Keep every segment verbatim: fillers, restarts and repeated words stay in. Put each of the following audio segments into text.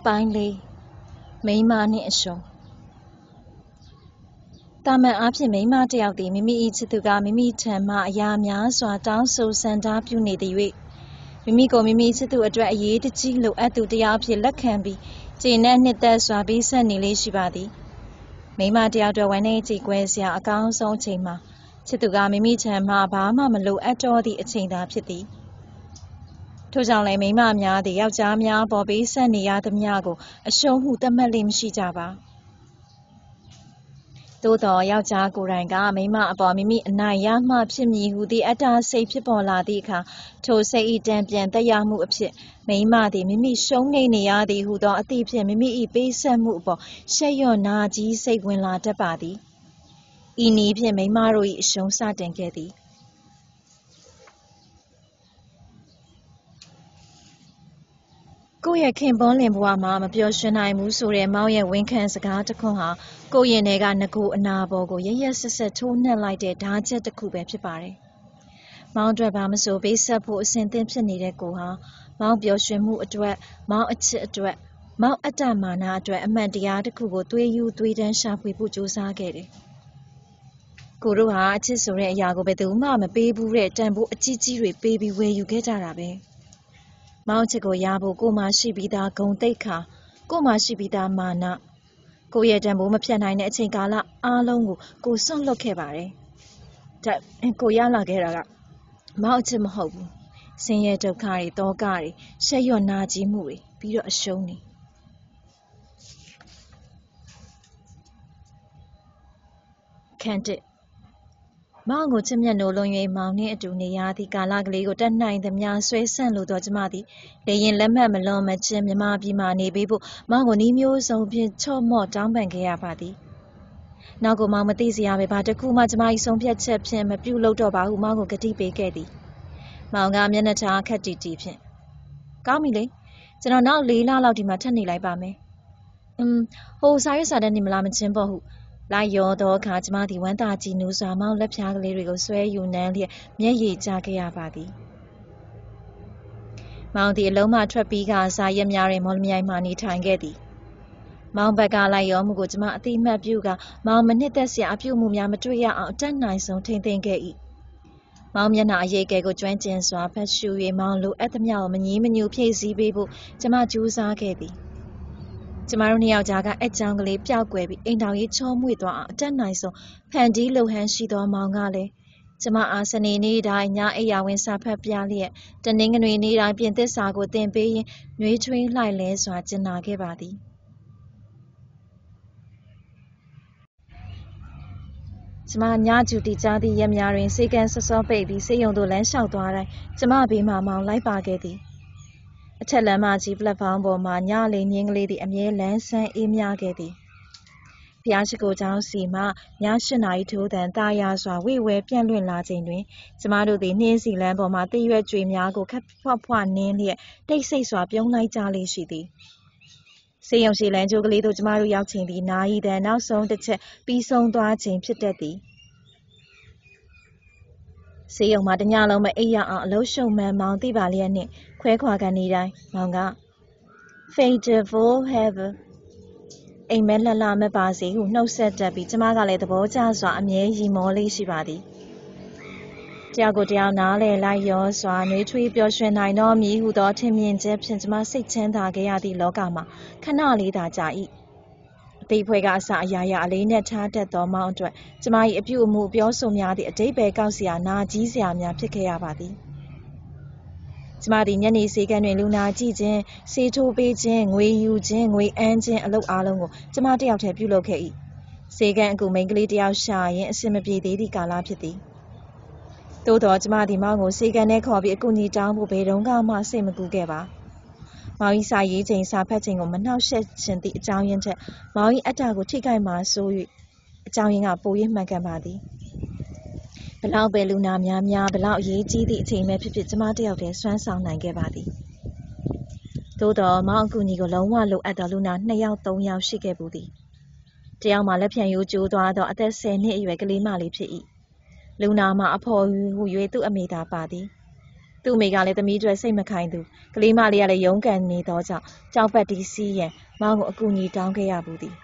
ပိုင်းလေးမိန်းမနှင့်အရှုံးတာမန်အားဖြင့်မိန်းမတစ်ယောက်သည်မိမိ၏ချစ်သူကမိမိထံမှအရာများစွာတောင်းဆိုဆန္ဒပြုနေသည်၍မိမိကိုမိမိချစ်သူအတွက်အရေးတကြီးလိုအပ်သူတစ်ယောက်အဖြစ်လက်ခံပြီးကျေနပ်နှစ်သက်စွာပေးဆက်နေလေးရှိပါသည်မိန်းမတစ်ယောက်အတွက်ဝမ်းနည်းကြေကွဲစရာအကောင်းဆုံးအချိန်မှာချစ်သူကမိမိထံမှဘာမှမလိုအပ်တော့သည့်အချိန်သာဖြစ်သည်ထို့ကြောင့်လည်းမိန်းမများသည်ယောက်ျားများပေါ်ပေးဆက်နေရသမျှကိုအရှုံးဟုသတ်မှတ်လေ့မရှိကြပါသို့သောယောက်ျားကိုယ်တိုင်ကမိန်းမအပေါ်မိမိအနိုင်ရမှဖြစ်မည်ဟုသည့်အတ္တစိတ်ဖြစ်ပေါ်လာသည့်အခါထိုစိတ်၏တန်ပြန်သက်ရောက်မှုအဖြစ်မိန်းမသည်မိမိရှုံးနိမ့်နေရသည်ဟုသောအသည့်ဖြင့်မိမိ၏ပေးဆက်မှုအပေါ်ရှက်ရွံ့နာကျည်းစိတ်ဝင်လာတတ်ပါသည်ဤနည်းဖြင့်မိန်းမတို့၏အရှုံးစတင်ခဲ့သည်ကိုယ့်ရဲ့ခင်ပွန်းလင်ဘဝမှာမပျော်ရွှင်နိုင်ဘူးဆိုတဲ့မောင်ရဲ့ဝန်ခံစကားတစ်ခွန်းဟာကိုယ့်ရင်ထဲကငကိုအနာပေါ်ကိုရက်ရက်ဆက်ဆက်ထိုးနှက်လိုက်တဲ့ဓာချက်တစ်ခုပဲဖြစ်ပါတယ်။မောင်အတွက်ဘာမဆိုပေးဆက်ဖို့အစဉ်သင့်ဖြစ်နေတဲ့ကိုဟာမောင်ပျော်ရွှင်မှုအတွက်မောင်အချစ်အတွက်မောင်အတ္တမာနအတွက်အမှန်တရားတစ်ခုကိုသွေးယူသွေးတန်းရှာဖွေဖို့ကြိုးစားခဲ့တယ်။ကိုတို့ဟာအချစ်ဆိုတဲ့အရာကိုဘယ်သူမှမပေးဘူးတဲ့တန်ဖိုးအကြီးကြီးတွေပေးပြီးဝယ်ယူခဲ့ကြတာပဲ။မောင်ချစ်ကိုရဖို့ကိုမှရှိပြီးသားဂုဏ်သိက္ခာကိုမှရှိပြီးသားမာနကိုရဲ့တန်ဖိုးမဖြတ်နိုင်တဲ့အချိန်ကာလအားလုံးကိုကိုစွန့်လွတ်ခဲ့ပါတယ်။ဒါကိုရလာခဲ့တာကမောင်အချစ်မဟုတ်ဘူး။ဆင်းရဲဒုက္ခတွေတောကတွေရှက်ရွံ့နာကျည်းမှုတွေပြီးတော့အရှုံးတွေခန့်တစ်မောင်ကိုချစ်မြတ်နိုးလွန်၍မောင်နှင့်အတူနေရသည့်ကာလကလေးကိုတတ်နိုင်သမျှဆွဲဆန့်လိုသောကျမသည်လေရင်လက်မှတ်မလွန်မချင်းမြမပြည်မှနေပေးဖို့မောင်ကိုဤမျိုးစုံဖြင့်ချော့မော့တောင်းပန်ခဲ့ရပါသည်နောက်ကိုမောင်မသိစရာပဲဘာတစ်ခုမှကျမ၏ဆုံးဖြတ်ချက်ဖြင့်မပြုလုပ်တော့ပါဟုမောင်ကိုဂတိပေးခဲ့သည်မောင်ကမျက်နှာထားခက်တီတီဖြင့်ကောင်းပြီလေကျွန်တော်နောက်လေးလလောက်ဒီမှာထပ်နေလိုက်ပါမယ်အင်းဟိုစာရွက်စာတမ်းနေမလားမချင်းပေါ့ဟုလိုက်ရောသောအခါကျမသည်ဝမ်းသာကြည်နူးစွာမောင်လက်ဖျားကလေးတွေကိုဆွဲယူနှမ်းလျက်မျက်ရည်ကျခဲ့ရပါသည်မောင်သည်အလုံးမှထွက်ပြီးကစားရက်များတွင်မော်လမြိုင်မှနေထိုင်ခဲ့သည်မောင်ဘက်ကလိုက်ရောမှုကိုကျမအတိအမှတ်ပြုကမောင်မနှစ်သက်စရာအပြုမှုများမတွေ့ရအောင်အတတ်နိုင်ဆုံးထိမ့်သိမ်းခဲ့၏မောင်မျက်နှာအရိပ်ကဲကိုကျွမ်းကျင်စွာဖတ်ရှု၍မောင်လိုအပ်သမျှကိုမငြီးမညူဖြည့်ဆည်းပေးဖို့ကျမကြိုးစားခဲ့သည်ကျမတို့နှစ်ယောက်ကြားကအကြောင်းကလေးပျောက်ကွယ်ပြီးအိမ်တော်ကြီးချောမွေ့သွားအောင်အတတ်နိုင်ဆုံးဖန်တီးလှုပ်ဟန်းရှိသောမောင်ကလည်းကျမအားစနေနေ့တိုင်းညအိယာဝင်စာဖတ်ပြလျက်တနင်္ဂနွေနေ့တိုင်းပြင်သစ်စာကိုသင်ပေးရင်းနှွေးထွေးလှိုက်လဲစွာကျင်နာခဲ့ပါသည်ကျမညကျူတီကြားသည့်ရက်များတွင်စေကန်စောစောပိတ်ပြီးစေယုံသို့လမ်းလျှောက်သွားတိုင်းကျမဘေးမှမောင်လိုက်ပါခဲ့သည်အထက်လမ်းမကြီးပလက်ဖောင်းပေါ်မှညလေးညင်းကလေးသည်အမြဲလန်းဆန်းအေးမြခဲ့သည်ဘုရားရှိခိုးကျောင်းစီမှည၈နာရီထိုးတန်တာယာစွာဝေဝဲပြန့်လွင့်လာချိန်တွင်ကျမတို့သည်နှင်းစီလမ်းပေါ်မှတရွက်ကြွေများကိုခပ်ဖွဖွနင်းလျက်တိတ်ဆိတ်စွာပြုံးလိုက်ကြလေရှိသည်စေယုံရှိလမ်းကျိုးကလေးတို့ကျမတို့ရောက်ချိန်သည်နာရီတန်နောက်ဆုံးတစ်ချက်ပြီးဆုံးသွားချိန်ဖြစ်တတ်သည်စေယုံမှာတညလုံးမအိပ်ရအောင်အလုံးရှုံမှန်မောင်သိပါလျက်နှင့်ခွဲခွာကန်နေတိုင်းမောင်က Fade for have အိမ်မက်လှလှမက်ပါစေဟုနှုတ်ဆက်တတ်ပြီးကျမကလည်းသဘောကျစွာအမြဲရီမောလေးရှိပါသည်တယောက်ကိုတယောက်နားလေလိုက်ရောစွာနှွေးထွေးပျော်ရွှင်နိုင်တော်မည်ဟုသောထင်မြင်ချက်ဖြင့်ကျမစိတ်ချမ်းသာခဲ့ရသည့်လောကမှာခဏလေးသာကြာ၏အသေးဖွဲကအစအရာရာအလေးနဲ့ထားတတ်သောမောင်အတွက်ကျမ၏အပြုအမူပြောဆိုများသည့်အတိတ်ပဲကောက်စရာနာကြီးစရာများဖြစ်ခဲ့ရပါသည်ကျမသည်ညနေစေကန်းတွင်လူနာကြည့်ခြင်းဆေးထိုးပေးခြင်းငွေယူခြင်းငွေအမ်းခြင်းအလုပ်အားလုံးကိုကျမတယောက်တည်းပြုလုပ်ခဲ့၏စေကန်းအကူမိန်းကလေးတယောက်ရှာရင်အဆင်မပြေသေးသည့်ကာလဖြစ်သည်သို့သောကျမသည်မောင်ကိုစေကန်းထဲခေါ်ပြီးအကူအညီတောင်းဖို့ဘယ်တော့မှစိတ်မကူးခဲ့ပါမောင်၏စာရေးချိန်စာဖတ်ချိန်ကိုမနှောက်ယှက်ခြင်းသည့်အကြောင်းရင်းထက်မောင်၏အတ္တကိုထိခိုက်မှာစိုး၍အကြောင်းရင်းကပို၍မှန်ကန်ပါသည်ဘလောက်ပဲလူနာများများဘလောက်အရေးကြီးသည့်အချိန်ပဲဖြစ်ဖြစ်ကျမတယောက်တည်းစွမ်းဆောင်နိုင်ခဲ့ပါသည်သို့တော့မောင်အကူအညီကိုလုံးဝလိုအပ်သောလူနာနှစ်ယောက်သုံးယောက်ရှိခဲ့ပူသည်တယောက်မှာလက်ဖြံရိုးကျိုးသွားသောအသက်ဆယ်နှစ်အရွယ်ကလေးမလေးဖြစ်၏လူနာမှာအဖော်ဟူ၍သူ့အမေသာပါသည်သူ့မိကလည်းသမီးအတွက်စိတ်မခိုင်သူကလေးမလေးကလည်းရုန်းကန်နေသောကြောင့်ကြောက်ပတ်တီးစီးရန်မောင်ကိုအကူအညီတောင်းခဲ့ရဘူးသည်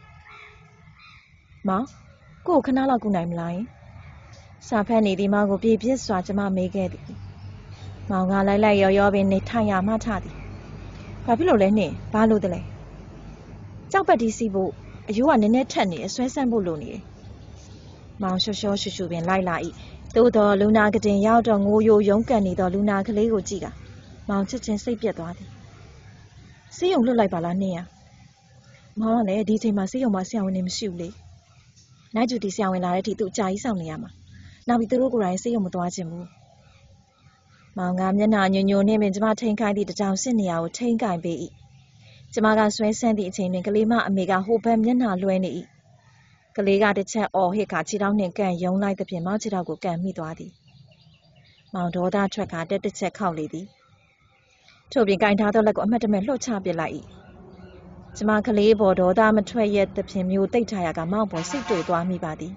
မောင်ကို့ခဏလောက်ကူနိုင်မလားယင်စာဖတ်နေသည်မောင်ကိုပြေပြစ်စွာကျမမေးခဲ့သည်မောင်ကလိုက်လိုက်ရောရောပင်နေထိုင်ရမှထသည်ဘာဖြစ်လို့လဲနှင့်ဘာလို့တလဲကြောက်ပတ်တီးစီးဖို့အယိုးကနည်းနည်းထက်နေဆွဲဆန့်ဖို့လိုနေတယ်မောင်ရှော့ရှော့ရှူရှူပင်လိုက်လာ၏သို့တော်လူနာကတင်ရောက်တော့ငိုယိုရုန်းကန်နေသောလူနာကလေးကိုကြည့်တာမောင်ချစ်ချင်းစိတ်ပြက်သွားသည်ဆေးရုံလွတ်လိုက်ပါလားနှင်းရမောင်ကလည်းဒီချိန်မှာဆေးရုံမှာဆရာဝန်တွေမရှိဘူးလေနိုင်ကျူတီဆရာဝန်လာတဲ့အထိသူ့အကြာကြီးဆောင်နေရမှာနောက်ပြီးသူတို့ကိုယ်တိုင်ဆေးရုံမသွားချင်ဘူးမောင်ကမျက်နှာညွညွနှင်းပင်ကျမထိန်ခိုင်းသည့်တကြောင်စစ်နေရာကိုထိန်ကင်ပေး၏ကျမကဆွဲဆန့်သည့်အချိန်တွင်ကလေးမအမေကဟိုဘက်မျက်နှာလွှဲနေ၏ကလေးကတစ်ချက်အော်ဟစ်ခါခြေထောက်နှင့်ကန်ယုံလိုက်သဖြင့်မောင်ခြေထောက်ကိုကန်မိသွားသည်မောင်ဒေါသထွက်ကတက်တစ်ချက်ခောက်လေသည်ထို့ပြင်ကင်ထားသောလက်ကိုအမတ်တမဲ့လှော့ချပစ်လိုက်၏ကျမကလေးပေါ်ဒေါသမထွက်ရသဖြင့်မျိုးတိတ်ထားရကမောင်ပေါ်စိတ်တူသွားမိပါသည်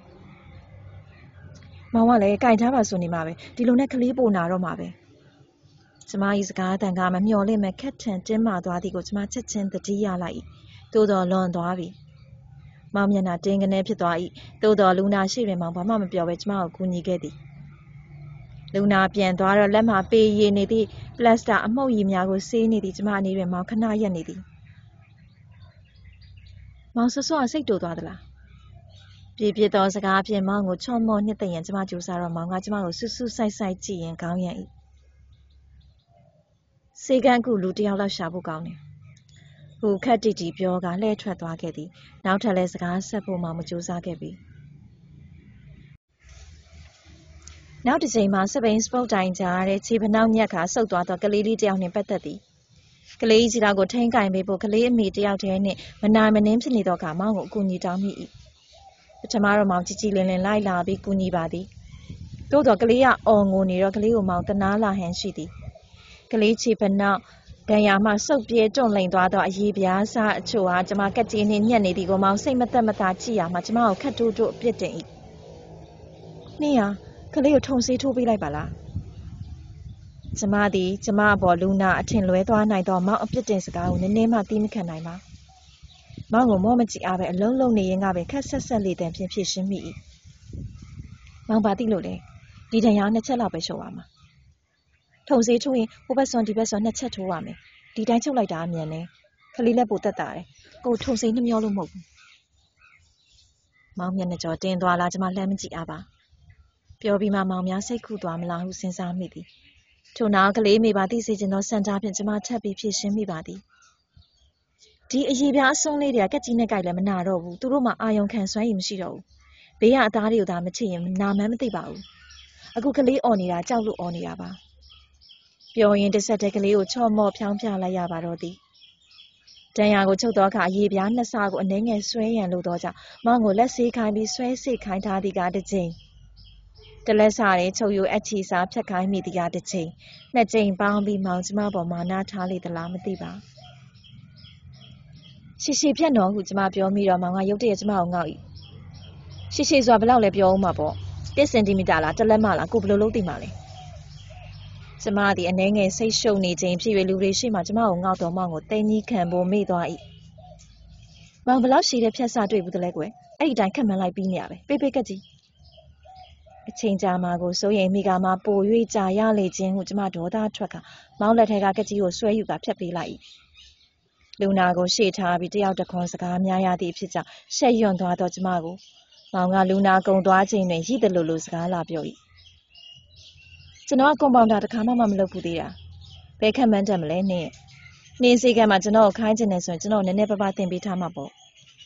မောင်ကလည်းကင်ထားပါဆိုနေမှာပဲဒီလိုနဲ့ကလေးပိုနာတော့မှာပဲကျမ၏စကားအတန်ကမမျှော်လင့်မဲ့ခက်ထန်တင်းမာသွားသည်ကိုကျမချက်ချင်းသတိရလိုက်၏သို့တော်လွန်သွားပြီမောင်မျက်နှာတင်းကနေဖြစ်သွား၏သို့တော်လူနာရှိတွင်မောင်ဘာမှမပြောဘဲကျမကိုကူညီခဲ့သည်လူနာပြန်သွားတော့လက်မှာပေရည်နေသည့်ပလတ်စတာအမှုတ်ရည်များကိုဆေးနေသည်ကျမအနေတွင်မောင်ခဏရက်နေသည်မောင်ဆဆော့စိတ်တူသွားသလားပြည့်ပြည့်သောစကားဖြင့်မောင်ကိုချော့မော့နှစ်သိမ့်ရန်ကျမကြိုးစားတော့မောင်ကကျမကိုဆူဆူဆိုင်ဆိုင်ကြည့်ရင်ခေါင်းရံ၏စေကန်းကူလူတယောက်လောက်ရှာဖို့ကောင်းတယ်ဟိုခက်တီတီပြောကလှဲ့ထွက်သွားခဲ့သည်နောက်ထပ်လည်းစကားဆက်ဖို့မှမကြိုးစားခဲ့ပြီနောက်တစ်ချိန်မှာစပိန်စပုတ်တိုင်ကြားတဲ့ခြေဖနှောက်ညက်ခါဆုတ်သွားသောကလေးလေးတယောက်နှင့်ပတ်သက်သည်ကလေးကြီးတော်ကိုထိန်းကင်ပေးဖို့ကလေးအမိတယောက်တည်းနှင့်မနိုင်မနှင်းဖြစ်နေသောအခါမောင်ကိုအကူအညီတောင်းမိ၏ပထမတော့မောင်ကြည်ကြည်လင်လင်လိုက်လာပြီးကူညီပါသည်သို့တော့ကလေးကအော်ငိုနေတော့ကလေးကိုမောင်တနာလာဟန်ရှိသည်ကလေးခြေဖနှောက်ဒဏ်ရာမှဆုတ်ပြေးတွန့်လိန်သွားသောအရေးပြားစားအချို့ဟာကျမကက်ကြီးနှင့်ညက်နေသည်ကိုမောင်စိတ်မသက်မသာကြည့်ရမှကျမကိုခတ်တိုးတိုးအပြစ်တင်၏နှင်းရကလေးကိုထုံဆေးထိုးပေးလိုက်ပါလားကျမသည်ကျမအပေါ်လူနာအထင်လွဲသွားနိုင်သောမောင်အပြစ်တင်စကားကိုနည်းနည်းမှသီးမခံနိုင်ပါမောင်ကိုမော့မကြည့်အားပဲအလုံးလုံးနေရင်ကပဲခက်ဆက်ဆက်လေတံဖြင့်ဖြည့်ရှင်းမိ၏မောင်ပါသိလို့လေဒီဒဏ်ရာနှစ်ချက်လောက်ပဲရှုပ်ရမှာထုံဆေးထိုးရင်ဟိုဘက်စွန်ဒီဘက်စွန်နှစ်ချက်ထိုးရမယ်ဒီတိုင်းချုပ်လိုက်တာအမြန်နဲ့ခလေးလက်ပိုတက်တာတယ်ကိုထုံဆေးနှမျောလို့မဟုတ်ဘူးမောင်မျက်နှာကျော်တင်းသွားလားကျမလှမ်းမကြည့်အားပါပြောပြီးမှမောင်များစိတ်ကူးသွားမလားဟုစဉ်းစားမိသည်ထို့နောက်ကလေးမိပါသိစေခြင်းသောစံကြားဖြင့်ကျမထပ်ပြီးဖြည့်ရှင်းမိပါသည်ဒီအရေးပြားအစွန်းလေးတွေကကက်ကြီးနဲ့ကြိုက်လည်းမနာတော့ဘူးသူတို့မှအာယုံခံစွမ်းရည်မရှိတော့ဘူးဘေးကအသားတွေကိုသာမချစ်ရင်နာမှန်းမသိပါဘူးအခုကလေးអော်နေတာကြောက်လို့អော်နေတာပါပြောရင်တစ်ဆက်တည်းကလေးကိုချော့မော့ဖြောင်းပြလိုက်ရပါတော့သည်ဒဏ်ရာကိုချုပ်သောအခါအရေးပြားနှစ်ဆကိုအနှဲငယ်ဆွဲရန်လိုသောကြောင့်မောင်ကိုလက်ဆေးခိုင်းပြီးဆွဲစေခိုင်းထားသည်ကတစ်ချိန်တလက်စာတွေချုပ်ယူအချီစာဖြတ်ခိုင်းမိသည်ကတစ်ချိန်နှစ်ချိန်ပေါင်းပြီးမောင်ကျမပေါ်မာနာထားလေသလားမသိပါရှည်ရှည်ဖြတ်တော်ဟုကျမပြောမိတော့မောင်ကရုတ်တရက်ကျမကိုငေါက်၏ရှည်ရှည်စွာဘယ်လောက်လဲပြောဦးမှာပေါ့တစ်စင်တီမီတာလားတစ်လက်မလားကိုဘယ်လိုလုပ်သိမှာလဲကျမသည်အနှဲငယ်စိတ်ရှုပ်နေခြင်းဖြစ်၍လူတွေရှိမှကျမကိုငေါက်တော်မောင်ကိုတိမ်ကြီးခံဖို့မေ့သွား၏မောင်ဘယ်လောက်ရှည်တဲ့ဖြတ်စာတွေ့ဘူးတလဲကွယ်အဲ့ဒီတိုင်းခက်မှန်းလိုက်ပြီးနေရပဲပေးပေးကက်ကြီးအချိန်ကြာမှကိုစိုးရိမ်မိကမှပို၍ကြာရလေခြင်းဟုကျမဒေါသထွက်ကမောင်လက်ထဲကကက်ကြီးကိုဆွဲယူကဖြတ်ပေးလိုက်၏လူနာကိုရှေ့ထားပြီးတယောက်တခွန်စကားများရသည့်ဖြစ်ကြောင့်ရှက်ရွံ့သွားသောကျမကိုမောင်ကလူနာကုံသွားခြင်းတွင်ရည်တလူလူစကားလာပြော၏ကျွန်တော်ကကွန်ပေါင်ဒါတစ်ခါမှမလုပ်ဘူးသေးတာဘယ်ခက်မှန်းတတ်မလဲနင်းနင်းစေကမှကျွန်တော်ကိုခိုင်းချင်တယ်ဆိုရင်ကျွန်တော်နည်းနည်းပါးပါးသင်ပေးထားမှာပေါ့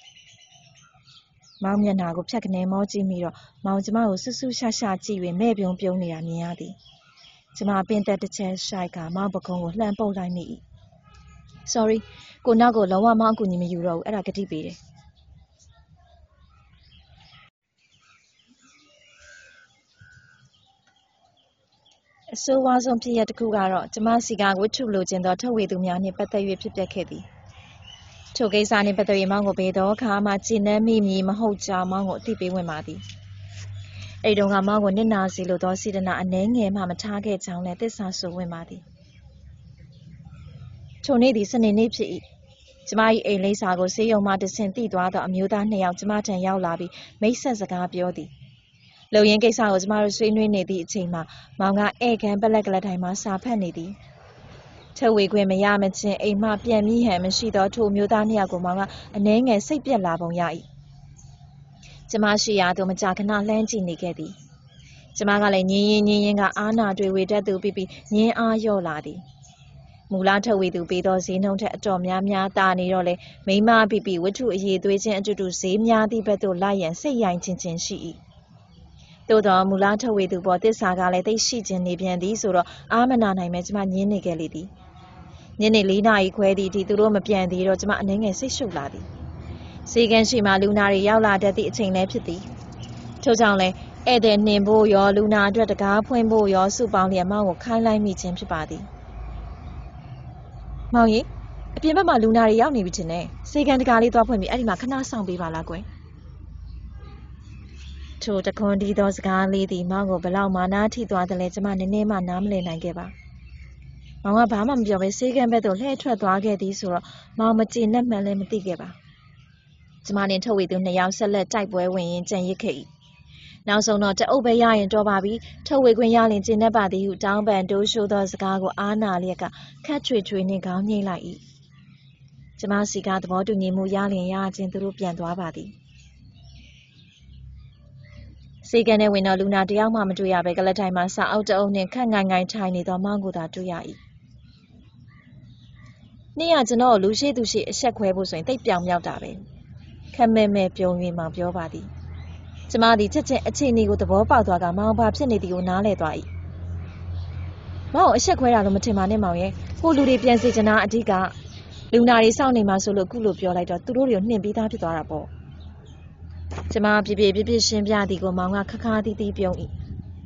မောင်မျက်နှာကိုဖြတ်ကနေမောကြည့်မိတော့မောင်ကျမကိုဆူဆူရှာရှာကြည့်၍မဲ့ပြုံးပြုံးနေတာမြင်ရသည်ကျမပင်သက်တစ်ချက်ရှိုက်ကမောင်ပကုံးကိုလှမ်းပုတ်လိုက်မိ sorry ကိုနောက်ကိုလုံးဝမောင်အကူညီမယူတော့ဘူးအဲ့ဒါကတိပေးတယ်အဆိုးဝါးဆုံးဖြစ်ရတစ်ခုကတော့ကျမစီကဝတ္ထုလိုချင်သောထုတ်ဝေသူများနှင့်ပတ်သက်၍ဖြစ်ပျက်ခဲ့သည်ထိုကိစ္စနှင့်ပတ်သက်၍မောင်ကိုဘယ်သောအခါမှကျေနပ်မိမည်မဟုတ်ကြောင်းမောင်ကိုအသိပေးဝင်ပါသည်အဲ့တုန်းကမောင်ကိုနစ်နာစီလို့သောစေတနာအနှဲငယ်မှမထားခဲ့ကြောင်းလည်းသစ္စာဆိုဝင်ပါသည်ထိုနေ့သည်စနေနေ့ဖြစ်၏ကျမ၏အိမ်လိပ်စာကိုဆေးရုံမှတဆင့်တိသွားသောအမျိုးသားနှစ်ယောက်ကျမထံရောက်လာပြီးမိတ်ဆက်စကားပြောသည်လုံရင်းကိစ္စကိုကျမတို့ဆွေးနွေးနေသည့်အချိန်မှာမောင်ကဧကန်ပလက်ကလထိုင်မှစာဖတ်နေသည်ထုတ်ဝေခွင့်မရမချင်းအိမ်မှပြန်မိဟန်မရှိသောထိုမျိုးသားနှစ်ယောက်ကိုမောင်ကအနှဲငယ်စိတ်ပြက်လာပုံရ၏ကျမရှိရာသို့မကြာခဏလှမ်းကြည့်နေခဲ့သည်ကျမကလည်းညင်းရင်ညင်းရင်ကအာနာတွေဝေတတ်သူပြီးပြီးညင်းအားလျော့လာသည်မူလထုတ်ဝေသူပေးသောဈေးနှုန်းထက်အတော်များများတာနေတော့လေမိမပြီးပြီးဝတ္ထုအရေးသွေးချင်းအတူတူဈေးများသည့်ဘက်သို့လိုက်ရန်စိတ်ရိုင်ချင်းချင်းရှိ၏သို့သောမူလထုတ်ဝေသူပေါ်တစ္ဆာကလည်းသိရှိခြင်းနေပြန်သည်ဆိုတော့အာမနာနိုင်မဲ့ကျမညင်းနေခဲ့လေသည်ညနေလေးနာရီခွဲသည့်အထိသူတို့မပြန်သေးတော့ကျမအနှဲငယ်စိတ်ရှုပ်လာသည်ဈေးကန်းရှိမှလူနာတွေရောက်လာတတ်သည့်အချိန်လည်းဖြစ်သည်ထို့ကြောင့်လည်းဧည့်သည်နှင်ဖို့ရောလူနာအတွက်တကားဖွင့်ဖို့ရောစုပေါင်းလျက်မောင်ကိုခိုင်းလိုက်မိခြင်းဖြစ်ပါသည်မောင်ကြီးအပြင်ဘက်မှာလူနာတွေရောက်နေပြီထင်တယ်ဈေးကန်းတကားလေးသွားဖွင့်ပြီးအဲ့ဒီမှာခဏဆောင်ပေးပါလားကွယ်ထိုတခွန်ဒီသောစကားလေးသည်မောင်ကိုဘလောက်မာနာထိသွားတယ်လဲကျမနည်းနည်းမှနားမလည်နိုင်ခဲ့ပါမောင်ကဘာမှမပြောဘဲဈေးကန်းဘက်သို့လှည့်ထွက်သွားခဲ့သည်ဆိုတော့မောင်မကျေနပ်မှန်းလည်းမသိခဲ့ပါကျမနဲ့ထုတ်ဝေသူနှစ်ယောက်ဆက်လက်တိုက်ပွဲဝင်ရင်ကြံရစ်ခဲ့၏နောက်ဆုံးတော့တအုပ်ပဲရရင်တော်ပါပြီထုတ်ဝေခွင့်ရရင်ကျင်တတ်ပါသည်ဟုတောင်းပန်တိုးရှိုးသောစကားကိုအားနာလျက်ကခတ်ချွေချွေနှင့်ခေါင်းငိမ့်လိုက်၏ကျမစီကသဘောတူညီမှုရလျင်ရခြင်းသူတို့ပြန်သွားပါသည်စေကန်နဲ့ဝင်တော့လူနာတယောက်မှမတွေ့ရပဲကလထိုင်မှာစာအုပ်တအုပ်နှင့်ခက်ငိုင်ငိုင်ထိုင်နေသောမောင်ကိုသာတွေ့ရ၏နေ့ကကျွန်တော်လူရှိသူရှိအဆက်ခွဲဖို့ဆိုရင်တိတ်ပြောင်မြောက်တာပဲခက်မဲမဲပြုံး၍မောင်ပြောပါသည်ကျမသည်ချက်ချင်းအခြေအနေကိုသဘောပေါက်သွားကမောင်ဘာဖြစ်နေသည်ကိုနားလည်သွား၏မောင်အဆက်ခွဲတာလို့မထင်ပါနဲ့မောင်ရဲ့ဟိုလူတွေပြန်စီချင်တာအဓိကလူနာတွေစောင့်နေမှဆိုလို့ခုလိုပြောလိုက်တော့သူတို့တွေကိုနှင်ပြီးသားဖြစ်သွားတာပေါ့ကျမပြပြပြပြရှင်းပြသည်ကိုမောင်ကခခသီးသီးပြုံး၏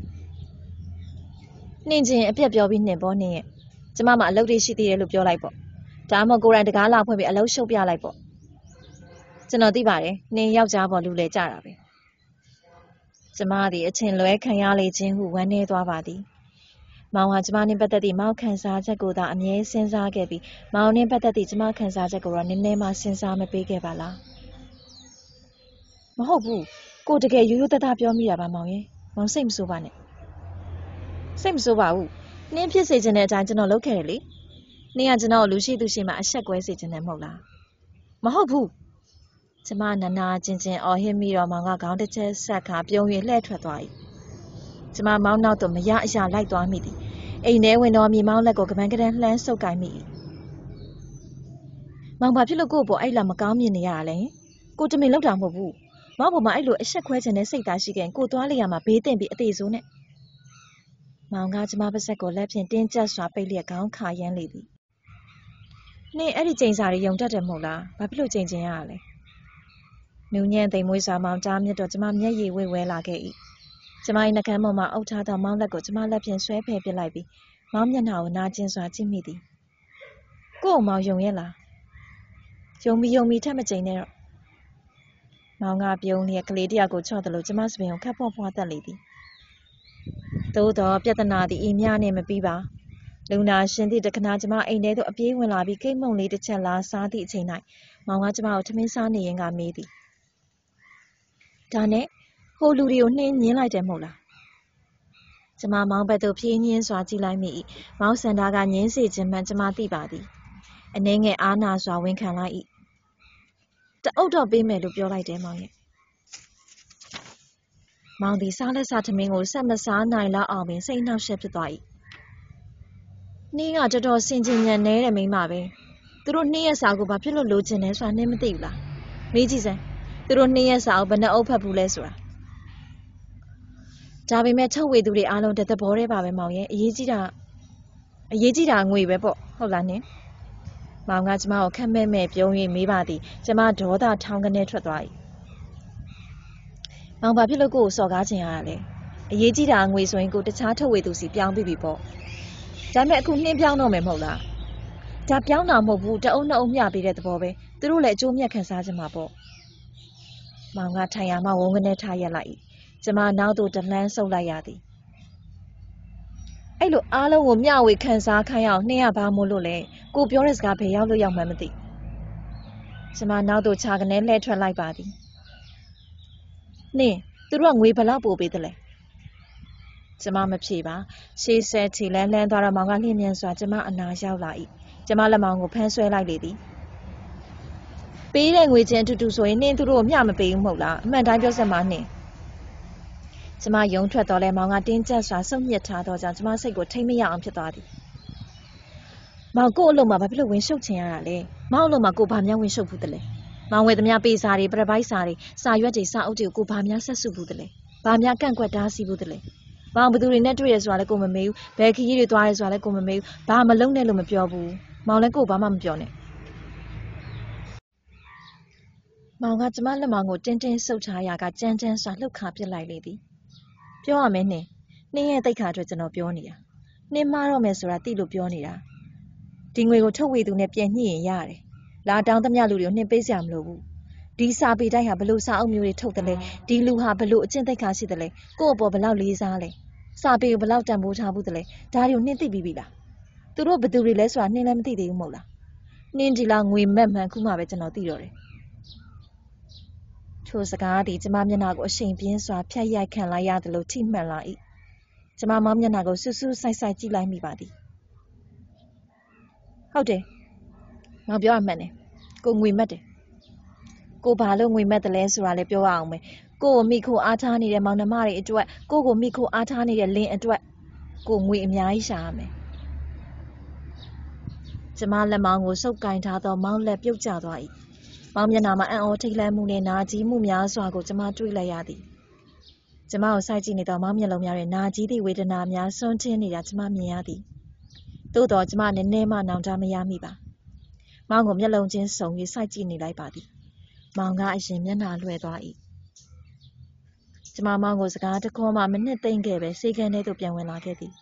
နှင်ချင်းအပြက်ပြောပြီးနှင်ပေါ်နှင်ရဲ့ကျမမှအလုပ်တွေရှိသေးတယ်လို့ပြောလိုက်ပေါ့ဒါမှမဟုတ်ကိုယ်တိုင်တကားလာဖွင့်ပြီးအလုပ်ရှုပ်ပြလိုက်ပေါ့ကျွန်တော်သိပါတယ်နှင်ယောက်ျားပေါ်လူလဲကြတာပဲကျမသည်အချင်းလွဲခံရလေခြင်းဟုဝမ်းနည်းသွားပါသည်မောင်ဟာကျမနှင့်ပတ်သက်သည့်မောင်ခံစားချက်ကိုသာအမြဲစဉ်းစားခဲ့ပြီးမောင်နှင့်ပတ်သက်သည့်ကျမခံစားချက်ကိုတော့နည်းနည်းမှစဉ်းစားမပေးခဲ့ပါလားမဟုတ်ဘူးကိုတကယ်ရိုးရိုးသားသားပြောမိတာပါမောင်ရဲ့မောင်စိတ်မဆိုးပါနဲ့စိတ်မဆိုးပါဘူးနှင်းဖြစ်စေခြင်းတဲ့အတိုင်းကျွန်တော်လုပ်ခဲ့တယ်လေနှင်းကကျွန်တော်လူရှိသူရှိမှအဆက်ကွဲစေခြင်းနဲ့မဟုတ်လားမဟုတ်ဘူးကျမနာနာချင်းချင်းအော်ဟစ်မိတော့မောင်ကခေါင်းတစ်ချက်ဆက်ခါပြုံး၍လှည့်ထွက်သွား၏ကျမမောင်နောက်သို့မရအရာလိုက်သွားမိသည်အိမ်ထဲဝင်တော့မြေမောင်းလက်ကိုကပန်းကတန်းလှမ်းဆုပ်ကိုင်မိ၏မောင်ဘာဖြစ်လို့ကို့ပေါ်အဲ့လာမကောင်းမြင်နေရတာလဲကိုတမင်လောက်တာမဟုတ်ဘူးမောင်ပေါ်မှာအဲ့လိုအဆက်ခွဲခြင်းနဲ့စိတ်သားရှိခဲ့ကိုသွားလိုက်ရမှာဘေးတင်ပြီးအသေးစိုးနဲ့မောင်ကကျမပါဆက်ကိုလက်ဖြင့်တင်းကျပ်စွာပိတ်လျက်ခေါင်းခါရမ်းလေသည်နင်အဲ့ဒီချိန်စာတွေယုံတတ်တယ်မဟုတ်လားဘာဖြစ်လို့ချိန်ချင်းရရလဲနူးညံ့သိမ်မွေးစွာမောင်ကြားမြတ်တော့ကျမမျက်ရည်ဝဲဝဲလာခဲ့၏ကျမ၏နှကမ်းပေါ်မှာအုပ်ထားသောမောင်လက်ကိုကျမလက်ဖြင့်ဆွဲဖယ်ပစ်လိုက်ပြီးမောင်မျက်နှာကိုနာကျင်စွာကြည့်မိသည်ကို့မောင်ယုံရဲ့လားယုံပြီးယုံပြီးထက်မချိန်နဲ့တော့မောင်ကပြုံးလျက်ကလေးတယောက်ကိုချော့တယ်လို့ကျမစပင်ကိုခတ်ဖွားဖွားတက်လေသည်သို့တော့ပြဿနာသည်ဤမြနဲ့မပြီးပါလူနာရှင်သည့်တခဏကျမအိမ်ထဲသို့အပြေးဝင်လာပြီးကိတ်မုံလေးတစ်ချက်လာစားသည့်အချိန်၌မောင်ကကျမကိုထမင်းစားနေရင်ကမေးသည်ဒါနဲ့ဟိုလူတွေကိုနှင်းညင်းလိုက်တယ်မဟုတ်လားကျမမောင်ဘက်သို့ဖြည်းညင်းစွာကြည့်လိုက်မိ၏မောင်စန္ဒာကညင်းစေခြင်းမှန်ကျမသိပါသည်အနှဲငယ်အားနာစွာဝန်ခံလိုက်၏တအုပ်တော့ပေးမယ်လို့ပြောလိုက်တယ်မောင်ရဲ့မောင်သည်စားလက်စားထမင်းကိုဆက်မစားနိုင်လောက်အောင်ပင်စိတ်နှောက်ယှက်ဖြစ်သွား၏နှင်းကတော်တော်စင်ကြင်ညံနေတယ်မိမပဲသူတို့နှင်းရဲ့စာကိုဘာဖြစ်လို့လိုချင်လဲဆိုတာနှင်းမသိဘူးလားမေးကြည့်စမ်းသူတို့နှင်းရဲ့စာကိုဘယ်နှအုပ်ဖတ်ဘူးလဲဆိုတာဒါပေမဲ့ထုတ်ဝေသူတွေအားလုံးတသဘောတည်းပါပဲမောင်ရဲ့အရေးကြီးတာအရေးကြီးတာငွေပဲပေါ့ဟုတ်လားနင်းမောင်ကကျမကိုခက်မဲ့မဲ့ပြုံး၍မေးပါသည်ကျမဒေါသထောင်းကနေထွက်သွား၏မောင်ဘာဖြစ်လို့ကို့ကိုစော်ကားချင်ရတာလဲအရေးကြီးတာငွေဆိုရင်ကိုတခြားထုတ်ဝေသူစီပြောင်းပြီးပြီပေါ့ဒါပေမဲ့အခုနှင်းပြောင်းတော့မယ်မဟုတ်လားဒါပြောင်းတာမဟုတ်ဘူးတအုပ်နှစ်အုပ်မျှပေးတဲ့သဘောပဲသူတို့လည်းအကျိုးမြတ်ခံစားကြမှာပေါ့မောင်ကထိုင်ရမှဝုန်းကနေထားရက်လိုက်၏ကျမနောက်သို့တလှမ်းဆုပ်လိုက်ရသည်အဲ့လိုအားလုံးကိုမျှဝေခံစားခိုင်းအောင်နှင်းရဘာမို့လို့လဲကိုပြောတဲ့စကားဘယ်ရောက်လို့ရောက်မှန်းမသိကျမနောက်သို့ခြာကနေလှည့်ထွက်လိုက်ပါသည်နှင်းသူတို့ကငွေဘလောက်ပို့ပေးသလဲကျမမဖြေပါရှေးဆက်ချီလန်းလန်းသွားတော့မောင်ကလျင်မြန်စွာကျမအနာရောက်လာ၏ကျမလက်မောင်ကိုဖမ်းဆွဲလိုက်လေသည်ပေးတဲ့ငွေချင်းအတူတူဆိုရင်နှင်းသူတို့ကိုမျှမပေးဘူးမဟုတ်လားအမှန်တိုင်းပြောစမ်းပါနှင်းကျမယုံထွက်တော့လဲမောင်ကတင်းကျပ်စွာစုပ်ညစ်ထားတော့ကြောင့်ကျမစိတ်ကိုထိမ့်မရအောင်ဖြစ်သွားသည်မောင်ကို့အလုံးမှာဘာဖြစ်လို့ဝင်ရှုပ်ချင်ရတာလဲမောင်အလုံးမှာကိုဘာများဝင်ရှုပ်ဘူးတလဲမောင်ဝယ်သမျှပေးစာတွေပြပိုက်စာတွေစာရွက်တွေစာအုပ်တွေကိုဘာများဆက်စုဘူးတလဲဘာများကန့်ကွက်တားဆီးဘူးတလဲမောင်ဘသူတွေနဲ့တွေ့ရဆိုတာလည်းကိုမမေးဘူးဘယ်ခရီးတွေသွားရဲဆိုတာလည်းကိုမမေးဘူးဘာမလုံးနဲ့လို့မပြောဘူးမောင်လည်းကိုဘာမှမပြောနဲ့မောင်ကကျမလက်မောင်ကိုတင်းတင်းဆုပ်ထားရာကကြမ်းကြမ်းစွာလှုပ်ခါပစ်လိုက်လေသည်ပြောရမယ်နှင်းနှင်းရဲ့တိတ်ခါအတွက်ကျွန်တော်ပြောနေတာနှင်းမားတော့မယ်ဆိုတာသိလို့ပြောနေတာဒီငွေကိုထုတ်ဝေသူနဲ့ပြန်ညှိရင်ရတယ်လာတောင်းသမျှလူတွေကိုနှင်းပေးစရာမလိုဘူးဒီစာပေတိုက်ဟာဘလို့စာအုပ်မျိုးတွေထုတ်တယ်လဲဒီလူဟာဘလို့အကျင့်သိက္ခာရှိတယ်လဲကို့အပေါ်ဘလောက်လေးစားလဲစာပေကိုဘလောက်တန်ဖိုးထားဘူးတယ်လဲဒါတွေကိုနှင်းသိပြီးပြီလားသူတို့ဘသူတွေလဲဆိုတာနှင်းလည်းမသိသေးဘူးမဟုတ်လားနှင်းဒီလောက်ငွေမက်မှန်ခုမှပဲကျွန်တော်သိတော့တယ်ထိုစကားသည်ကျမမျက်နှာကိုအရှိန်ပြင်းစွာဖြတ်ရိုက်ခံလိုက်ရတယ်လို့ထိမှန်လာ၏ကျမမောင်မျက်နှာကိုဆူဆူဆိုင်ဆိုင်ကြည့်လိုက်မိပါသည်ဟုတ်တယ်ငါပြောရမှန်တယ်ကိုငွေမက်တယ်ကိုဘာလို့ငွေမက်တယ်လဲဆိုတာလည်းပြောရအောင်မယ်ကိုကိုမိခိုအားထားနေတဲ့မောင်နှမတွေအတွက်ကိုကိုမိခိုအားထားနေတဲ့လင်းအတွက်ကိုငွေအများကြီးရှာရမယ်ကျမလက်မောင်ကိုစုပ်ကင်ထားသောမောင်လက်ပြုတ်ကျသွား၏မောင်မျက်နှာမှာအံ့ဩထိတ်လန့်မှုနှင့်နာကြီးမှုများစွာကိုကျမတွေ့လိုက်ရသည်ကျမကိုစိုက်ကြည့်နေသောမောင်မျက်လုံးများတွင်နာကြီးသည့်ဝေဒနာများဆွန်းထင်းနေတာကျမမြင်ရသည်သို့တော်ကျမနည်းနည်းမှနောင်တမရမိပါမောင်ကိုမျက်လုံးချင်းစုံ၍စိုက်ကြည့်နေလိုက်ပါသည်မောင်ကအရင်မျက်နှာလွှဲသွား၏ကျမမောင်ကိုစကားတခေါမှမနှစ်သိမ့်ခဲ့ပဲစေကန်းထဲသို့ပြန်ဝင်လာခဲ့သည်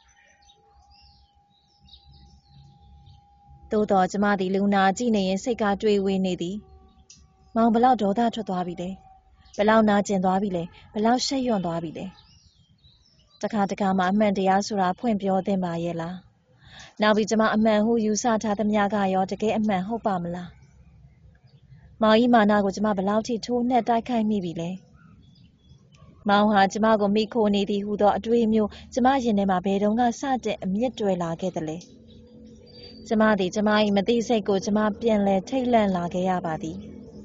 သို့တော်ကျမသည်လူနာကြည့်နေရင်စိတ်ကတွေးဝေနေသည်မောင်ဘလောက်ဒေါသထွက်သွားပြီလဲဘလောက်နာကျင်သွားပြီလဲဘလောက်ရှက်ရွံ့သွားပြီလဲတခါတခါမှအမှန်တရားဆိုတာဖွင့်ပြောသင့်ပါရဲ့လားနောက်ပြီးကျမအမှန်ဟုယူဆထားသမျှကရောတကယ်အမှန်ဟုတ်ပါမလားမောင်ဤမာနာကိုကျမဘလောက်ထိထိုးနှက်တိုက်ခိုက်မိပြီလဲမောင်ဟာကျမကိုမိခိုနေသည်ဟူသောအတွေ့အမျိုးကျမရင်ထဲမှာဘယ်တုန်းကစတဲ့အမြင့်တွယ်လာခဲ့သလဲကျမသည်ကျမ၏မသိစိတ်ကိုကျမပြန်လဲထိတ်လန့်လာခဲ့ရပါသည်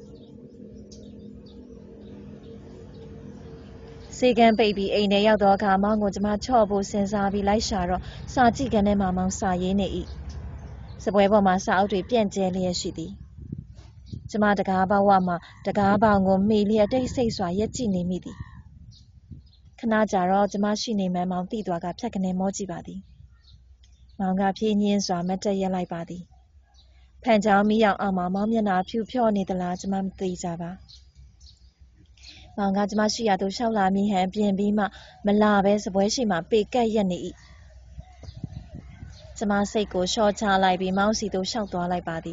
စေကန်းပိတ်ပြီးအိမ်ထဲရောက်သောအခါမောင်ကိုကျမချော့ဖို့စဉ်းစားပြီးလိုက်ရှာတော့စာကြည့်ကန်ထဲမှာမောင်စာရေးနေ၏စပွဲပေါ်မှာစာအုပ်တွေပြန့်ကျဲလျက်ရှိသည်ကျမတကားပေါက်ဝမှတကားပေါင်ကိုမှီလျက်တိတ်ဆိတ်စွာရက်ကြည့်နေမိသည်ခဏကြာတော့ကျမရှိနေမှန်းမောင်သိသွားကဖြတ်ကနေမောကြည့်ပါသည်မောင်ကဖြည်းညင်းစွာမတ်တက်ရက်လိုက်ပါသည်ဖန်ချောင်းမီးရောင်အောက်မှာမောင်မျက်နှာဖြူဖြော့နေသလားကျမမသိကြပါမောင်ကကျမရှိရသို့ရှောက်လာမိဟန်ပြင်ပြီးမှမလာပဲစပွဲရှိမှပေကက်ရက်နေ၏ကျမစိတ်ကိုလျှော့ချလိုက်ပြီးမောင်စီသို့ရှောက်သွားလိုက်ပါသည်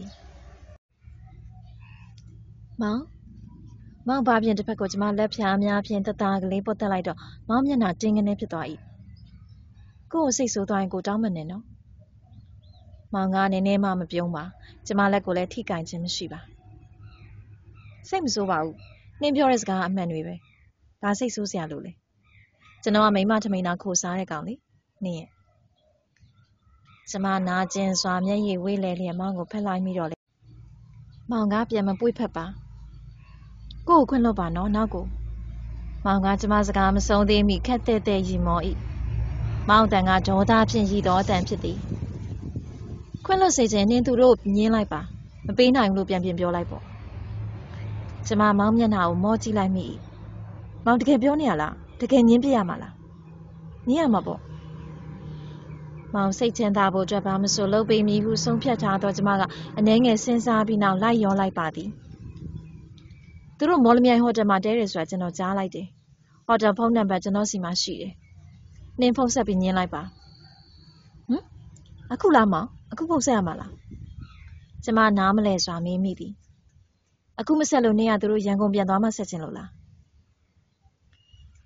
မောင်မောင်ဘာပြင်တစ်ဖက်ကိုကျမလက်ဖြာများဖြင့်တသားကလေးပုတ်တက်လိုက်တော့မောင်မျက်နှာတင်းကနေဖြစ်သွား၏ကို့ကိုစိတ်ဆိုးသွားရင်ကိုတောင်းမနေနော်မောင်ကနည်းနည်းမှမပြုံးပါကျမလက်ကိုလည်းထိကင်ခြင်းမရှိပါစိတ်မဆိုးပါဘူးနှင်းပြောတဲ့စကားအမှန်တွေပဲဒါစိတ်ဆိုးစရာလို့လေကျွန်တော်ကမိမထမိန်နာခိုစားတဲ့ကောင်လေနှင်းရဲ့ကျမနာကျင်စွာမျက်ရည်ဝေးလဲလျက်မောင်ကိုဖက်လိုက်မိတော့လေမောင်ကပြန်မပွေ့ဖက်ပါကို့ကိုခွင့်လွတ်ပါနော်နောက်ကိုမောင်ကကျမစကားမဆုံးသေးမီခက်တဲ့တဲ့ရီမော်၏မောင်တန်ကဒေါသဖြင့်ရည်တော်တန်ဖြစ်သည်ခွင့်လွတ်စေခြင်းနှင်းသူတို့ညင်းလိုက်ပါမပေးနိုင်ဘူးလို့ပြန်ပြင်ပြောလိုက်ပေါ့ကျမမောင်မျက်နှာကိုမောကြည့်လိုက်မိ၏မောင်တကယ်ပြောနေရလားတကယ်ညင်းပြရမှာလားညင်းရမှာပေါ့မောင်စိတ်ချမ်းသာဖို့အတွက်ဘာမဆိုလုပ်ပေးမည်ဟုဆုံးဖြတ်ထားတော့ကျမကအနှဲငယ်စဉ်းစားပြီးနောက်လိုက်ရောလိုက်ပါသည်သူတို့မော်လမြိုင်ဟိုတယ်မှာတဲတယ်ဆိုတာကျွန်တော်ကြားလိုက်တယ်ဟိုတယ်ဖုန်းနံပါတ်ကျွန်တော်စီမှာရှိတယ်နှင်းဖုန်းဆက်ပြီးညင်းလိုက်ပါဟမ်အခုလားမောင်အခုဖုန်းဆက်ရမှာလားကျမနားမလဲစွာမေးမိသည်အခုမဆက်လို့နှင်းကသူတို့ရန်ကုန်ပြန်သွားမှဆက်ချင်လို့လား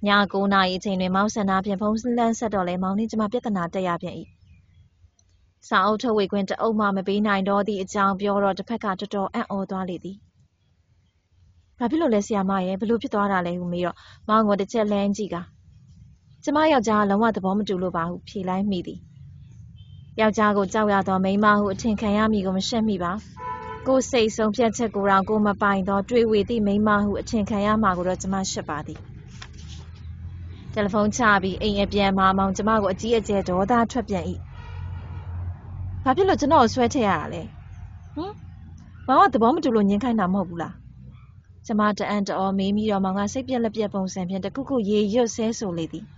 ညာကိုနာရီအချိန်တွင်မောင်ဆန္ဒဖြင့်ဖုံးလန်းဆက်တော့လဲမောင်နှင့်ကျမပြဿနာတက်ရပြန်၏စာအုပ်ထုတ်ဝေခွင့်တအုပ်မှမပေးနိုင်တော့သည့်အကြောင်းပြောတော့တစ်ဖက်ကတော်တော်အံ့ဩသွားလေသည်ဘာဖြစ်လို့လဲဆရာမရဲ့ဘလို့ဖြစ်သွားတာလဲဟုမေးတော့မောင်ကိုတစ်ချက်လှမ်းကြည့်ကကျမယောက်ျားလုံးဝသဘောမတူလို့ပါဟုဖြေလိုက်မိသည်ယောက်ျားကိုကြောက်ရသောမိန်းမဟုအထင်ခံရမည်ကိုမရှက်မိပါကိုယ်စိတ်ဆုံးဖြတ်ချက်ကိုယ်တော်ကိုမပိုင်သောတွေ့ဝေသည့်မိန်းမဟုအထင်ခံရမှာကိုတော့ကျမရှက်ပါသည်တယ်လီဖုန်းချပြီးအိမ်အပြန်မှာမောင်ကျမကိုအကြီးအကျယ်ဒေါသထွက်ပြန်၏ဘာဖြစ်လို့ကျွန်တော်ကိုဆွဲထည့်ရတာလဲဟမ်မောင်ကသဘောမတူလို့ညှင်းခိုင်းတာမဟုတ်ဘူးလားကျမတအံ့တော်မေးမိတော့မောင်ကစိတ်ပြက်လက်ပြက်ပုံစံဖြင့်တခုခုရေရွတ်ဆဲဆိုလေသည်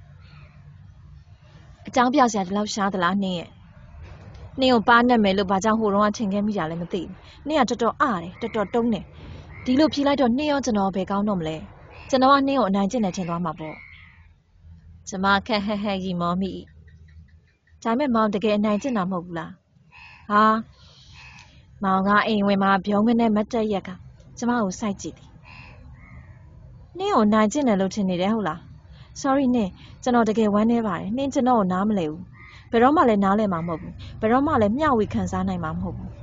အကြောင်းပြစရာဒီလောက်ရှားသလားနှင်းရဲ့နှင်းကိုပါနဲ့မယ်လို့ဘာကြောင့်ဟိုတုန်းကထင်ခဲ့မိတာလဲမသိဘူးနှင်းကတော်တော်အားတယ်တော်တော်တုံးတယ်ဒီလိုဖြေလိုက်တော့နှင်းရောကျွန်တော်ဘယ်ကောင်းတော့မလဲကျွန်တော်ကနှင်းကိုအနိုင်ကျင့်နေထင်သွားမှာပေါ့ကျမခက်ဟက်ဟက်ကြီးမောမိဒါပေမဲ့မောင်တကယ်အနိုင်ကျင့်တာမဟုတ်ဘူးလားဟာမောင်ကအိမ်ဝင်မှာဗျုံးမနဲ့မတ်တက်ရက်ကကျမကိုစိုက်ကြည့်သည်နှင်းကိုအနိုင်ကျင့်တယ်လို့ထင်နေတယ်ဟုတ်လား sorry နှင်းကျွန်တော်တကယ်ဝမ်းနည်းပါတယ်နှင်းကျွန်တော်ကိုနားမလည်ဘူးဘယ်တော့မှလည်းနားလည်မှာမဟုတ်ဘူးဘယ်တော့မှလည်းမျှဝေခံစားနိုင်မှာမဟုတ်ဘူး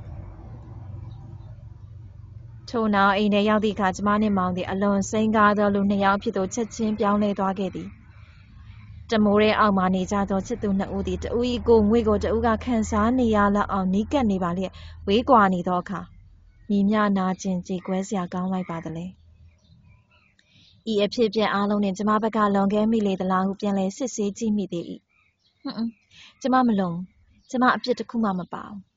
ထို့နောက်အိမ်ထဲရောက်သည့်အခါကျမနှင့်မောင်သည်အလွန်စိမ်းကားသောလူနှစ်ယောက်ဖြစ်သို့ချက်ချင်းပြောင်းလဲသွားခဲ့သည်တမိုးရဲအောက်မှနေကြသောချစ်သူနှစ်ဦးသည်တဦး၏ကိုငွေကိုတဦးကခံစားနေရလောက်အောင်နီးကပ်နေပါလျက်ဝေးကွာနေသောအခါမိမြနာကျင်ကြေကွဲစရာကောင်းလိုက်ပါသလဲဤအဖြစ်ပြက်အားလုံးနှင့်ကျမဘက်ကလွန်ခဲ့မိလေသလားဟုပြန်လဲစစ်ဆေးကြည့်မိသေး၏ဟွန်းကျမမလုံကျမအပြစ်တစ်ခုမှမပါဘူး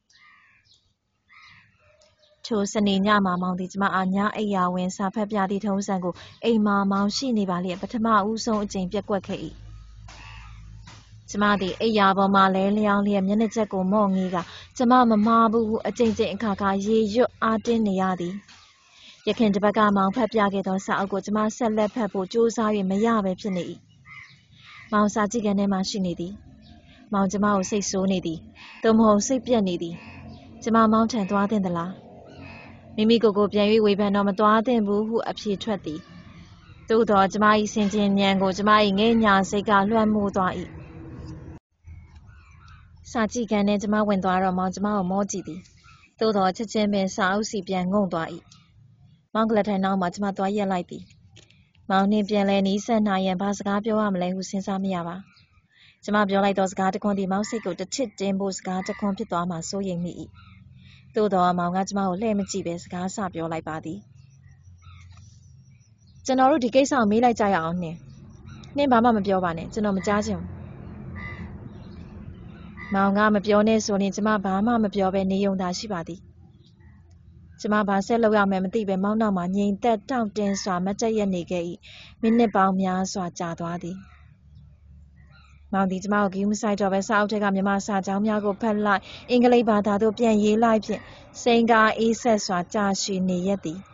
ထိုစနေညမှာမောင်သည်ကျမအားညအိယာဝင်စာဖတ်ပြသည့်ထုံးစံကိုအိမ်မှာမောင်ရှိနေပါလျက်ပထမဦးဆုံးအကြိမ်ပြက်ကွက်ခဲ့၏ကျမသည်အိယာပေါ်မှလဲလျောင်းလျက်မျက်နှာချက်ကိုမော့ငေးကကျမမမားဘူးဟုအကြိမ်ကြိမ်အခါခါရေရွတ်အားတင်းနေရသည်ရခင်တစ်ပတ်ကမောင်ဖတ်ပြခဲ့သောစာအုပ်ကိုကျမဆက်လက်ဖတ်ဖို့ကြိုးစား၍မရပဲဖြစ်နေ၏မောင်စာကြည့်ခန်းထဲမှရှိနေသည်မောင်ကျမကိုစိတ်ဆိုးနေသည်သို့မဟုတ်စိတ်ပြက်နေသည်ကျမမောင်ထံသွားသင့်သလားမိမိကိုယ်ကိုပြန်၍ဝေဖန်တော့မသွားသင့်ဘူးဟုအဖြေထွက်သည်သို့သောကျမ၏ဆင်ခြင်ဉာဏ်ကိုကျမ၏ငဲ့ညာစိတ်ကလွှမ်းမိုးသွား၏စာကြည့်ခန်းထဲကျမဝင်သွားတော့မောင်ကျမကိုမောကြည့်သည်သို့သောချက်ချင်းပင်စာအုပ်စီပြန်ငုံသွား၏မောင်ကလထိုင်နောက်မှာကျမသွားရက်လိုက်သည်မောင်နှင့်ပြန်လဲနီးစပ်နိုင်ရန်ဘာစကားပြောရမလဲဟုစဉ်းစားမရပါကျမပြောလိုက်သောစကားတစ်ခွန်းသည်မောင်စိတ်ကိုတစ်ချစ်တင်းဖို့စကားတစ်ခွန်းဖြစ်သွားမှစိုးရိမ်မိ၏သို့သောမောင်ကကျမကိုလှည့်မကြည့်ပဲစကားဆပြောလိုက်ပါသည်ကျွန်တော်တို့ဒီကိစ္စကိုမေးလိုက်ကြရအောင်နှင်းနှင်းဘာမှမပြောပါနဲ့ကျွန်တော်မကြားချင်ဘူးမောင်ကမပြောနဲ့ဆိုရင်ကျမဘာမှမပြောပဲနေုံသာရှိပါသည်ကျမဘာဆက်လုပ်ရမယ်မသိပဲမောင်နောက်မှာငြိမ်သက်တောင့်တင်းစွာမတ်တက်ရက်နေခဲ့၏မိနစ်ပေါင်းများစွာကြာသွားသည်မောင်သည်ကျမကိုဂရုမစိုက်တော့ပဲစာအုပ်ထဲကမြန်မာစာကြောင်းများကိုဖတ်လိုက်အင်္ဂလိပ်ဘာသာသို့ပြန်ရေးလိုက်ဖြင့်စိန်ကားအေးဆက်စွာကြာရှည်နေရက်သည်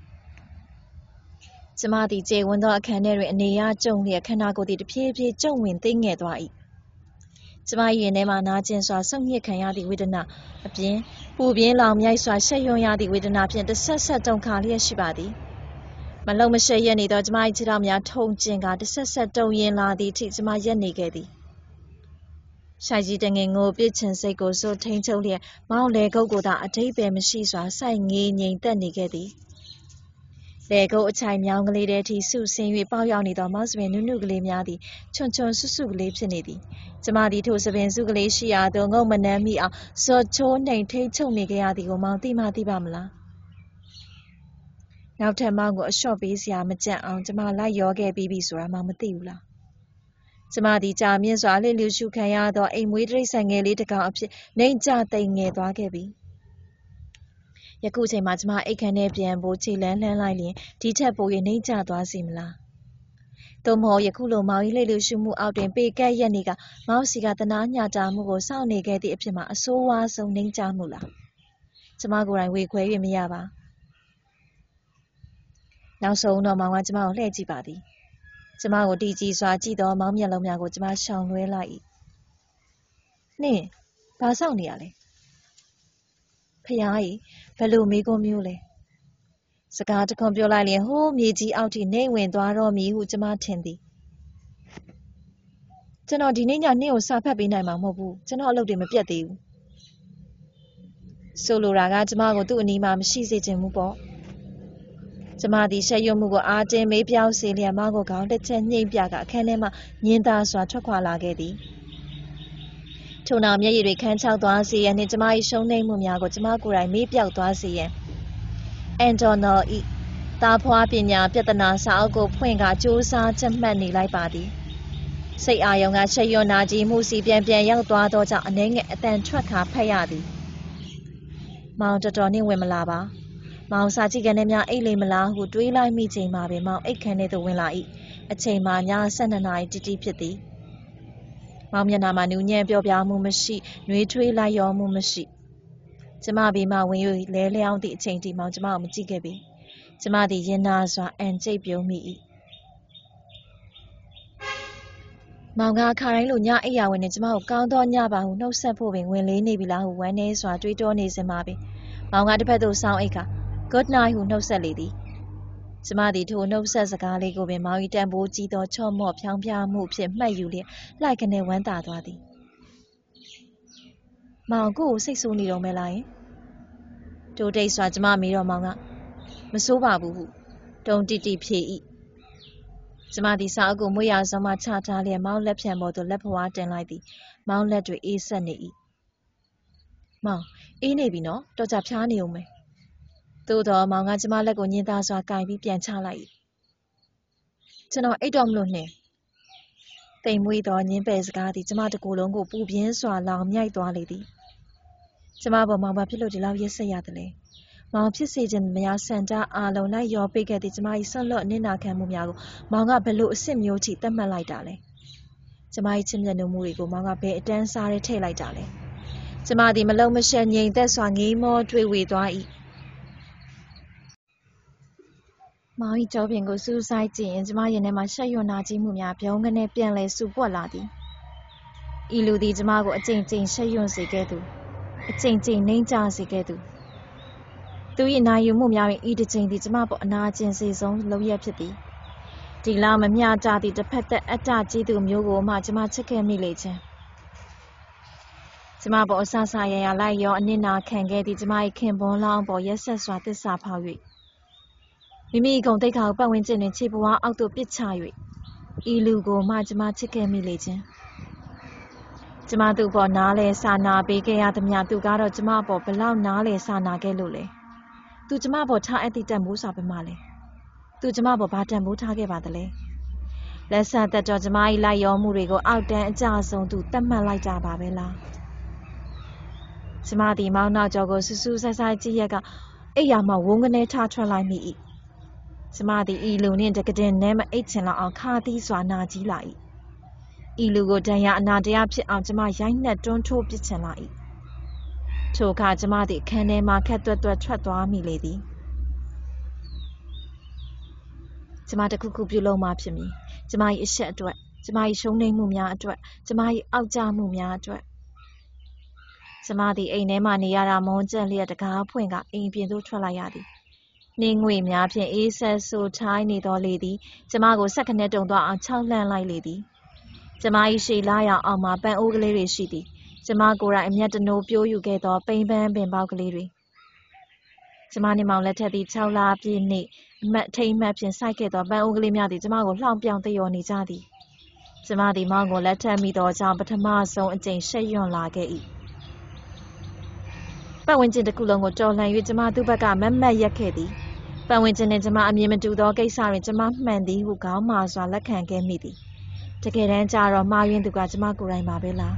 ကျမသည်ကြေဝန်းသောအခန်းထဲတွင်အနေရကြုံလျက်ခန္ဓာကိုယ်သည်တဖြည်းဖြည်းကျုံဝင်သိငယ်သွား၏ကျမရင်ထဲမှနာကျင်စွာဆုပ်ညစ်ခံရသည့်ဝေဒနာအပြင်ပူပြင်းလောင်မြိုက်စွာရှက်ရွံ့ရသည့်ဝေဒနာဖြင့်တစ်ဆက်ဆက်တုန်ခါလျက်ရှိပါသည်မလုံမရှက်ရက်နေသောကျမ၏ခြေထောက်များထုံကျင်ကတစ်ဆက်ဆက်တုန်ရင်လာသည့်အထိကျမရက်နေခဲ့သည်ရှိုက်ကြီးတငင်ကိုပြစ်ချင်စိတ်ကိုစိုးထိန်ချုပ်လျက်မောင်းလေကုတ်ကိုသာအထိပ္ပယ်မရှိစွာစိုက်ငေးငြိမ်သက်နေခဲ့သည်လေကုတ်အချိုင်မြောင်းကလေးတဲထိဆူဆင်း၍ပေါက်ရောက်နေသောမောက်စပင်နုနုကလေးများသည်ချွန်ချွန်ဆုဆုကလေးဖြစ်နေသည်ကျမသည်ထိုစပင်စုကလေးရှိရာသို့ငုံမနှမ်းမိအောင်ဇော်ချိုးနှိမ်ထိတ်ချုပ်နေခဲ့ရသည်ကိုမောင်သိမှသိပါမလားနောက်ထပ်မောင်ကိုအလျှော့ပေးစရာမကြံ့အောင်ကျမလိုက်ရောခဲ့ပြီးပြီဆိုတာမောင်မသိဘူးလားကျမသည်ကြာမြင့်စွာလှည့်လျူရှုခံရသောအိမ်မွေးတိရစ္ဆာန်ငယ်လေးတစ်ကောင်အဖြစ်နှိမ်ကျသိမ်ငယ်သွားခဲ့ပြီယခုချိန်မှာကျမအိတ်ခမ်းထဲပြန်ဖို့ခြေလန်းလှမ်းလိုက်လျင်ဒီထက်ပို၍နှိမ်ကျသွားစီမလားသို့မဟုတ်ယခုလိုမောင်၏လှည့်လျူရှုမှုအောက်တွင်ပေကက်ရက်နေကမောင်စီကတနာညတာမှုကိုစောင့်နေခဲ့သည့်အဖြစ်မှာအဆိုးဝါးဆုံးနှိမ်ကျမှုလားကျမကိုယ်တိုင်ဝေခွဲ၍မရပါနောက်ဆုံးတော့မောင်ကကျမကိုလှည့်ကြည့်ပါသည်ကျမကိုတီးကြည့်စွာကြည့်သောမောင်မျက်လုံးများကိုကျမရှောင်လွှဲလိုက်၏နှင်းဘာစောင့်နေရလဲဖျားကြီးဘယ်လိုမေးခွန်းမျိုးလဲစကားတခွန်ပြောလိုက်ရင်ဟိုးမြေကြီးအောက်ထိနေဝင်သွားတော့မည်ဟုကျမထင်သည်ကျွန်တော်ဒီနေ့ညနေ့ကိုစာဖတ်ပေးနိုင်မှာမဟုတ်ဘူးကျွန်တော်အလုပ်တွေမပြတ်သေးဘူးဆိုလိုတာကကျမကိုသူ့အနီးမှာမရှိစေချင်ဘူးပေါ့ကျမသည်ရှက်ရွံ့မှုကိုအားတင်းမေးပြောင်းစေလျက်မောင်ကိုခေါင်းတစ်ချက်ညှိမ့်ပြကအခန်းထဲမှညင်သာစွာထွက်ခွာလာခဲ့သည်ထို့နောက်မျက်ရည်တွေခန်းချောက်သွားစေရန်နှင့်ကျမ၏ရှုံးနိမ့်မှုများကိုကျမကိုယ်တိုင်မေးပြောက်သွားစေရန်အန်တိုနယ်၏သားဖွားပညာပြဿနာစာအုပ်ကိုဖွင့်ကာကြိုးစားချက်မှတ်နေလိုက်ပါသည်စိတ်အာရုံကရှက်ရွံ့နာကြည်မှုစီပြန်ပြန်ရောက်သွားသောကြောင့်အနှဲငယ်အတန်ထွက်ခါဖတ်ရသည်မောင်တော်တော်နှင့်ဝင်မလာပါမောင်စာကြည့်ကန်ထဲများအိတ်လိမ်မလားဟုတွေးလိုက်မိချိန်မှာပင်မောင်အိတ်ခန်းထဲသို့ဝင်လာ၏အချိန်မှာညဆယ်နှစ်နာရီတိတိဖြစ်သည်မောင်မျက်နှာမှာနူးညံ့ပျော့ပြောင်းမှုမရှိနှွေးထွေးလိုက်ရောမှုမရှိကျမဘေးမှဝင်၍လဲလျောင်းသည့်အချိန်ထိမောင်ကျမကိုမကြည့်ခဲ့ပေကျမသည်ရင်နာစွာအန်ကျိတ်ပြုံးမိ၏မောင်ကခါတိုင်းလိုညအိပ်ရာဝင်နေကျမကိုကောင်းသောညပါဟုနှုတ်ဆက်ဖို့ပင်ဝင်လေးနေပြီလားဟုဝမ်းနည်းစွာတွေးတောနေစဉ်မှာပင်မောင်ကတစ်ဖက်သို့ဆောင်းအိတ်က Good night ဟုနှုတ်ဆက်လေသည်ကျမသည်ထိုနှုတ်ဆက်စကားလေးကိုပင်မောင်၏တန်ဖိုးကြီးသောချော့မော့ဖြောင်းပြမှုဖြင့်မှတ်ယူလျက်လှိုက်ကနေဝမ်းသာသွားသည်မောင်ကိုကိုစိတ်ဆိုးနေတော့မဲလားယင်တိုးတိတ်စွာကျမမေးတော့မောင်ကမဆိုးပါဘူးဟုတုံတိတိဖြေ၏ကျမသည်စာအုပ်ကိုမွေးရစွမ်းမှချထားလျက်မောင်လက်ဖြံပေါ်သို့လက်ဖွားတင်လိုက်သည်မောင်လက်တွေအေးဆက်နေ၏မောင်အေးနေပြီနော်တော်ကြဖျားနေဦးမယ်သို့တော့မောင်ကကျမလက်ကိုညှင်းသားစွာကင်ပြီးပြန်ချလိုက်၏ကျွန်တော်အိတ်တော့မလို့နှင်တိမ်မွေးသောညင်းပယ်စကားသည်ကျမတကူလုံးကိုပူပြင်းစွာလောင်မြိုက်သွားလေသည်ကျမပေါ်မောင်ဘာဖြစ်လို့ဒီလောက်ရက်စက်ရသလဲမောင်ဖြစ်စေခြင်းများဆန္ဒအားလုံးလိုက်ရောပေးခဲ့သည့်ကျမ၏ဆွန့်လွတ်အနစ်နာခံမှုများကိုမောင်ကဘလို့အစ်စ်မျိုးထိသတ်မှတ်လိုက်တာလဲကျမ၏ချစ်မြတ်နိုးမှုတွေကိုမောင်ကဘယ်အတန်းစားထဲထည့်လိုက်တာလဲကျမသည်မလုံးမရှက်ငြိမ်သက်စွာငေးမောတွေးဝေသွား၏မောင်၏ကြောပြင်ကိုစူးစိုက်ကြည့်ရင်ကျမရင်ထဲမှာရှက်ရွံ့နာကြီးမှုများပြုံးကနေပြန်လဲဆူပွက်လာသည်ဤလူသည်ကျမကိုအကြိမ်ကြိမ်ရှက်ရွံ့စေခဲ့သူအကြိမ်ကြိမ်နှိမ့်ချစေခဲ့သူသူ၏နိုင်ယူမှုများတွင်ဤတစ်ချိန်သည်ကျမပေါ်အနာကျင်စေဆုံးလုပ်ရဖြစ်သည်ဒီလောက်မမျှတသည့်တစ်ဖက်သက်အတ္တကြီးသူမျိုးကိုမှကျမချစ်ခဲ့မိလေခြင်းကျမပေါ်အဆဆရရလိုက်ရောအနစ်နာခံခဲ့သည့်ကျမ၏ခင်ပွန်းလောင်းပေါ်ရက်ဆက်စွာသစ္စာဖောက်၍မိမိဂုဏ်သိက္ခာကိုပတ်ဝန်းကျင်တွင်ခြေပွားအောက်သို့ပစ်ချ၍ဤလူကိုမှကျမချစ်ခဲ့မိလေခြင်းကျမသူ့ပေါ်နားလေစာနာပေးခဲ့ရသမျှသူကတော့ကျမပေါ်ဘလောက်နားလေစာနာခဲ့လို့လဲသူကျမပေါ်ထားအပ်သည့်တန်ဖိုးစွာပဲမှလဲသူကျမပေါ်ဘာတန်ဖိုးထားခဲ့ပါသလဲလက်ဆံသက်တော်ကျမ၏လိုက်ရောမှုတွေကိုအောက်တန်းအကျဆုံးသူသတ်မှတ်လိုက်ကြပါပဲလားကျမသည်မောင်နောက်ကျော်ကိုစူးစူးဆိုင်ဆိုင်ကြည့်ရကအိယာမှဝုန်းကနေထားထွက်လိုက်မိ၏ကျမသည်ဤလူနှင့်တကတင်နဲမအိတ်ချင်လောက်အောင်ခါသီးစွာနာကြီးလာ၏ဤလူကိုဒဏ်ရာအနာတရားဖြစ်အောင်ကျမရိုက်နှက်တွန်းထိုးပစ်ချင်လာ၏ထိုအခါကျမသည်အခန်းထဲမှခက်သွက်သွက်ထွက်သွားမိလေသည်ကျမတခုခုပြုလုပ်မှဖြစ်မည်ကျမ၏အရှက်အတွက်ကျမ၏ရှုံးနိမ့်မှုများအတွက်ကျမ၏အောက်ကျမှုများအတွက်ကျမသည်အိမ်ထဲမှနေရတာမွန်းကျက်လျက်တကားဖွင့်ကအိမ်ပြင်သို့ထွက်လိုက်ရသည်နှင်းငွေများဖြင့်အေးဆက်ဆူထိုင်းနေသောလေသည်ကျမကိုဆက်ခနဲတုံသွားအောင်ခြောက်လှန့်လိုက်လေသည်ကျမ၏ရှေ့လာရောင်အောက်မှာပန်းအိုးကလေးတွေရှိသည်ကျမကိုယ်တိုင်အမျက်တနိုးပြိုးယူခဲ့သောပိန်ပန်းပင်ပေါက်ကလေးတွေကျမနှင့်မောင်လက်ထက်သည့်ခြောက်လပြည့်နေ့အမတ်ထိမ်းမှတ်ဖြင့်စိုက်ခဲ့သောပန်းအိုးကလေးများသည်ကျမကိုလှောင်ပြောင်သရော်နေကြသည်ကျမသည်မောင်ကိုလက်ထပ်မိသောကြောင့်ပထမဆုံးအကြိမ်ရှက်ရွံ့လာခဲ့၏ပတ်ဝန်းကျင်တစ်ခုလုံးကိုတော်လှန်၍ကျမသူ့ဘက်ကမတ်မတ်ရက်ခဲ့သည်ပတ်ဝန်းကျင်နှင့်ကျမအမြင်မတူသောကိစ္စတွင်ကျမမှန်သည်ဟုခေါင်းမာစွာလက်ခံခဲ့မိသည်တကယ်တမ်းကျတော့မှားယွင်းသူကကျမကိုယ်တိုင်ပါပဲလား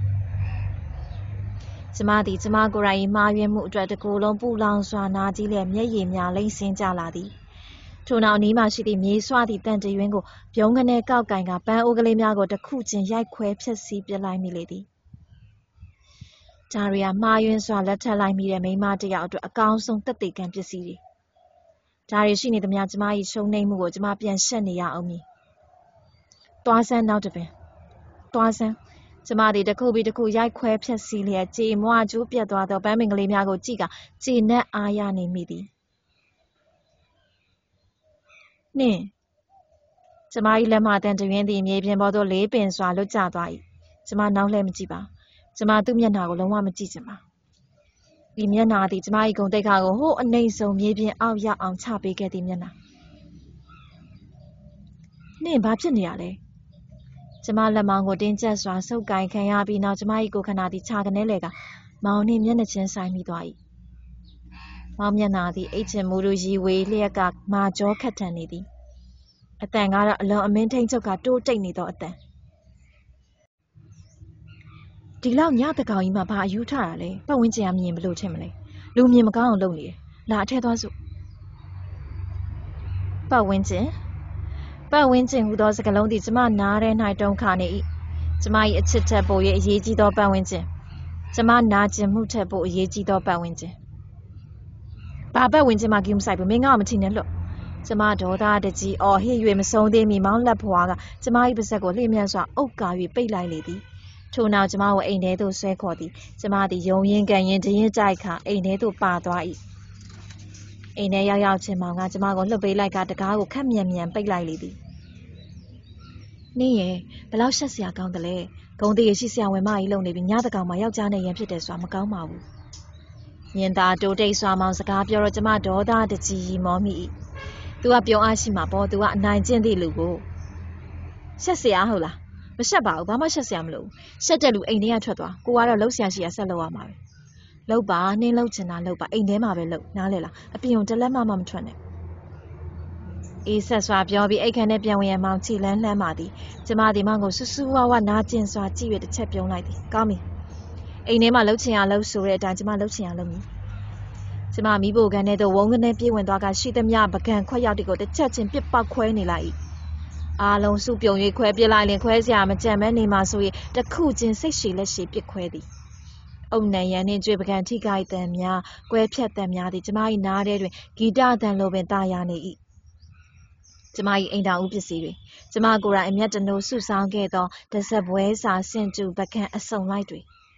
ကျမသည်ကျမကိုယ်တိုင်မှားယွင်းမှုအတွက်တကူလုံးပူလောင်စွာနာကြီးလျက်မျက်ရည်များလိမ့်ဆင်းကြလာသည်ထို့နောက်အနီးမှရှိသည့်မြေဆွသည့်တန်တရွင်းကိုပြုံးကနေကောက်ကင်ကပန်းအိုးကလေးများကိုတစ်ခုချင်းရိုက်ခွဲဖျက်ဆီးပစ်လိုက်မိလေသည်ဒါတွေကမှားယွင်းစွာလက်ထပ်လိုက်မိတဲ့မိန်းမတစ်ယောက်အတွက်အကောင်းဆုံးသက်သေခံပစ္စည်းတွေဒါတွေရှိနေသမျှကျမ၏ရှုံးနိမ့်မှုကိုကျမပြန်ရှက်နေရအောင်မည်သွားစမ်းနောက်တစ်ပင်သွားစမ်းကျမသည်တစ်ခုပြီးတစ်ခုရိုက်ခွဲဖျက်ဆီးလျက်ကြေမွကျိုးပြတ်သွားသောပန်းပင်ကလေးများကိုကြည့်ကကြေနပ်အားရနေမိသည်နှင့်ကျမ၏လက်မှတန်တရင်းသည်မြေပြင်ပေါ်သို့လေးပင်စွာလွတ်ကျသွား၏ကျမနောက်လှည့်မကြည့်ပါကျမသူ့မျက်နှာကိုလုံးဝမကြည့်ချင်ပါဤမျက်နှာသည်ကျမ၏ဂုဏ်သိက္ခာကိုဟိုးအနှိမ့်ဆုံးမြေပြင်အောက်ရောက်အောင်ချပေးခဲ့သည့်မျက်နှာနှင့်ဘာဖြစ်နေရလဲကျမလက်မောင်းကိုတင်းကျပ်စွာဆုပ်ကိုင်ခံရပြီးနောက်ကျမ၏ကိုယ်ခန္ဓာသည်ခြာကနေလေကမောင်နှင့်မျက်နှာချင်းဆိုင်မိသွား၏မောင်မျက်နှာသည်အိတ်ချင်မူလူရီဝေလျက်ကမာကြောခတ်ထန်နေသည်အတန်ကတော့အလွန်အမင်းထိန်ချုပ်ကတိုးတိတ်နေသောအတန်ဒီလောက်ညတကောင်ကြီးမှဘာအယူထတာလဲပတ်ဝန်းကျင်ကမြင်ဘလို့ထင်မလဲလူမြင်မကောင်းအောင်လုပ်နေတယ်လာအထဲသွားစို့ပတ်ဝန်းကျင်ပတ်ဝန်းကျင်ဟူသောစကားလုံးသည်ကျမနားထဲ၌တုန်ခါနေ၏ကျမ၏အချစ်ထက်ပို၍အရေးကြီးသောပတ်ဝန်းကျင်ကျမနာကျင်မှုထက်ပိုအရေးကြီးသောပတ်ဝန်းကျင်ဘာပတ်ဝန်းကျင်မှကိမဆိုင်ဘူးမင်းငါ့ကိုမထီနဲ့လွတ်ကျမဒေါသတကြီးအော်ဟစ်၍မဆုံးသေးမီမောင်းလက်ဖွာကကျမ၏ပါးစပ်ကိုလှည့်မြန်စွာအုပ်ကာ၍ပိတ်လိုက်လေသည်ထို့နောက်ကျမကိုအိမ်ထဲသို့ဆွဲခေါ်သည်ကျမသည်ယုံရင်းကန်ရင်ဒရင်ကြိုက်ခါအိမ်ထဲသို့ပါသွား၏အိမ်ထဲရောက်ရောက်ချင်းမောင်ကကျမကိုလှုပ်ပေးလိုက်ကတကားကိုခက်မြန်မြန်ပိတ်လိုက်လေသည်နင်းရဲ့ဘလောက်ရှက်စရာကောင်းတယ်လဲဂုံတရရှိဆရာဝန်မကြီးလုံနေပြီးညတကောင်မှယောက်ျားနဲ့ရန်ဖြစ်တယ်ဆိုတာမကောင်းပါဘူးမြင်သာတိုးတိတ်စွာမောင်စကားပြောတော့ကျမဒေါသတကြီးရီမောမိ၏သူကပြုံးအားရှိမှာပေါ့သူကအနိုင်ကျင့်သည့်လူကိုရှက်စရာဟုတ်လားမရှက်ပါဘူးဘာမှရှက်စရာမလိုဘူးရှက်တဲ့လူအိမ်ထဲကထွက်သွားကိုကတော့လှုပ်ရှားရှိရဆက်လှုပ်ရမှာပဲလှုပ်ပါနှင်းလှုပ်ချင်တာလှုပ်ပါအိမ်ထဲမှာပဲလှုပ်နားလေလားအပြင်ကိုတလက်မှမမထွက်နဲ့အေးဆက်စွာပြောပြီးအိတ်ခမ်းနဲ့ပြန်ဝင်ရမောင်ချီလန်းလှမ်းပါသည်ကျမဒီမောင်ကိုဆူဆူဝါဝါနာကျင်စွာကြည့်ရတစ်ချက်ပြုံးလိုက်သည်ကောင်းပြီအိမ်ထဲမှာလှုပ်ချင်ရလှုပ်ဆိုတဲ့အတိုင်းကျမလှုပ်ချင်ရလှုပ်မည်ကျမမိဖို့ကန်ထဲသို့ဝုန်းကနေပြေးဝင်သွားကရှိသမျှပကံခွက်ရောက်တီကိုတစ်ချက်ချင်းပစ်ပေါက်ခွဲနေလိုက်၏အားလုံးစုပြုံ၍ခွဲပြလိုက်ရင်ခွဲစရာမကြံမဲနေမှာဆို၍တစ်ခုချင်းစိတ်ရှည်လက်ရှည်ပစ်ခွဲသည်အုံနံရန်နှင့်ကြွေပကံထိခိုက်တံများကွဲဖြတ်တံများသည်ကျမ၏နားထဲတွင်ဂီတတန်လိုပင်တာယာနေ၏ကျမ၏အိမ်တော်ဦးပစ္စည်းတွေကျမကိုယ်တိုင်အမျက်တနိုးဆုဆောင်ခဲ့သောတစက်ပွဲစာစင်တူပကံအစုံလိုက်တွေ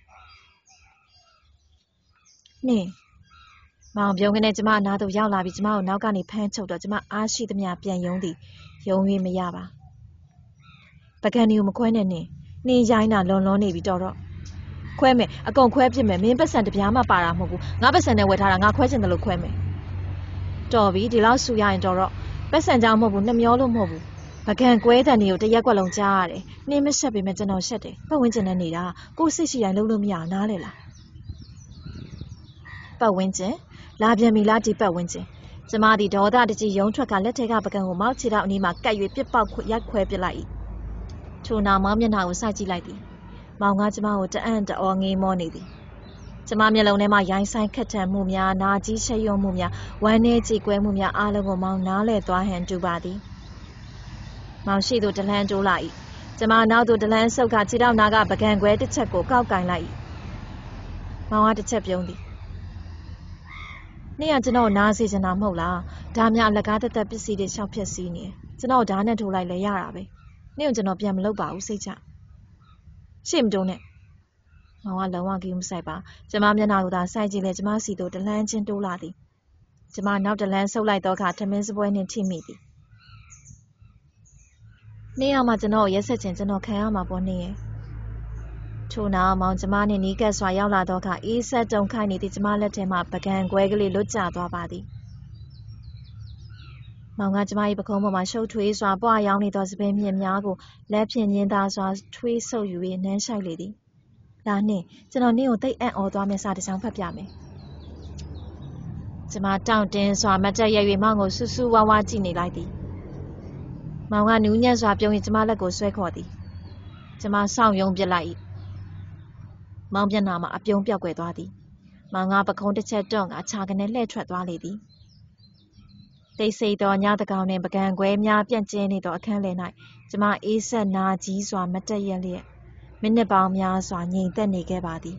နှင့်မောင်ပြုံးကနေကျမအနားသို့ရောက်လာပြီးကျမကိုနောက်ကနေဖမ်းချုပ်တော့ကျမအားရှိသမျှပြန်ယုံသည်ယုံ၍မရပါပကံဒီကိုမခွဲနဲ့နင်းနင်းရိုင်းတာလွန်လွန်နေပြီတော်တော့ခွဲမယ်အကုန်ခွဲပြစ်မယ်မင်းပတ်စံတပြားမှပါတာမဟုတ်ဘူးငါပတ်စံနဲ့ဝယ်ထားတာငါခွဲချင်တယ်လို့ခွဲမယ်တော်ပြီဒီလောက်ဆူရရင်တော်တော့ပတ်စံကြောင်မဟုတ်ဘူးနှမျောလို့မဟုတ်ဘူးပကံကွဲတဲ့နေကိုတရက်ကွက်လုံးကြားရတယ်နှင်းမရှက်ပေမဲ့ကျွန်တော်ရှက်တယ်ပတ်ဝန်းကျင်နဲ့နေတာကိုစိတ်ရှိတိုင်းလုံးလို့မရနားလေလားပတ်ဝန်းကျင်လာပြန်ပြီလားဒီပတ်ဝန်းကျင်ကျမသည်ဒေါသတကြီးရုံးထွက်ကလက်ထဲကပကံကိုမောက်ချီတော့အနီးမှာကတ်၍ပစ်ပေါက်ရိုက်ခွဲပစ်လိုက်၏ထို့နောက်မောင်မျက်နှာကိုစိုက်ကြည့်လိုက်သည်မောင်ကကျမကိုတအံ့တအောငေးမောနေသည်ကျမမျက်လုံးထဲမှာရိုင်းဆိုင်ခက်ထန်မှုများနာကြီးရှက်ရွံ့မှုများဝမ်းနည်းကြေကွဲမှုများအားလုံးကိုမောင်နားလဲသွားဟန်တူပါသည်မောင်ရှိသူတလန်းတိုးလာ၏ကျမနောက်သူတလန်းဆုပ်ကခြေထောက်နာကပကံခွဲတစ်ချက်ကိုကောက်ကင်လိုက်၏မောင်ကတစ်ချက်ပြုံးသည်နေ့ကကျွန်တော်နားစေချင်တာမဟုတ်လားဒါများအလကားတက်တက်ပစ္စည်းတွေရှောက်ဖြက်စီးနေကျွန်တော်ဓာတ်နဲ့ထိုးလိုက်လဲရတာပဲနေ့ကကျွန်တော်ပြန်မလုပ်ပါဘူးစိတ်ချရှေ့မတုံးနဲ့မောင်ကလုံးဝကြည့်မဆိုင်ပါကျမမျက်နှာကိုသာစိုက်ကြည့်လဲကျမစီတို့တလန်းချင်းတိုးလာသည်ကျမနောက်တလန်းဆုပ်လိုက်တော့ခါထမင်းစပွဲနှင့်ထိမိသည်နေ့ကမှကျွန်တော်ရက်ဆက်ချင်းကျွန်တော်ခံရမှာပေါ့နေရဲ့ထို့နောက်မောင်ကျမနှင့်နီးကပ်စွာရောက်လာတော့ခါအေးဆက်တုံခိုက်နေသည့်ကျမလက်ထဲမှပကံကွဲကလေးလွတ်ကျသွားပါသည်မောင်ကကျမ၏ပခုံးပေါ်မှာရှုပ်ထွေးစွာပွားရောင်းနေသောစပင်းမြင့်များကိုလက်ဖြင့်ညင်သာစွာထွေးဆုပ်ယူ၍နမ်းရှိုက်လေသည်လာနှင့်ကျွန်တော်နင့်ကိုသိပ်အံ့ဩသွားမယ်စာတစ်စောင်ဖတ်ပြမယ်ကျမတောင့်တင်းစွာမတ်တက်ရက်၍မောင်ကိုဆူဆူဝါဝါကြည့်နေလိုက်သည်မောင်ကနူးညံ့စွာပြုံး၍ကျမလက်ကိုဆွဲခေါ်သည်ကျမစောင့်ယုံပစ်လိုက်၏မောင်မျက်နှာမှာအပြုံးပြောက်ကွယ်သွားသည်မောင်ကပခုံးတစ်ချက်တွန့်ကခြာကနေလှည့်ထွက်သွားလေသည်တိတ်ဆိတ်သောညတကောင်နှင့်ပကံကွဲများပြန့်ကျဲနေသောအခန်းလယ်၌ကျမအေးဆက်နာကြီးစွာမတ်တက်ရက်လျက်မိနစ်ပေါင်းများစွာငြိမ်သက်နေခဲ့ပါသည်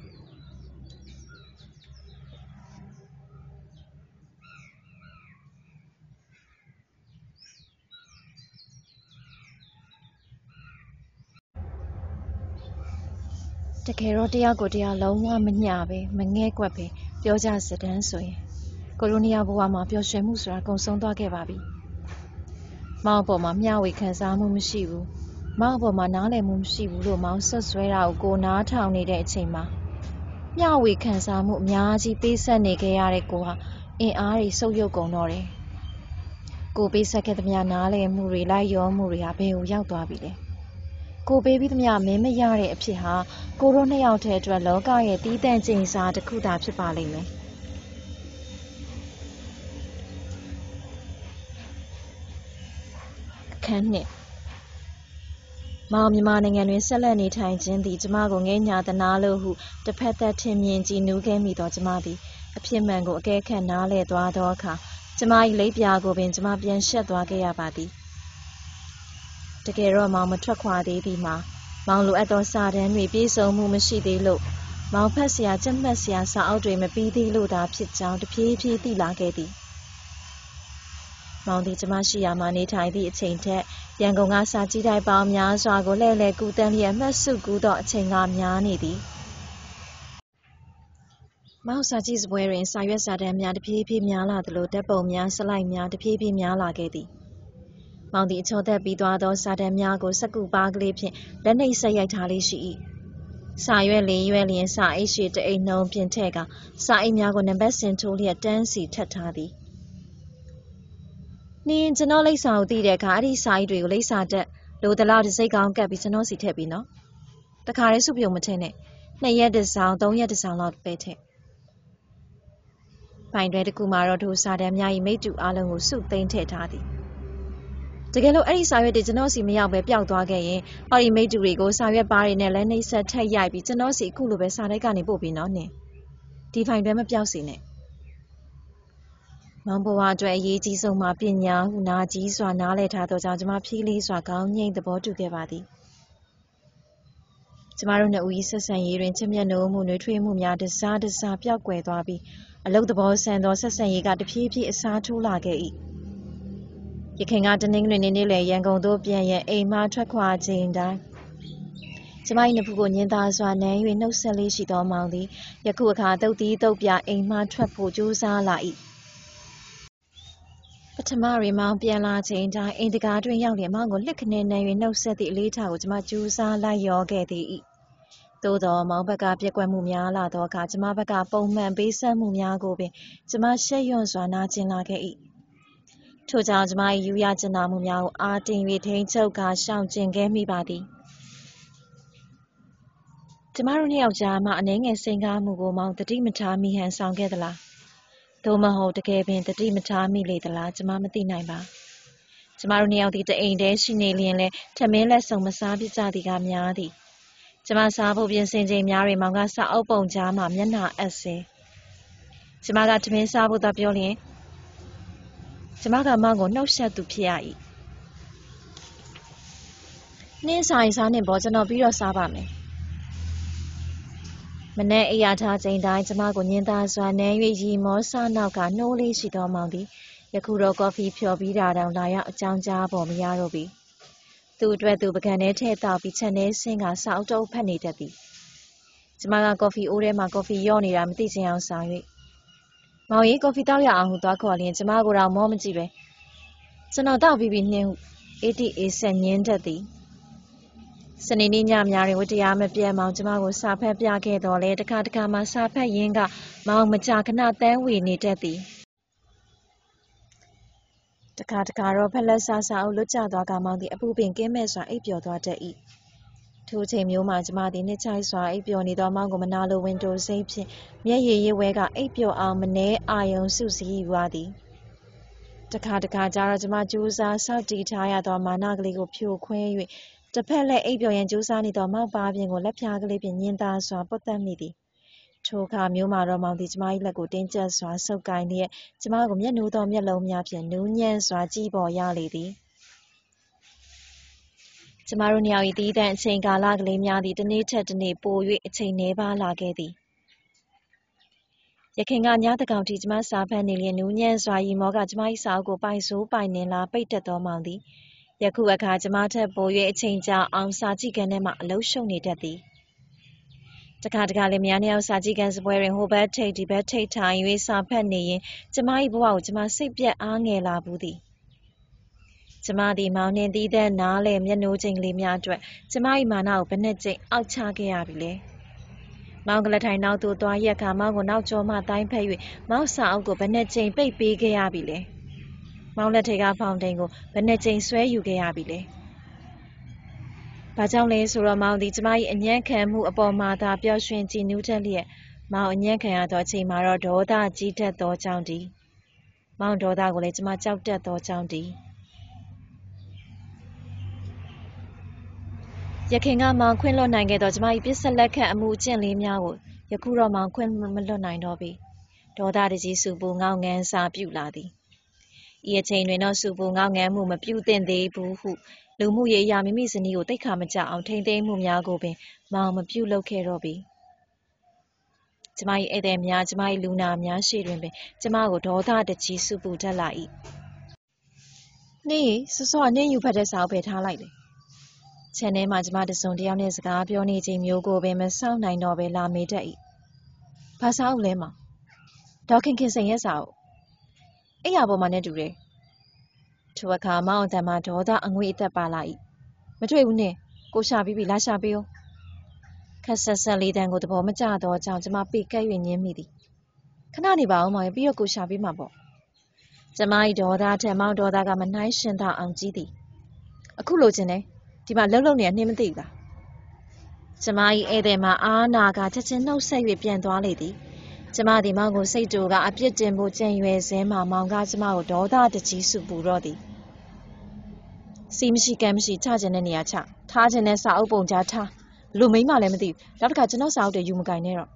တကယ်တော့တယောက်ကိုတယောက်လုံးဝမမျှပဲမငဲ့ကွက်ပဲပြောကြစတမ်းဆိုရင်ကိုလိုနီယာဘဝမှာပျော်ရွှင်မှုဆိုတာကုန်ဆုံးသွားခဲ့ပါပြီမောင်ပေါ်မှာမျှဝေခံစားမှုမရှိဘူးမောင်ပေါ်မှာနားလည်မှုမရှိဘူးလို့မောင်ဆွတ်ဆွဲတာကိုကိုနားထောင်နေတဲ့အချိန်မှာမျှဝေခံစားမှုအများကြီးပေးဆက်နေခဲ့ရတဲ့ကိုဟာအင်အားတွေဆုပ်ယုပ်ကုန်တော့တယ်ကိုပေးဆက်ခဲ့သမျှနားလည်မှုတွေလိုက်ရောမှုတွေဟာဘယ်ကိုရောက်သွားပြီလဲကိုပေးပြီးသမျှမင်းမရတဲ့အဖြစ်ဟာကိုတို့နှစ်ယောက်တည်းအတွက်လောကရဲ့တီးတန့်ကျိန်စာတစ်ခုသာဖြစ်ပါလိမ့်မယ်အခန်းနှစ်မောင်မြန်မာနိုင်ငံတွင်ဆက်လက်နေထိုင်ခြင်းသည်ကျမကိုငဲ့ညာသနာလို့ဟုတစ်ဖက်သက်ထင်မြင်ကြည်နူးခဲ့မိသောကျမသည်အဖြစ်မှန်ကိုအကဲခတ်နားလည်သွားသောအခါကျမ၏လိပ်ပြာကိုပင်ကျမပြန်ရှက်သွားခဲ့ရပါသည်တကယ်တော့မောင်မထွက်ခွာသေးသည်မှာမောင်လိုအပ်သောစာတမ်းတွေပြည့်စုံမှုမရှိသေးလို့မောင်ဖတ်စရာကြက်မှတ်စရာစာအုပ်တွေမပြီးသေးလို့သာဖြစ်ကြောင်းတဖြည်းဖြည်းသိလာခဲ့သည်မောင်သည်ကျမရှိရာမှနေထိုင်သည့်အချိန်ထက်ရန်ကုန်ကစာကြည့်တိုက်ပေါင်းများစွာကိုလှည့်လည်ကူးတန်းလျက်မှတ်စုကူးသောအချိန်ကများနေသည်မောင်စာကြည့်စပွဲတွင်စာရွက်စာတမ်းများတဖြည်းဖြည်းများလာသလိုဓာတ်ပုံများစလိုက်များတဖြည်းဖြည်းများလာခဲ့သည်မောင်သည်အချောသက်ပြီးသွားသောစာတမ်းများကိုစက္ကူပါးကလေးဖြင့်လက်နှိပ်ဆက်ရိုက်ထားလေးရှိ၏စာရွက်လေးရွက်လျင်စာအိတ်ရှိတအိတ်နှုံးပြင်ထည့်ကစာအိတ်များကိုနံပါတ်စဉ်ထိုးလျက်တန်းစီထပ်ထားသည်နင်ကျွန်တော်လိပ်စာကိုသိတဲ့အခါအဲ့ဒီစာအိတ်တွေကိုလိပ်စာတက်လိုတလောက်တစ်စိတ်ကောင်းကပ်ပြီးကျွန်တော်စီထည့်ပြီးနော်တခါတည်းစုပြုံမထည့်နဲ့နှစ်ရက်တစ်စောင်းသုံးရက်တစ်စောင်းလောက်ပဲထည့်ပိုင်တွဲတစ်ခုမှာတော့ထိုစာတမ်းများ၏မိတ္တူအလုံးကိုစုသိမ်းထည့်ထားသည်တကယ်လို့အဲ့ဒီစာရွက်တွေကျွန်တော်စီမရောက်ပဲပျောက်သွားခဲ့ရင်ဟောဒီမိတ္တူတွေကိုစာရွက်ပါးတွေနဲ့လက်နှိပ်ဆက်ထည့်ရိုက်ပြီးကျွန်တော်စီအခုလိုပဲစာတိုက်ကနေပို့ပြီးနော်နင်ဒီဖိုင်တွဲမပျောက်စေနဲ့မောင်ဘဝအတွက်အရေးကြီးဆုံးမှာပညာဟုနာကြီးစွာနားလည်ထားသောကြောင့်ကျမဖြည်းလေးစွာကောင်းငိမ့်သဘောတူခဲ့ပါသည်ကျမတို့နှစ်ဦး၏ဆက်ဆံရေးတွင်ချစ်မြတ်နိုးမှုနှွေးထွေးမှုများတစားတစားပျောက်ကွယ်သွားပြီးအလုသဘောဆန်သောဆက်ဆံရေးကတဖြည်းဖြည်းအစားထိုးလာခဲ့၏ရခိုင်ကတနင်္ဂနွေနေ့နေ့လယ်ရန်ကုန်သို့ပြန်ရန်အိမ်မှထွက်ခွာချိန်တိုင်းကျမ၏နှစ်ဖူးကိုညင်သာစွာနမ်း၍နှုတ်ဆက်လေးရှိသောမောင်သည်ယခုအခါတုတ်သီးတုတ်ပြအိမ်မှထွက်ဖို့ကြိုးစားလာ၏ပထမရေမောင်ပြန်လာချိန်တိုင်းအိမ်တကားတွင်ရောက်လျက်မောင်ကိုလှစ်ခနဲနမ်း၍နှုတ်ဆက်သည့်အလေးထားကိုကျမကြိုးစားလိုက်ရောခဲ့သည်၏သို့သောမောင်ဘက်ကပြက်ကွက်မှုများလာသောအခါကျမဘက်ကပုံမှန်ပေးဆက်မှုများကိုပင်ကျမရှက်ရွံ့စွာနာကျင်လာခဲ့၏ထို့ကြောင့်ကျမ၏ယူရကျင်နာမှုများကိုအားတင်း၍ထိန်းချုပ်ကာရှောင်ကျဉ်ခဲ့မိပါသည်ကျမတို့နှစ်ယောက်ကြားမှအနည်းငယ်စိန်ကားမှုကိုမောင်တတိမထားမိဟန်ဆောင်ခဲ့သလားသို့မဟုတ်တကယ်ပင်တတိမထားမိလေသလားကျမမသိနိုင်ပါကျမတို့နှစ်ယောက်သည်တအိမ်တည်းရှိနေလျင်လဲထမင်းလက်စုံမစားဖြစ်ကြသည်ကများသည်ကျမစားဖို့ပြင်ဆင်ချိန်များတွင်မောင်ကစာအုပ်ပုံကြားမှမျက်နှာအပ်စေကျမကထမင်းစားဖို့သာပြောလျင်ကျမကမောင်ကိုနှုတ်ဆက်သူဖြစ်ရ၏နင်းစားရင်စားနေပေါ်ကျွန်တော်ပြီးတော့စားပါမယ်မနေ့အရာထားချိန်တိုင်းကျမကိုညင်သာစွာနမ်း၍ရီမောစနောက်ကနှိုးလေးရှိသောမောင်သည်ယခုတော့ကော်ဖီဖြော်ပြီးတာတောင်လာရောက်အကြောင်းကြားပေါ်မရတော့ပြီသူ့အတွက်သူပကံထဲထည့်တောက်ပြီးချက်ထဲဆင်းကစာအုပ်တုပ်ဖတ်နေတတ်သည်ကျမကကော်ဖီအိုးထဲမှာကော်ဖီရော့နေတာမသိချင်အောင်စား၍မောင်ကြီးကော်ဖီတောက်ရအောင်ဟုသွားခေါ်လျင်ကျမကိုတော့မောမကြည့်ပဲကျွန်တော်တောက်ပြီးပြီးနှင်းဟုအေးတိအေးဆက်ညင်းတတ်သည်စနေနေ့ညများတွင်ဝတ္တရားမပြတ်မောင်ကျမကိုစာဖတ်ပြခဲ့တော်လဲတခါတခါမှစာဖတ်ရင်းကမောင်မကြာခဏတန်းဝေနေတတ်သည်တခါတခါတော့ဖက်လက်ဆာစာအုပ်လွတ်ကျသွားကမောင်သည်အပူပင်ကင်းမဲ့စွာအိပ်ပျော်သွားတတ်၏ထိုချိန်မျိုးမှာကျမသည်နှစ်ချိုက်စွာအိပ်ပျော်နေသောမောင်ကိုမနာလိုဝင်တိုစိတ်ဖြင့်မျက်ရည်ရည်ဝဲကအိပ်ပျော်အောင်မနှဲအာယုံစုစည်းယူရသည်တခါတခါကျတော့ကျမကြိုးစားစောင့်တည်ထားရသောမာနကလေးကိုဖြိုခွဲ၍တစ်ဖက်လက်အိပ်ပျော်ရန်ကြိုးစားနေသောမောက်ပါပြင်ကိုလက်ဖြားကလေးဖြင့်ညင်သာစွာပုတ်တက်မိသည်ထိုအခါမျိုးမှာတော့မောင်သည်ကျမ၏လက်ကိုတင်းကျပ်စွာဆုပ်ကိုင်လျက်ကျမကိုမျက်နှိုးသောမျက်လုံးများဖြင့်နူးညံ့စွာကြည့်ပေါ်ရလေသည်ကျမတို့နှစ်ယောက်၏တီးတန့်အချိန်ကာလကလေးများသည်တစ်နေ့ထက်တစ်နေ့ပို၍အချိန်နည်းပါးလာခဲ့သည်ရခင်ကညသန်းခေါင်ထိကျမစာဖတ်နေလျင်နူးညံ့စွာရီမောကကျမ၏စာအုပ်ကိုပိုင်ဆိုးပိုင်နင်လာပိတ်တက်သောမောင်သည်ယခုအခါကျမထက်ပို၍အချိန်ကြာအောင်စာကြည့်ခန်းထဲမှအလုပ်ရှုပ်နေတတ်သည်တခါတခါလည်းများနှစ်ယောက်စာကြည့်ခန်းစပွဲတွင်ဟိုဘက်ထိပ်ဒီဘက်ထိပ်ထိုင်၍စာဖတ်နေရင်ကျမ၏ဘဝကိုကျမစိတ်ပြက်အားငယ်လာဘူးသည်ကျမသည်မောင်နှင့်သီးသန့်နားလည်မျက်နှိုးချိန်ကလေးများအတွက်ကျမ၏မာနကိုဘယ်နှစ်ကြိမ်အောက်ချခဲ့ရပြီလဲမောင်ကလထိုင်နောက်သို့သွားရက်ခါမောင်ကိုနောက်ကျောမှတိုင်းဖက်၍မောင်စာအုပ်ကိုဘယ်နှစ်ကြိမ်ပိတ်ပေးခဲ့ရပြီလဲမောင်လက်ထက်ကဖောင်တိန်ကိုဘယ်နှစ်ကြိမ်ဆွဲယူခဲ့ရပြီလဲဘာကြောင့်လဲဆိုတော့မောင်သည်ကျမ၏အညံ့ခံမှုအပေါ်မှာသာပျော်ရွှင်ကြည်နူးတတ်လျက်မောင်အညံ့ခံရသောအချိန်မှာတော့ဒေါသကြီးတတ်သောကြောင့်တည်းမောင်ဒေါသကိုလည်းကျမကြောက်တတ်သောကြောင့်တည်းယခင်ကမောင်ခွင့်လွှတ်နိုင်ခဲ့သောကျမ၏ပစ္စလက်ခတ်အမှုအကျင့်လေးများကိုယခုတော့မောင်ခွင့်မလွှတ်နိုင်တော့ပေဒေါသတကြီးစုပူငေါငန်းစာပြုလာသည်ဤအချိန်တွင်တော့စုပူငေါငန်းမှုမပြုသင့်သေးဘူးဟုလူမှုရေးအရာမိမိဇနီးကိုတိတ်ခါမကြအောင်ထိမ့်သိမ်းမှုများကိုပင်မောင်မပြုလုပ်ခဲ့တော့ပေကျမ၏ဧည့်သည်များကျမ၏လူနာများရှေ့တွင်ပင်ကျမကိုဒေါသတကြီးစုပူတတ်လာ၏နှင်းစောစောနှင်းယူဖတ်တဲ့စာအုပ်ပဲထားလိုက်လေခြံထဲမှာကျမတစုံတယောက်နဲ့စကားပြောနေချိန်မျိုးကိုပင်မစောင့်နိုင်တော့ပဲလာမေးတတ်၏ဘာစာအုပ်လဲမောင်ဒေါခင်ခင်စိန်ရဲ့စာအုပ်အိယာပေါ်မှာနဲ့တူတယ်ထိုအခါမောင်အတန်မှာဒေါသအငွေ့အသက်ပါလာ၏မတွေ့ဘူးနှင်းကိုရှာပြီးပြီလာရှာပေးဦးခက်ဆက်ဆက်လေးတန်းကိုသဘောမကျတော့ကြောင့်ကျမပေကပ်၍ညင်းမိသည်ခဏနေပါဦးမောင်ပြီးတော့ကိုရှာပေးမှာပေါ့ကျမ၏ဒေါသထက်မောင်ဒေါသကမနှိုင်းရှင်သာအောင်ကြီးသည်အခုလိုချင်တယ်ဒီမှာလှုပ်လှုပ်နေရနှင်းမသိဘူးလားကျမ၏ဧည့်သည်မှာအားနာကချက်ချင်းနှုတ်ဆက်၍ပြန်သွားလေသည်ကျမသည်မောင်ကိုစိတ်တူကအပြစ်တင်ဖို့ကြံရွယ်စဲမှာမောင်ကကျမကိုဒေါသတကြီးစုပူတော့သည်စီမရှိကမ်းမရှိချခြင်းတဲ့နေရာချထားခြင်းတဲ့စာအုပ်ပုံကြားထားလူမိန်းမလည်းမသိဘူးနောက်တစ်ခါကျွန်တော်စာအုပ်တွေယူမကင်နဲ့တော့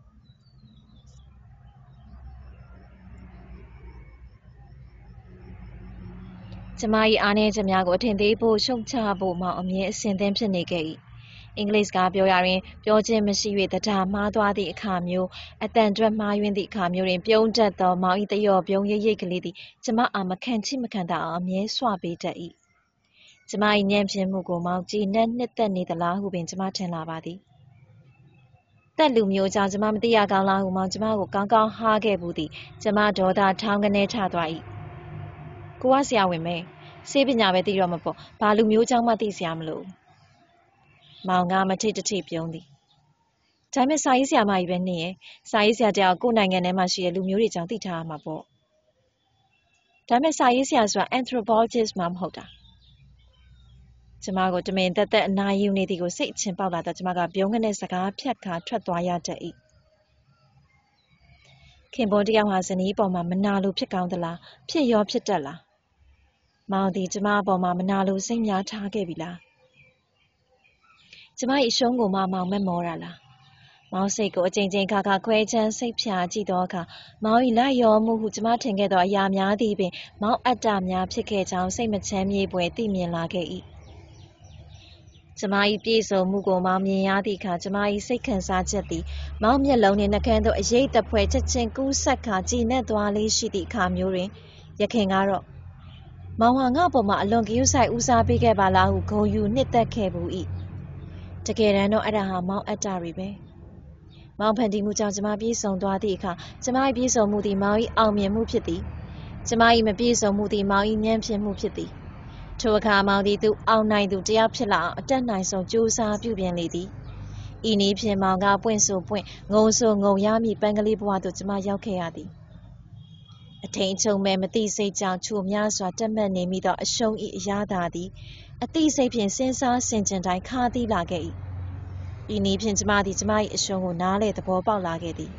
ကျမ၏အားနည်းချက်များကိုအထင်သေးဖို့ရှုံချဖို့မောင်အမြဲအစဉ်သင့်ဖြစ်နေခဲ့၏အင်္ဂလိပ်စကားပြောရရင်ပြောခြင်းမရှိ၍တရားမှားသွားသည့်အခါမျိုးအတန်တွက်မှားယွင်းသည့်အခါမျိုးတွင်ပြုံးတတ်သောမောင်၏တယော့ပြုံးရိပ်ရိပ်ကလေးသည်ကျမအားမခံချိမခံတာအောင်အမြဲဆွပေးတတ်၏ကျမ၏ညံ့ဖျင်းမှုကိုမောင်ကြည်နက်နှစ်သက်နေသလားဟုပင်ကျမထင်လာပါသည်တက်လူမျိုးကြောင့်ကျမမသိရကောင်းလားဟုမောင်ကျမကိုကောင်းကောင်းဟားခဲ့ဘူးသည်ကျမဒေါသထောင်းကနေထသွား၏ကိုကဆရာဝန်မဲဆေးပညာပဲသိတော့မပေါ့ဘာလူမျိုးကြောင့်မှသိစရာမလိုမောင်ကမထိတ်တထိတ်ပြုံးသည်ဒါပေမဲ့စာရေးဆရာမကြီးပဲနှင်းရဲ့စာရေးဆရာတယောက်ကိုယ်နိုင်ငံထဲမှာရှိတဲ့လူမျိုးတွေကြောင့်သိထားရမှာပေါ့ဒါပေမဲ့စာရေးဆရာဆိုတာ anthropologist မှမဟုတ်တာကျမကိုတမင်တက်တက်အနာယူနေသည်ကိုစိတ်အချင်းပေါက်လာတော့ကျမကပြုံးကနေစကားဖြတ်ခါထွက်သွားရတတ်၏ခင်ပွန်းတယောက်ဟာဇနီးပေါ်မှာမနာလိုဖြစ်ကောင်းသလားဖြစ်ရောဖြစ်တတ်လားမောင်သည်ကျမအပေါ်မှာမနာလိုစိတ်များထားခဲ့ပြီလားကျမ၏အရှုံးကိုမှမောင်မက်မောတာလားမောင်စိတ်ကိုအချိန်ချင်းခါခါခွဲချမ်းစိတ်ဖြာကြည့်သောအခါမောင်၏လိုက်ရောမှုဟုကျမထင်ခဲ့သောအရာများသည်ပင်မောင်အတ္တများဖြစ်ခဲ့ကြောင်းစိတ်မချမ်းမြေ့ပွေသိမြင်လာခဲ့၏ကျမ၏ပြေဆုံးမှုကိုမောင်မြင်ရသည့်အခါကျမ၏စိတ်ခံစားချက်သည်မောင်မျက်လုံးနှင့်နှကန်းသို့အရိပ်တဖွဲချက်ချင်းကူးဆက်ခါကြည်နက်သွားလေးရှိသည့်အခါမျိုးတွင်ယခင်ကတော့မောင်ဟာငါ့ပေါ်မှာအလွန်ဂရုစိုက်ဦးစားပေးခဲ့ပါလားဟုဂုဏ်ယူနှစ်သက်ခဲ့ဘူး၏တကယ်တမ်းတော့အဲ့ဒါဟာမောင်အတ္တတွေပဲမောင်ဖန်တီးမှုကြောင့်ကျမပြေဆုံးသွားသည့်အခါကျမ၏ပြေဆုံးမှုသည်မောင်၏အောင်မြင်မှုဖြစ်သည်ကျမ၏မပြေဆုံးမှုသည်မောင်၏ညံ့ဖျင်းမှုဖြစ်သည်ထိုအခါမောင်သည်သူအောင်နိုင်သူတယောက်ဖြစ်လာအောင်အတက်နိုင်ဆုံးကြိုးစားပြုပြင်လေသည်ဤနည်းဖြင့်မောင်ကပွင့်ဆိုပွင့်ငုံဆိုငုံရမည့်ပန်းကလေးဘဝသို့ကျမရောက်ခဲ့ရသည်အထိန်ချုံမဲ့မသိစိတ်ကြောင့်ချိုများစွာတက်မှတ်နေမိသောအရှုံး၏အရာသာသည်အသိစိတ်ဖြင့်စဉ်းစားဆင်ခြင်တိုင်းခါသီးလာခဲ့၏ဤနည်းဖြင့်ကျမသည်ကျမ၏အရှုံးကိုနားလေသဘောပေါက်လာခဲ့သည်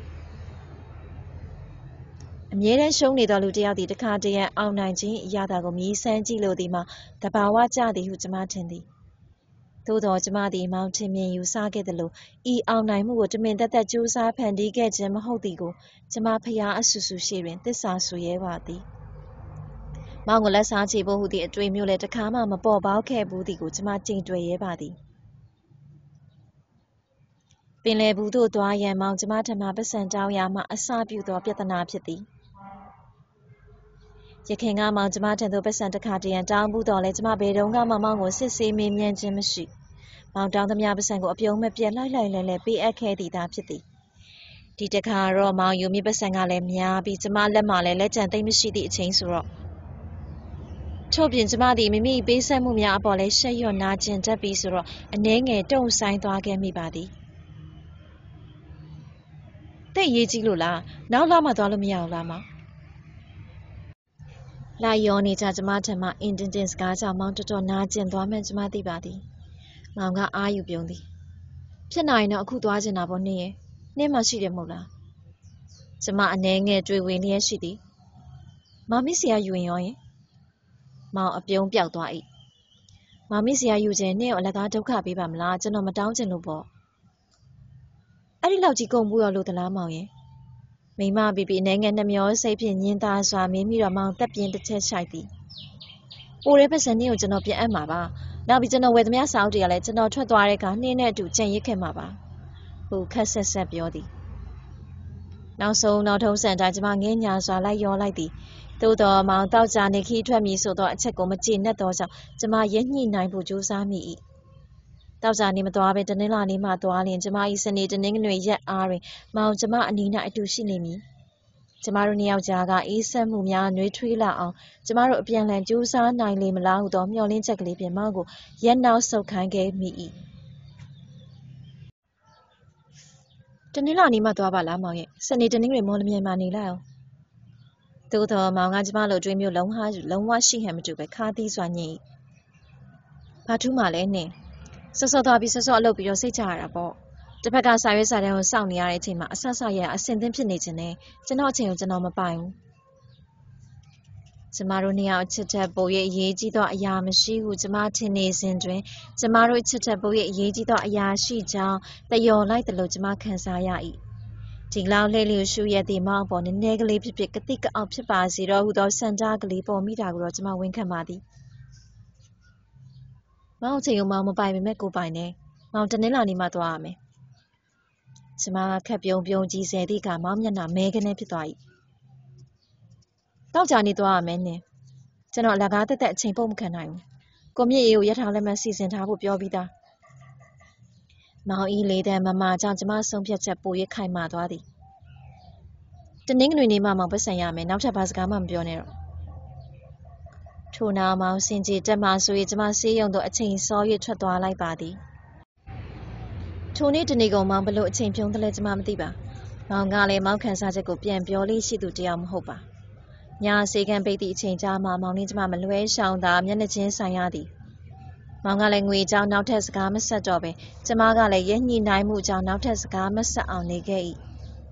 အမြဲတမ်းရှုံးနေသောလူတစ်ယောက်သည်တခါတရံအောင်နိုင်ခြင်းအရာသာကိုမြည်ဆန်းကြည့်လို့သည်မှာတဘာဝကျသည်ဟုကျမထင်သည်သို့သောကျမသည်မောင်ထင်မြင်ယူဆခဲ့သလိုဤအောင်နိုင်မှုကိုတမင်သက်သက်ကြိုးစားဖန်တီးခဲ့ခြင်းမဟုတ်သည်ကိုကျမဖျားအဆူဆူရှိတွင်သစ္စာဆိုရဲပါသည်မောင်ကိုလက်စားချေဖို့ဟုသည့်အတွေ့မျိုးလည်းတခါမှမပေါ်ပေါက်ခဲ့ဘူးသည်ကိုကျမကြင်တွေ့ရဲပါသည်ပင်လယ်ဘူးသို့သွားရန်မောင်ကျမထံမှပတ်စံတောင်းရမှအစပြုသောပြဿနာဖြစ်သည်ယခင်ကမောင်ကျမထံသို့ပတ်စံတစ်ခါတရံတောင်းဘူးတော့လဲကျမဘယ်တုန်းကမှမောင်ကိုစစ်ဆေးမေးမြန်းခြင်းမရှိမောင်တောင်းသမျှပတ်စံကိုအပြုံးမပြတ်လိုက်လိုက်လဲလဲပေးအပ်ခဲ့သည်သာဖြစ်သည်ဒီတစ်ခါတော့မောင်ယူမိပတ်စံကလည်းများပြီးကျမလက်မှလည်းလက်ကျန်သိမ့်မရှိသည့်အချိန်ဆိုတော့ထို့ပြင်ကျမသည်မိမိပေးဆက်မှုများအပေါ်လည်းရှက်ရွံ့နာကျင်တတ်ပြီးဆိုတော့အနည်းငယ်တုံ့ဆိုင်းသွားခဲ့မိပါသည်သိရေးကြီးလို့လားနောက်လာမှသွားလို့မရဘူးလားမောင်လာရောနေကြကျမထံမှအင်တင်တင်စကားကြောင့်မောင်တော်တော်နာကျင်သွားမှန်းကျမသိပါသည်မောင်ကအာယူပြုံးသည်ဖြစ်နိုင်တော့အခုသွားချင်တာပေါ့နင်းရဲ့နင်းမှရှိတယ်မဟုတ်လားကျမအနည်းငယ်တွေ့ဝင်လျက်ရှိသည်မောင်မဆရာယူရင်ရောရင်မောင်အပြုံးပြောက်သွား၏မောင်မဆရာယူခြင်းနင့်ကိုအလကားဒုက္ခပေးပါမလားကျွန်တော်မတောင်းချင်လို့ပေါ့အဲ့ဒီလောက်ကြီးကုန်ဘူးရောလို့သလားမောင်ရဲ့မိမဘီဘီအနေငယ်နှမျောစိတ်ဖြင့်ညင်သားစွာမင်းမိတော့မောင်တက်ပြင်းတစ်ချက်ရှိုက်သည်ပိုရဲပတ်စံနင်းကိုကျွန်တော်ပြန်အပ်မှာပါနောက်ပြီးကျွန်တော်ဝယ်သမျှစာအုပ်တွေကလည်းကျွန်တော်ထွက်သွားတဲ့အခါနှင်းနဲ့အတူကြံရစ်ခဲ့မှာပါဟိုခက်ဆက်ဆက်ပြောသည်နောက်ဆုံးနောက်ထုံးစံတိုင်းကျမငဲ့ညာစွာလိုက်ရောလိုက်သည်သို့တော်မောင်တောက်ကြနေခီးထွက်မည်ဆိုသောအချက်ကိုမကျေနပ်သောကြောင့်ကျမရက်ညှိနိုင်ဖို့ကြိုးစားမိ၏တောက်ကြနေမသွားဘဲတနင်္လာနေ့မှသွားလျင်ကျမ၏စနေတနင်္ဂနွေရက်အားတွင်မောင်ကျမအနီး၌အတူရှိနေမည်ကျမတို့နှစ်ယောက်ကြားကအေးဆက်မှုများနှွေးထွေးလာအောင်ကျမတို့အပြန်အလှန်ကြိုးစားနိုင်လေမလားဟုသောမျှော်လင့်ချက်ကလေးဖြင့်မောင်ကိုရက်နောက်ဆုတ်ခိုင်းခဲ့မိ၏တနင်္လာနေ့မှသွားပါလားမောင်ရဲ့စနေတနင်္ဂနွေမော်လမြိုင်မှာနေလိုက်အောင်သို့တော်မောင်ကကျမလိုအတွေးမျိုးလုံးဝလုံးဝရှိဟန်မတူပဲခါသီးစွာညင်၏ဘာထူးမှလဲနင်းစောစောသွားပြီးစောစောအလုပ်ပြီးတော့စိတ်ချရတာပေါ့တစ်ဖက်ကစာရွက်စာတမ်းကိုစောင့်နေရတဲ့အချိန်မှာအဆဆရအဆင်သင့်ဖြစ်နေခြင်းနဲ့ကျွန်တော်အချိန်ကိုကျွန်တော်မပိုင်ဘူးကျမတို့နှစ်ယောက်အချစ်ထက်ပို၍အရေးကြီးသောအရာမရှိဟုကျမထင်နေစဉ်တွင်ကျမတို့ချစ်ထက်ပို၍အရေးကြီးသောအရာရှိကြောင်းတယော်လိုက်သလိုကျမခံစားရ၏ဒီလောက်လှည့်လျူရှူရသည့်မောင်ပေါ်နည်းနည်းကလေးဖြစ်ဖြစ်ကတိကအောက်ဖြစ်ပါစေတော့ဟုသောစံတားကလေးပေါ်မိတာကိုတော့ကျမဝန်ခံပါသည်မောင်အချိန်ကိုမောင်မပိုင်ပေမဲ့ကိုပိုင်တယ်မောင်တနင်္လာနေ့မှသွားရမယ်ကျမခက်ပြုံပြုံကြီးဆယ်သည့်အခါမောင်မျက်နှာမဲကနေဖြစ်သွား၏တောက်ကြနေသွားရမယ်နင်းကျွန်တော်အလကားတက်တက်အချိန်ပုတ်မခံနိုင်ဘူးကိုမြင့်အေးကိုရထားလက်မှတ်စီစဉ်ထားဖို့ပြောပြီးသားမောင်ဤလေးတန်းမမကြောင့်ကျမဆုံးဖြတ်ချက်ပိုရခိုင်မာသွားသည်တနင်္ဂနွေနေ့မှမောင်ပတ်စံရမယ်နောက်ထပ်ဘာစကားမှမပြောနဲ့တော့ထို့နောက်မောင်စင်ကြေတက်မှဆိုရင်ကျမဆေးရုံသို့အချိန်စော၍ထွက်သွားလိုက်ပါသည်ထိုနေ့တနေ့ကုန်မောင်ဘလို့အချိန်ဖြုံးသလဲကျမမသိပါမောင်ကလည်းမောင်ခံစားချက်ကိုပြန်ပြောလေးရှိသူတယောက်မဟုတ်ပါညာစေကံပိတ်သည့်အချိန်ကြာမှမောင်နှင့်ကျမမလွဲရှောင်သာမျက်နှာချင်းဆိုင်ရသည်မောင်ကလည်းငွေကြောင့်နောက်ထပ်စကားမဆက်တော့ပဲကျမကလည်းရက်ညှိနိုင်မှုကြောင့်နောက်ထပ်စကားမဆက်အောင်နေခဲ့၏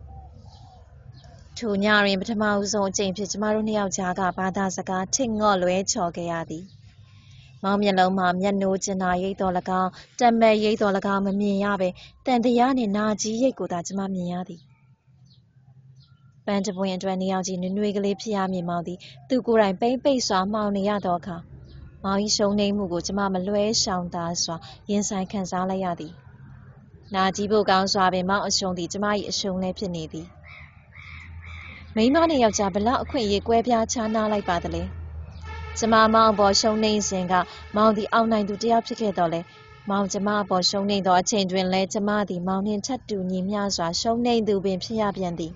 ထိုညတွင်ပထမဦးဆုံးအကြိမ်ဖြစ်ကျမတို့နှစ်ယောက်ကြားကဘာသာစကားထစ်ငေါ့လွဲချော်ခဲ့ရသည်မောင်မျက်လုံးမှာမျက်နှိုးကျင်နာရိပ်တော်၎င်းတံမဲ့ရိပ်တော်၎င်းမမြင်ရပဲတန်တရားနှင့်နာကြီးရိပ်ကိုသာကျမမြင်ရသည်ပန်းတပွင့်အတွက်နေအောင်ကြီးနွေနွေကလေးဖြစ်ရမည်မောင်သည်သူကိုယ်တိုင်ပိမ့်ပိတ်စွာမှောင်နေရသောအခါမောင်၏ရှုံးနိမ့်မှုကိုကျမမလွဲရှောင်သာစွာရင်ဆိုင်ခံစားလိုက်ရသည်နာကြီးဖို့ကောင်းစွာပင်မောင်အရှုံးသည်ကျမ၏အရှုံးလည်းဖြစ်နေသည်မိန်းမနဲ့ယောက်ျားဘလောက်အခွင့်အရေးကွဲပြားခြားနားလိုက်ပါသလဲကျမမောင်အပေါ်ရှုံးနိမ့်စဉ်ကမောင်သည်အောင်နိုင်သူတယောက်ဖြစ်ခဲ့တော်လဲမောင်ကျမအပေါ်ရှုံးနိမ့်သောအချိန်တွင်လည်းကျမသည်မောင်နှင့်ထပ်တူညီမျှစွာရှုံးနိမ့်သူပင်ဖြစ်ရပြန်သည်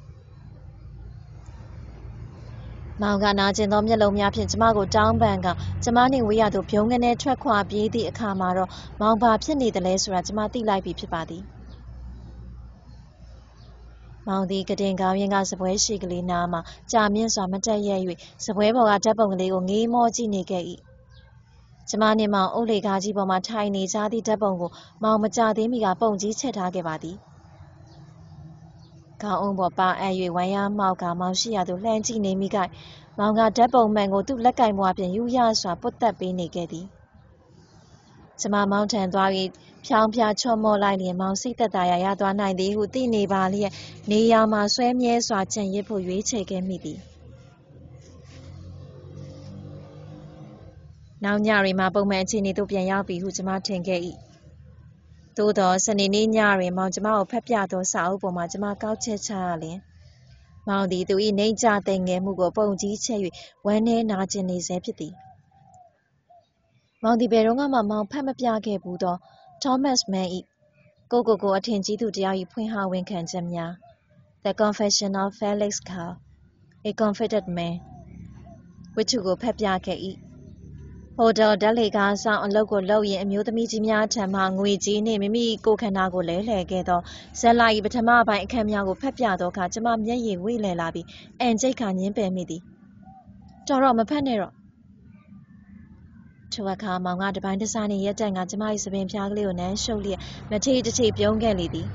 မောင်ကနာကျင်သောမျက်လုံးများဖြင့်ကျမကိုတောင်းပန်ကကျမနှင့်ဝေးရသို့ဖြုံးကနေထွက်ခွာပြေးသည့်အခါမှာတော့မောင်ဘာဖြစ်နေသလဲဆိုတာကျမသိလိုက်ပြီဖြစ်ပါသည်မောင်သည်ကတင်ကောင်းရင်ကစပွဲရှိကလေးနားမှကြာမြင့်စွာမတက်ရက်၍စပွဲပေါ်ကဓာတ်ပုံကလေးကိုငေးမောကြည့်နေခဲ့၏ကျမနှင့်မောင်အုပ်လေကားကြီးပေါ်မှထိုင်နေကြသည့်ဓာတ်ပုံကိုမောင်မကြသေးမီကပုံကြီးချက်ထားခဲ့ပါသည်ခေါင်းအုံပေါ်ပါအပ်၍ဝမ်းရမောက်ကမောင်ရှိရာသို့လှမ်းကြည့်နေမိကမောင်ကဓာတ်ပုံမှန်ကိုသူ့လက်ကင်ဘွားဖြင့်ယူရစွာပုတ်တက်ပေးနေခဲ့သည်ကျမမောင်ထံသွား၍ဖြောင်းဖြားချော့မော့လိုက်လျင်မောင်စိတ်သက်သာရာရသွားနိုင်သည်ဟုသိနေပါလျက်နေရာမှာဆွဲမြဲစွာကြံရစ်ဖို့ရွေးချယ်ခဲ့မိသည်နောက်ညတွင်မှပုံမှန်အခြေအနေသို့ပြန်ရောက်ပြီဟုကျမထင်ခဲ့၏သို့သောစနေနေ့ညတွင်မောင်ကျမကိုဖတ်ပြသောစာအုပ်ပေါ်မှကျမကောက်ချက်ချရလျင်မောင်သည်သူ၏နှိမ့်ကျသိမ်ငယ်မှုကိုပုံကြီးချက်၍ဝမ်းနည်းနာကျင်နေဆဲဖြစ်သည်မောင်သည်ဘယ်တော့မှမောင်ဖတ်မပြခဲ့ဘူးသော Thomas Mann ၏ကိုကိုကိုအထင်ကြီးသူတယောက်၏ဖွင့်ဟဝန်ခံချက်များ The Confession of Felix Carr A Confided Man ဝတ္ထုကိုဖတ်ပြခဲ့၏ဟိုတယ်ဓာတ်လေကားဆောင်အလုပ်ကိုလုပ်ရင်အမျိုးသမီးကြီးများထံမှငွေကြီးနှင့်မိမိကိုယ်ခန္ဓာကိုလဲလှယ်ခဲ့သောဇက်လာ၏ပထမပိုင်းအခန်းများကိုဖတ်ပြသောအခါကျမမျက်ရည်ဝိလည်လာပြီးအန်ကျိတ်ခါညင်းပယ်မိသည်တော်တော့မဖတ်နဲ့တော့ထိုအခါမောင်ကတပိုင်းတစားနှင့်ရက်တန့်ကကျမ၏စပင်ဖျားကလေးကိုနမ်းရှုပ်လျက်မထေတထေပြုံးခဲ့လေသည်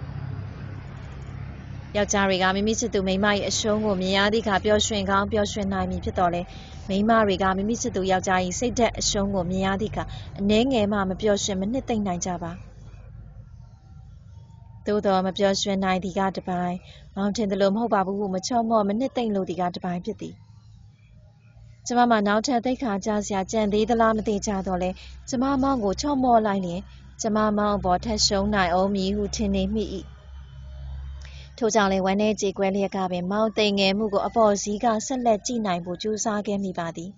ယောက်ျားတွေကမိမိချစ်သူမိန်းမ၏အရှုံးကိုမြင်ရသည့်အခါပျော်ရွှင်ကောင်းပျော်ရွှင်နိုင်မည်ဖြစ်တော်လဲမိန်းမတွေကမိမိချစ်သူယောက်ျား၏စိတ်ဓာတ်အရှုံးကိုမြင်ရသည့်အခါအနှဲငယ်မှမပျော်ရွှင်မနှစ်သိမ့်နိုင်ကြပါသို့တော်မပျော်ရွှင်နိုင်သည်ကတပိုင်းမောင်ထင်သလိုမဟုတ်ပါဘူးဟုမချော့မော့မနှစ်သိမ့်လိုသည်ကတပိုင်းဖြစ်သည်ကျမမှနောက်ထပ်သိက္ခာကျစရာကြံသေးသလားမသိကြတော့လဲကျမမောင်ကိုချော့မော့လိုက်လျင်ကျမမောင်အပေါ်ထက်ရှုံးနိုင်အောင်မည်ဟုထင်နေမိ၏ထို့ကြောင့်လည်းဝမ်းနည်းကြေကွဲလျက်ကပင်မောင်သိမ်ငယ်မှုကိုအပေါ်စီးကဆက်လက်ကြည့်နိုင်ဖို့ကြိုးစားခဲ့မိပါသည်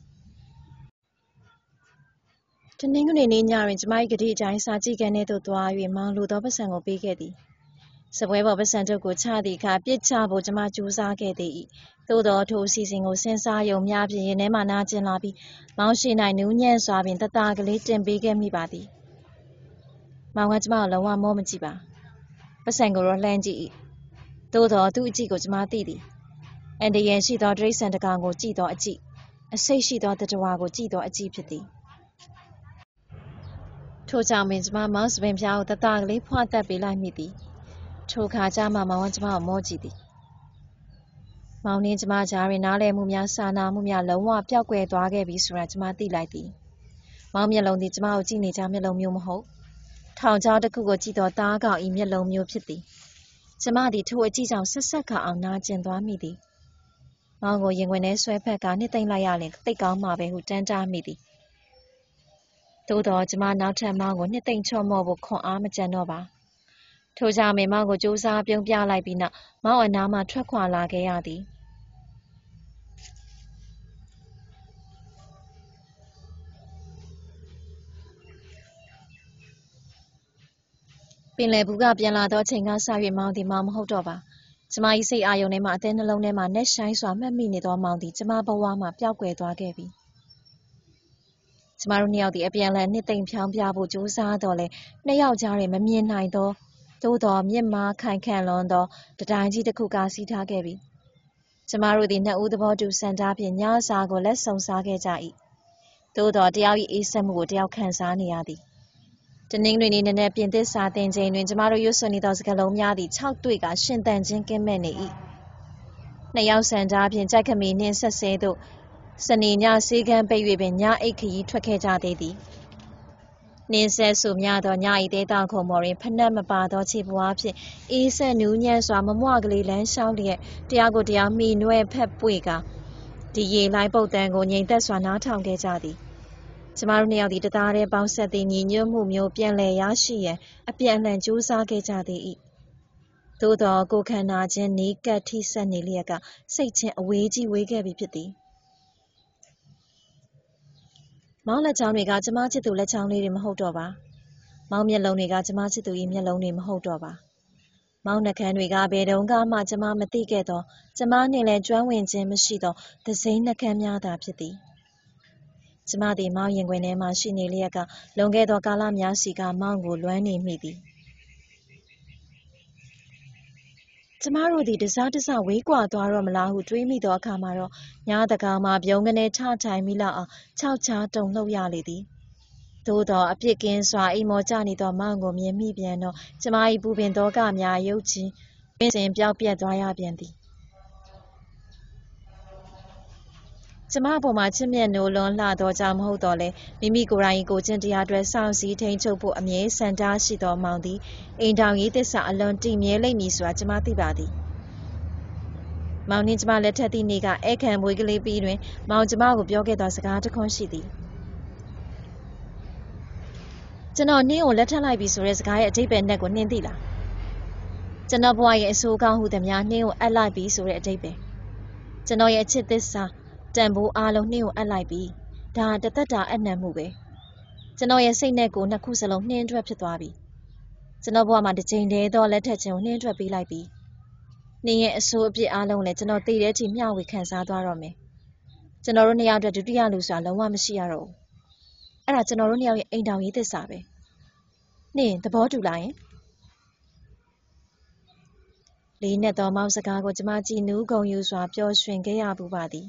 တနင်္ဂနွေနေ့ညတွင်ကျမ၏ကတိအတိုင်းစာကြည့်ခန်းထဲသို့သွား၍မောင်လိုသောပတ်စံကိုပေးခဲ့သည်စပွဲပေါ်ပတ်စံထုတ်ကိုချသည့်အခါပြစ်ချဖို့ကျမကြိုးစားခဲ့သေး၏သို့သောထိုအစီအစဉ်ကိုစဉ်းစားယုံမျှဖြင့်ရင်ထဲမှနာကျင်လာပြီးမောင်ရှိ၌နူးညံ့စွာပင်တသာကလေးတင်ပေးခဲ့မိပါသည်မောင်ကကျမကိုလုံးဝမောမကြည့်ပါပတ်စံကိုတော့လှမ်းကြည့်၏သို့သောသူ့အကြည့်ကိုကျမသိသည်အန္တရာယ်ရှိသောတိရစ္ဆာန်တစ်ကောင်ကိုကြည့်သောအကြည့်အဆိပ်ရှိသောသတ္တဝါကိုကြည့်သောအကြည့်ဖြစ်သည်ထို့ကြောင့်ပင်ကျမမောင်စပင်ဖျားကိုတသာကလေးဖွာတတ်ပေးလိုက်မိသည်ထိုအခါကျမှမောင်ကကျမကိုမောကြည့်သည်မောင်နှင့်ကျမကြားတွင်နားလည်မှုများစာနာမှုများလုံးဝပျောက်ကွယ်သွားခဲ့ပြီဆိုတာကျမသိလိုက်သည်မောင်မျက်လုံးသည်ကျမကိုကြည့်နေကြမျက်လုံးမျိုးမဟုတ်ထောင်ချောင်းတစ်ခုကိုကြည့်သောသားကောင်၏မျက်လုံးမျိုးဖြစ်သည်ကျမသည်ထိုအကြည့်ကြောင့်ဆက်ဆက်ခါအောင်နာကျင်သွားမိသည်မောင်ကိုရင်ခွင်ထဲဆွဲဖက်ကနှစ်သိမ့်လိုက်ရလျင်သိပ်ကောင်းမှာပဲဟုတန်းတားမိသည်သို့သောကျမနောက်ထပ်မောင်ကိုနှစ်သိမ့်ချော့မော့ဖို့ခွန်အားမကျန်တော့ပါထို့ကြောင့်မောင်ကိုကြိုးစားပြုံးပြလိုက်ပြီးနောက်မောင်အနားမှထွက်ခွာလာခဲ့ရသည်ပင်လယ်ဘူးကပြန်လာသောအချိန်ကစ၍မောင်သည်မောင်မဟုတ်တော့ပါကျမ၏စိတ်အာရုံထဲမှအသည်းနှလုံးထဲမှနက်ရှိုင်းစွာမှတ်မိနေသောမောင်သည်ကျမဘဝမှပျောက်ကွယ်သွားခဲ့ပြီကျမတို့နှစ်ယောက်သည်အပြန်အလှန်နှစ်သိမ့်ဖြောင်းပြဖို့ကြိုးစားတော့လဲနှစ်ယောက်ကြားတွင်မမြင်နိုင်သောသို့သောမြင့်မားခိုင်ခန့်လွန်းသောတံတိုင်းကြီးတစ်ခုကစီးထားခဲ့ပြီကျမတို့သည်နှစ်ဦးသဘောတူဆန္ဒဖြင့်ညစာကိုလက်ဆုံစားခဲ့ကြ၏သို့သောတယောက်၏အေးဆက်မှုကိုတယောက်ခံစားနေရသည်တနင်္ဂနွေနေ့နံနက်ပြင်သစ်စာသင်ချိန်တွင်ကျမတို့ရွတ်ဆိုနေသောစကားလုံးများသည်ခြောက်တွေ့ကရှင်သန်ခြင်းကင်းမဲ့နေ၏နှစ်ယောက်ဆန္ဒဖြင့်ကြိုက်ခမီနှင့်ဆက်ဆဲသို့စနေညဆေးခန်းပိတ်၍ပင်ညအိတ်ခရီးထွက်ခဲ့ကြသေးသည်နှင်းဆက်ဆူများသောည၏တဲတောင်ခုံပေါ်တွင်ဖနက်မပါသောခြေပွားဖြင့်အေးဆက်နူးညံ့စွာမမွကလေးလမ်းလျှောက်လျက်တရားကိုတရားမှီနွဲဖက်ပွေကဒီရေလိုင်းပုတ်တန်းကိုငြိမ်သက်စွာနားထောင်ခဲ့ကြသည်ကျမတို့နှစ်ယောက်သည်တသားတည်းပေါင်းဆက်သည့်ညီညွတ်မှုမျိုးပြန်လည်ရရှိရန်အပြန်အလှန်ကြိုးစားခဲ့ကြသေး၏သို့သောကိုယ်ခန္ဓာချင်းနီးကပ်ထိဆက်နေလျက်ကစိတ်ချင်းအဝေးကြီးဝေးခဲ့ပြီဖြစ်သည်မောင်လက်ချောင်းတွေကကျမချစ်သူလက်ချောင်းလေးတွေမဟုတ်တော့ပါမောင်မျက်လုံးတွေကကျမချစ်သူ၏မျက်လုံးတွေမဟုတ်တော့ပါမောင်နှကန်းတွေကဘယ်တုန်းကမှကျမမသိခဲ့သောကျမနှင့်လည်းကျွမ်းဝင်ခြင်းမရှိသောသစိမ်းနှကန်းများသာဖြစ်သည်ကျမသည်မောင်ရင်ခွင်ထဲမှရှိနေလျက်ကလွန်ခဲ့သောကာလများစီကမောင်ကိုလွမ်းနေမိသည်ကျမတို့သည်တစားတစားဝေးကွာသွားတော့မလားဟုတွေးမိသောအခါမှာတော့ညသန်းခေါင်မှပြုံးကနေထထိုင်မိလောက်အောင်ခြောက်ခြားတုန်လှုပ်ရလေသည်သို့သောအပြစ်ကင်းစွာအိမ်မောကျနေသောမောင်ကိုမြင်မိပြန်တော့ကျမ၏ပူပင်သောကများရုပ်ချင်းပင်စင်ပျောက်ပြက်သွားရပြန်သည်ကျမအပေါ်မှာချစ်မြတ်နိုးလွန်းလှသောကြောင့်မဟုတ်တော့လဲမိမိကိုယ်တိုင်ကိုချင်းတရားအတွက်စောင့်စည်းထိန်ချုပ်ဖို့အမြဲစံတားရှိသောမောင်သည်အိမ်ထောင်ရေးသစ္စာအလွန်တည်မြဲလိမ့်မည်ဆိုတာကျမသိပါသည်မောင်နှင့်ကျမလက်ထပ်သည့်နေ့ကဧကန်မွေးကလေးပြီးတွင်မောင်ကျမကိုပြောခဲ့သောစကားတစ်ခွန်းရှိသည်ကျွန်တော်နှင်းကိုလက်ထပ်လိုက်ပြီဆိုတဲ့စကားရဲ့အဓိပ္ပာယ်နဲ့ကိုနှင်းသိလားကျွန်တော်ဘဝရဲ့အဆိုးကောင်းဟုသည်များနှင်းကိုအပ်လိုက်ပြီဆိုတဲ့အဓိပ္ပာယ်ကျွန်တော်ရဲ့အချစ်သစ္စာတန်ဖိုးအားလုံးနှင်းကိုအပ်လိုက်ပြီဒါတသက်တာအနံ့မှုပဲကျွန်တော်ရဲ့စိတ်နဲ့ကိုယ်နှစ်ခုစလုံးနှင်းထွက်ဖြစ်သွားပြီကျွန်တော်ဘဝမှာတစ်ချိန်တည်းသောလက်ထက်ခြင်းကိုနှင်းထွက်ပေးလိုက်ပြီနှင်းရဲ့အဆိုးအပြစ်အားလုံးလည်းကျွန်တော်သိတဲ့အထိမျှဝေခံစားသွားတော့မယ်ကျွန်တော်တို့နှစ်ယောက်အတွက်ဒုတိယလူဆိုတာလုံးဝမရှိရတော့ဘူးအဲ့ဒါကျွန်တော်တို့နှစ်ယောက်ရဲ့အိမ်တောင်ရေးသစ္စာပဲနင်သဘောတူလားယင်လေးနဲ့သောမောင်စကားကိုကျမကြည်နူးဂုံယူစွာပျော်ရွှင်ခဲ့ရပူပါသည်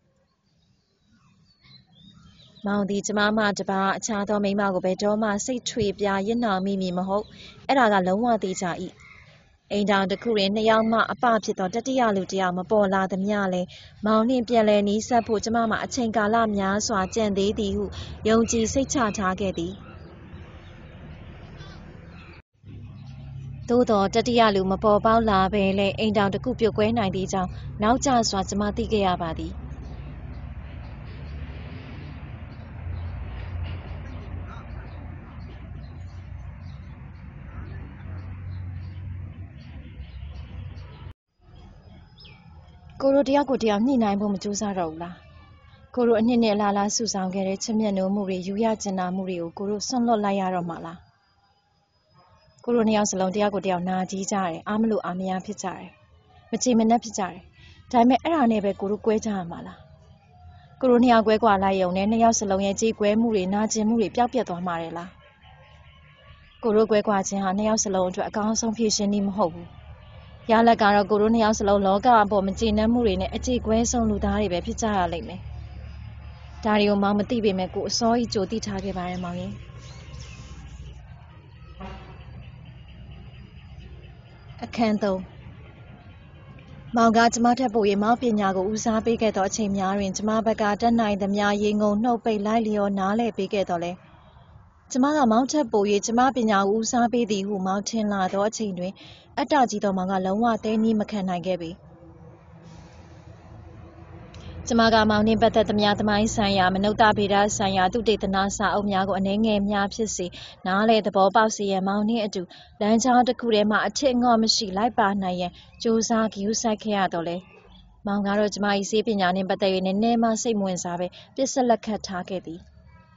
မောင်သည်ကျမမှတပါအခြားသောမိန်းမကိုဘယ်တော့မှစိတ်ထွေပြားရစ်နှောင်မိမည်မဟုတ်အဲ့ဒါကလုံးဝသေးကြ၏အိမ်တောင်တစ်ခုတွင်နှစ်ယောက်မှအပဖြစ်သောတတိယလူတစ်ယောက်မပေါ်လာသမျှလဲမောင်နှင့်ပြန်လည်နီးစပ်ဖို့ကျမမှအချိန်ကာလများစွာကြံသေးသည်ဟုယုံကြည်စိတ်ချထားခဲ့သည်သို့သောတတိယလူမပေါ်ပေါက်လာဘဲလဲအိမ်တောင်တစ်ခုပြုတ်ကွဲနိုင်သည့်ကြောင့်နောက်ကျစွာကျမသိခဲ့ရပါသည်ကိုရိုတယောက်ကိုတယောက်ညှိနှိုင်းဖို့မကြိုးစားတော့ဘူးလားကိုရိုအနှစ်နှစ်အလားလားစုဆောင်ခဲ့တဲ့ချစ်မြတ်နိုးမှုတွေယူရကျင်နာမှုတွေကိုကိုရိုဆွန့်လွတ်လိုက်ရတော့မှလားကိုရိုနှစ်ယောက်စလုံးတယောက်ကိုတယောက်နာကြီးကြတယ်အားမလို့အားမရဖြစ်ကြတယ်မချေမနှက်ဖြစ်ကြတယ်ဒါပေမဲ့အဲ့ဒါနဲ့ပဲကိုရိုကွဲကြရမှာလားကိုရိုနှစ်ယောက်ကွဲကွာလိုက်ရုံနဲ့နှစ်ယောက်စလုံးရဲ့ကြေးကွဲမှုတွေနာကျင်မှုတွေပျောက်ပြတ်သွားမှာတယ်လားကိုရိုကွဲကွာခြင်းဟာနှစ်ယောက်စလုံးအတွက်အကောင်းဆုံးဖြည့်ရှင်နည်းမဟုတ်ဘူးရလက်ကတော့ကိုရိုနှစ်ယောက်စလုံးလောကအပေါ်မကျေနပ်မှုတွေနဲ့အကြေကွဲဆုံးလူသားတွေပဲဖြစ်ကြရလိမ့်မယ်ဒါတွေကိုမောင်မသိပေမဲ့ကိုအစောကြီးကြိုသိထားခဲ့ပါတယ်မောင်ရင်အခန်းသုံးမောင်ကကျမထက်ပို၍မောင်ပညာကိုဦးစားပေးခဲ့သောအချိန်များတွင်ကျမဘက်ကတတ်နိုင်သမျှရေငုံနှုတ်ပိတ်လိုက်လျောနားလည်ပေးခဲ့တော်လဲကျမကမောင်ထက်ပို၍ကျမပညာကိုဦးစားပေးသည်ဟုမောင်ထင်လာသောအချိန်တွင်အတ္တကြီးသောမောင်ကလုံးဝသဲနည်းမခံနိုင်ခဲ့ပေကျမကမောင်နှင့်ပတ်သက်သမျှသမိုင်းဆိုင်ရာမနုဿဗေဒဆိုင်ရာသုတေသနစာအုပ်များကိုအနည်းငယ်များဖြစ်စေနားလေသဘောပေါက်စေရန်မောင်နှင့်အတူလမ်းကြောင်းတစ်ခုထဲမှအထစ်ငေါ့မရှိလိုက်ပါနိုင်ရန်ကြိုးစားဂရုစိုက်ခဲ့ရတော့လေမောင်ကတော့ကျမ၏ဆေးပညာနှင့်ပတ်သက်၍နည်းနည်းမှစိတ်မဝင်စားပဲပစ္စလက်ခတ်ထားခဲ့သည်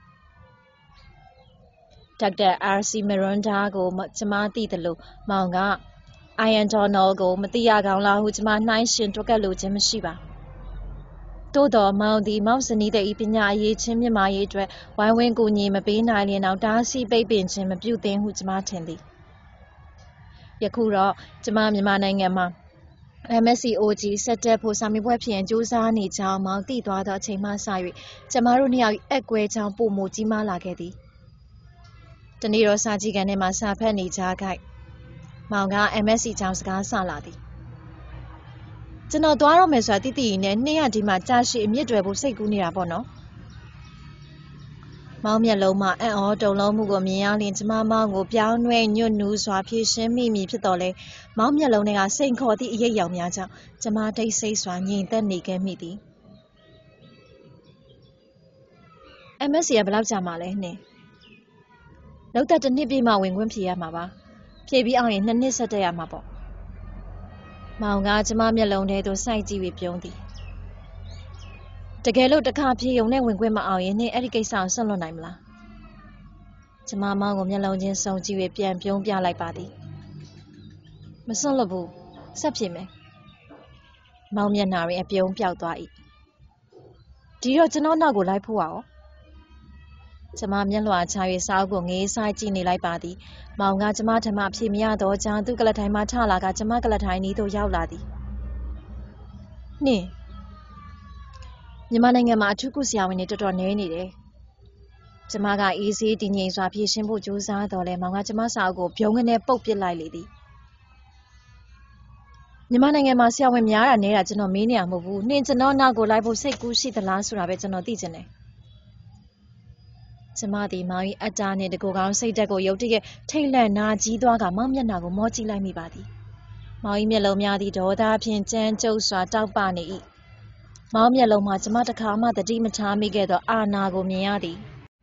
ဒေါက်တာအာစီမရွန်ဒါကိုကျမသိသလိုမောင်ကအိုင်ယန်ဒေါ်နယ်ကိုမသိရကောင်းလားဟုကျမနှိုင်းရှင်တွက်ကပ်လိုခြင်းမရှိပါသို့တော်မောင်သည်မောင်ဇနီးတဲ့ဤပညာအရေးချင်းမြင့်မာရေးအတွက်ဝိုင်းဝန်းကူညီမပေးနိုင်လျင်တော့တားဆီးပိတ်ပင်ခြင်းမပြုသင့်ဟုကျမထင်သည်ယခုတော့ကျမမြန်မာနိုင်ငံမှာ M S C O G ဆက်တက်ဖို့စာမေးပွဲဖြေရန်ကြိုးစားနေကြောင်းမောင်သိသွားသောအချိန်မှစ၍ကျမတို့နှစ်ယောက်အက်ကွဲကြောင်းပိုမိုကြီးမားလာခဲ့သည်တနေ့တော့စာကြည့်ကန်ထဲမှာစာဖတ်နေကြခိုက်မောင်က M S C ကြောင်းစကားဆလာသည်ကျွန်တော်သွားတော့မယ်ဆိုတာတိတိနဲ့နှစ်ရက်ဒီမှာကြာရှည်အမြင့်တွယ်ဖို့စိတ်ကူးနေတာပေါ့နော်မောင်မျက်လုံးမှာအံ့ဩတုန်လှုပ်မှုကိုမြင်ရလျင်ကျမမောင်ကိုပြောင်းနှဲညွတ်နူးစွာဖြည့်ရှင်းမိမိဖြစ်တော်လဲမောင်မျက်လုံးထဲကစိန်ခေါ်သည့်အရိပ်ရောင်များကြောင့်ကျမတိတ်ဆိတ်စွာငြိမ်သက်နေခဲ့မိသည် M S C ကဘယ်လောက်ကြာမှလဲနှင်းလောက်သက်တစ်နှစ်ပြည့်မှဝင်ခွင့်ဖြေရမှာပါဖြေပြီးအောင်ရင်နှစ်နှစ်ဆက်တက်ရမှာပေါ့မောင်ကကျမမျက်လုံးထဲသို့စိုက်ကြည့်ပြီးပြုံးသည်တကယ်လို့တစ်ခါဖြေုံနဲ့ဝင်ခွင့်မအောင်ရင်နှင်းအဲ့ဒီကိစ္စကိုဆွန့်လွတ်နိုင်မလားကျမမောင်ကိုမျက်လုံးချင်းစုံကြည့်ပြီးပြန်ပြုံးပြလိုက်ပါသည်မဆွန့်လွတ်ဘူးဆက်ဖြေမယ်မောင်မျက်နှာတွင်အပြုံးပြောက်သွား၏ဒီတော့ကျွန်တော်နောက်ကိုလိုက်ဖို့ရောကျမမျက်လွှာချ၍စာအုပ်ကိုငေးဆိုင်ကြည့်နေလိုက်ပါသည်မောင်ကကျမထမဖြေမရတော့ကြောင်းသူ့ကလထိုင်မှထလာကကျမကလထိုင်နီးသို့ရောက်လာသည်နှင်းမြန်မာနိုင်ငံမှာအထူးကုဆရာဝန်တွေတော်တော်နည်းနေတယ်ကျမကအေးဆေးတည်ငြိမ်စွာဖြေရှင်းဖို့ကြိုးစားတော့လဲမောင်ကကျမစာအုပ်ကိုပြုံးကနေပုတ်ပစ်လိုက်လေသည်မြန်မာနိုင်ငံမှာဆရာဝန်များတာနည်းတာကျွန်တော်မေးနေရမဟုတ်ဘူးနှင်းကျွန်တော်နောက်ကိုလိုက်ဖို့စိတ်ကူးရှိသလားဆိုတာပဲကျွန်တော်သိချင်တယ်ကျမသည်မောင်၏အတ္တနှင့်တကူကောင်းစိတ်ဓာတ်ကိုရုတ်တရက်ထိတ်လန့်နာကြီးသွားကမောင်မျက်နှာကိုမောကြည့်လိုက်မိပါသည်မောင်၏မျက်လုံးများသည်ဒေါသဖြင့်ကြမ်းကြုတ်စွာတောက်ပနေ၏မောင်မျက်လုံးမှာကျမတစ်ခါမှသတိမထားမိခဲ့သောအာနာကိုမြင်ရသည်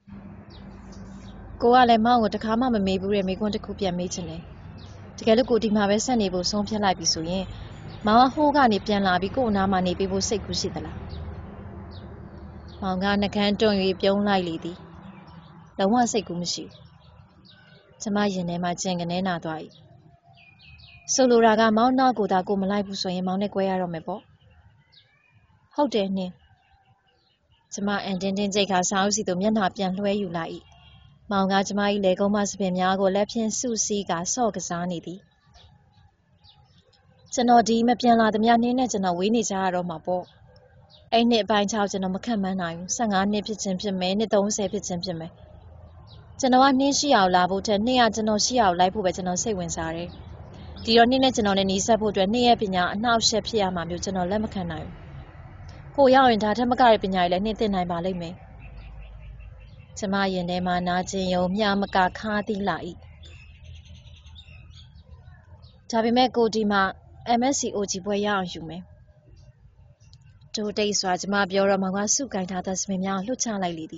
ကိုကလည်းမောင်ကိုတစ်ခါမှမမေးဘူးတဲ့မိကွန်းတစ်ခုပြန်မေးချင်တယ်တကယ်လို့ကိုဒီမှာပဲဆက်နေဖို့ဆုံးဖြတ်လိုက်ပြီဆိုရင်မောင်ကဟိုးကနေပြန်လာပြီးကို့အနားမှာနေပေးဖို့စိတ်ကူးရှိသလားမောင်ကနှကန်းတွန့်၍ပြုံးလိုက်လေသည်လုံးဝစိတ်ကူးမရှိကျမရင်ထဲမှာကြင်ကနေနာသွား၏ဆိုလိုတာကမောင်နောက်ကိုသာကိုမလိုက်ဘူးဆိုရင်မောင်နဲ့꿰ရတော့မယ်ပေါ့ဟုတ်တယ်နှင်းကျမအန်တင်းတင်းကြိတ်ခါစာအုပ်စီသို့မျက်နှာပြန်လွှဲယူလိုက်၏မောင်ကကျမ၏လေကုန်းမစပင်များကိုလက်ဖြင့်စုစည်းကာဆော့ကစားနေသည်ကျွန်တော်ဒီမပြန်လာသမျှနှင်းနဲ့ကျွန်တော်ဝေးနေကြရတော့မှာပေါ့အဲ့နှစ်အပိုင်းခြောက်ကျွန်တော်မခန့်မှန်းနိုင်ဘူးဆယ့်ငါးနှစ်ဖြစ်ခြင်းဖြစ်မယ်နှစ်သုံးဆယ်ဖြစ်ခြင်းဖြစ်မယ်ကျွန်တော်ကနှင်းရှိအောင်လာဖို့ထက်နှင်းကကျွန်တော်ရှိအောင်လိုက်ဖို့ပဲကျွန်တော်စိတ်ဝင်စားတယ်ဒီတော့နှင်းနဲ့ကျွန်တော်နဲ့နှီးဆက်ဖို့အတွက်နှင်းရဲ့ပညာအနှောက်အယှက်ဖြစ်ရမှာမျိုးကျွန်တော်လက်မခံနိုင်ဘူးကိုရောက်ရင်ဒါထက်မကတဲ့ပညာတွေလည်းနှင်းသိနိုင်ပါလိမ့်မယ်ကျမရင်ထဲမှာနာကျင်ယုံမျှမကခါးသီးလာ၏ဒါပေမဲ့ကိုဒီမှာ M S C O G ဘွဲရအောင်ယူမယ်ဒိုတိတ်စွာကျမပြောတော့မောင်ကစုကင်ထားတဲ့စပင်များကိုလှုပ်ချလိုက်လေသည်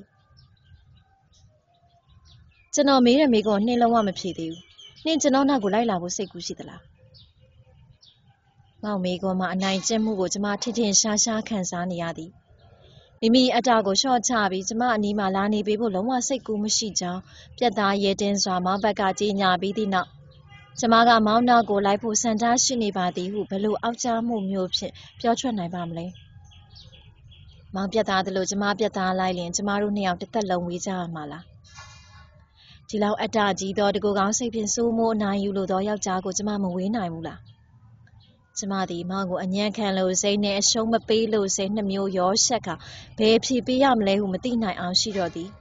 ကျွန်တော်မေးတဲ့မေးခွန်းနှင်းလုံးဝမဖြေသေးဘူးနှင်းကျွန်တော်နောက်ကိုလိုက်လာဖို့စိတ်ကူးရှိသလားမောင်မေးခွန်းမှာအနိုင်ကျင့်မှုကိုကျမထင်ထင်ရှားရှားခံစားနေရသည်မိမိအတ္တကိုရှော့ချပြီးကျမအနီးမှာလာနေပေးဖို့လုံးဝစိတ်ကူးမရှိကြောင်းပြတ်သားရဲတင်းစွာမောင်ဘက်ကကြေညာပြီးသည့်နောက်ကျမကမောင်နောက်ကိုလိုက်ဖို့စံထားရှိနေပါသည်ဟုဘလို့အောက်ကျမှုမျိုးဖြင့်ပြောထွက်နိုင်ပါမလဲမောင်ပြတ်သားသလိုကျမပြတ်သားလိုက်ရင်ကျမတို့နှစ်ယောက်တစ်သက်လုံးဝေးကြရမှာလားဒီလောက်အတ္တကြီးသောတကူကောင်းစိတ်ဖြင့်စိုးမိုးအနိုင်ယူလိုသောယောက်ျားကိုကျမမဝေးနိုင်ဘူးလားကျမသည်မောင်ကိုအညံ့ခံလို့စိတ်နဲ့အရှုံးမပေးလို့စိတ်နှမျိုးရောရှက်ကဘယ်ဖြေပေးရမလဲဟုမသိနိုင်အောင်ရှိတော့သည်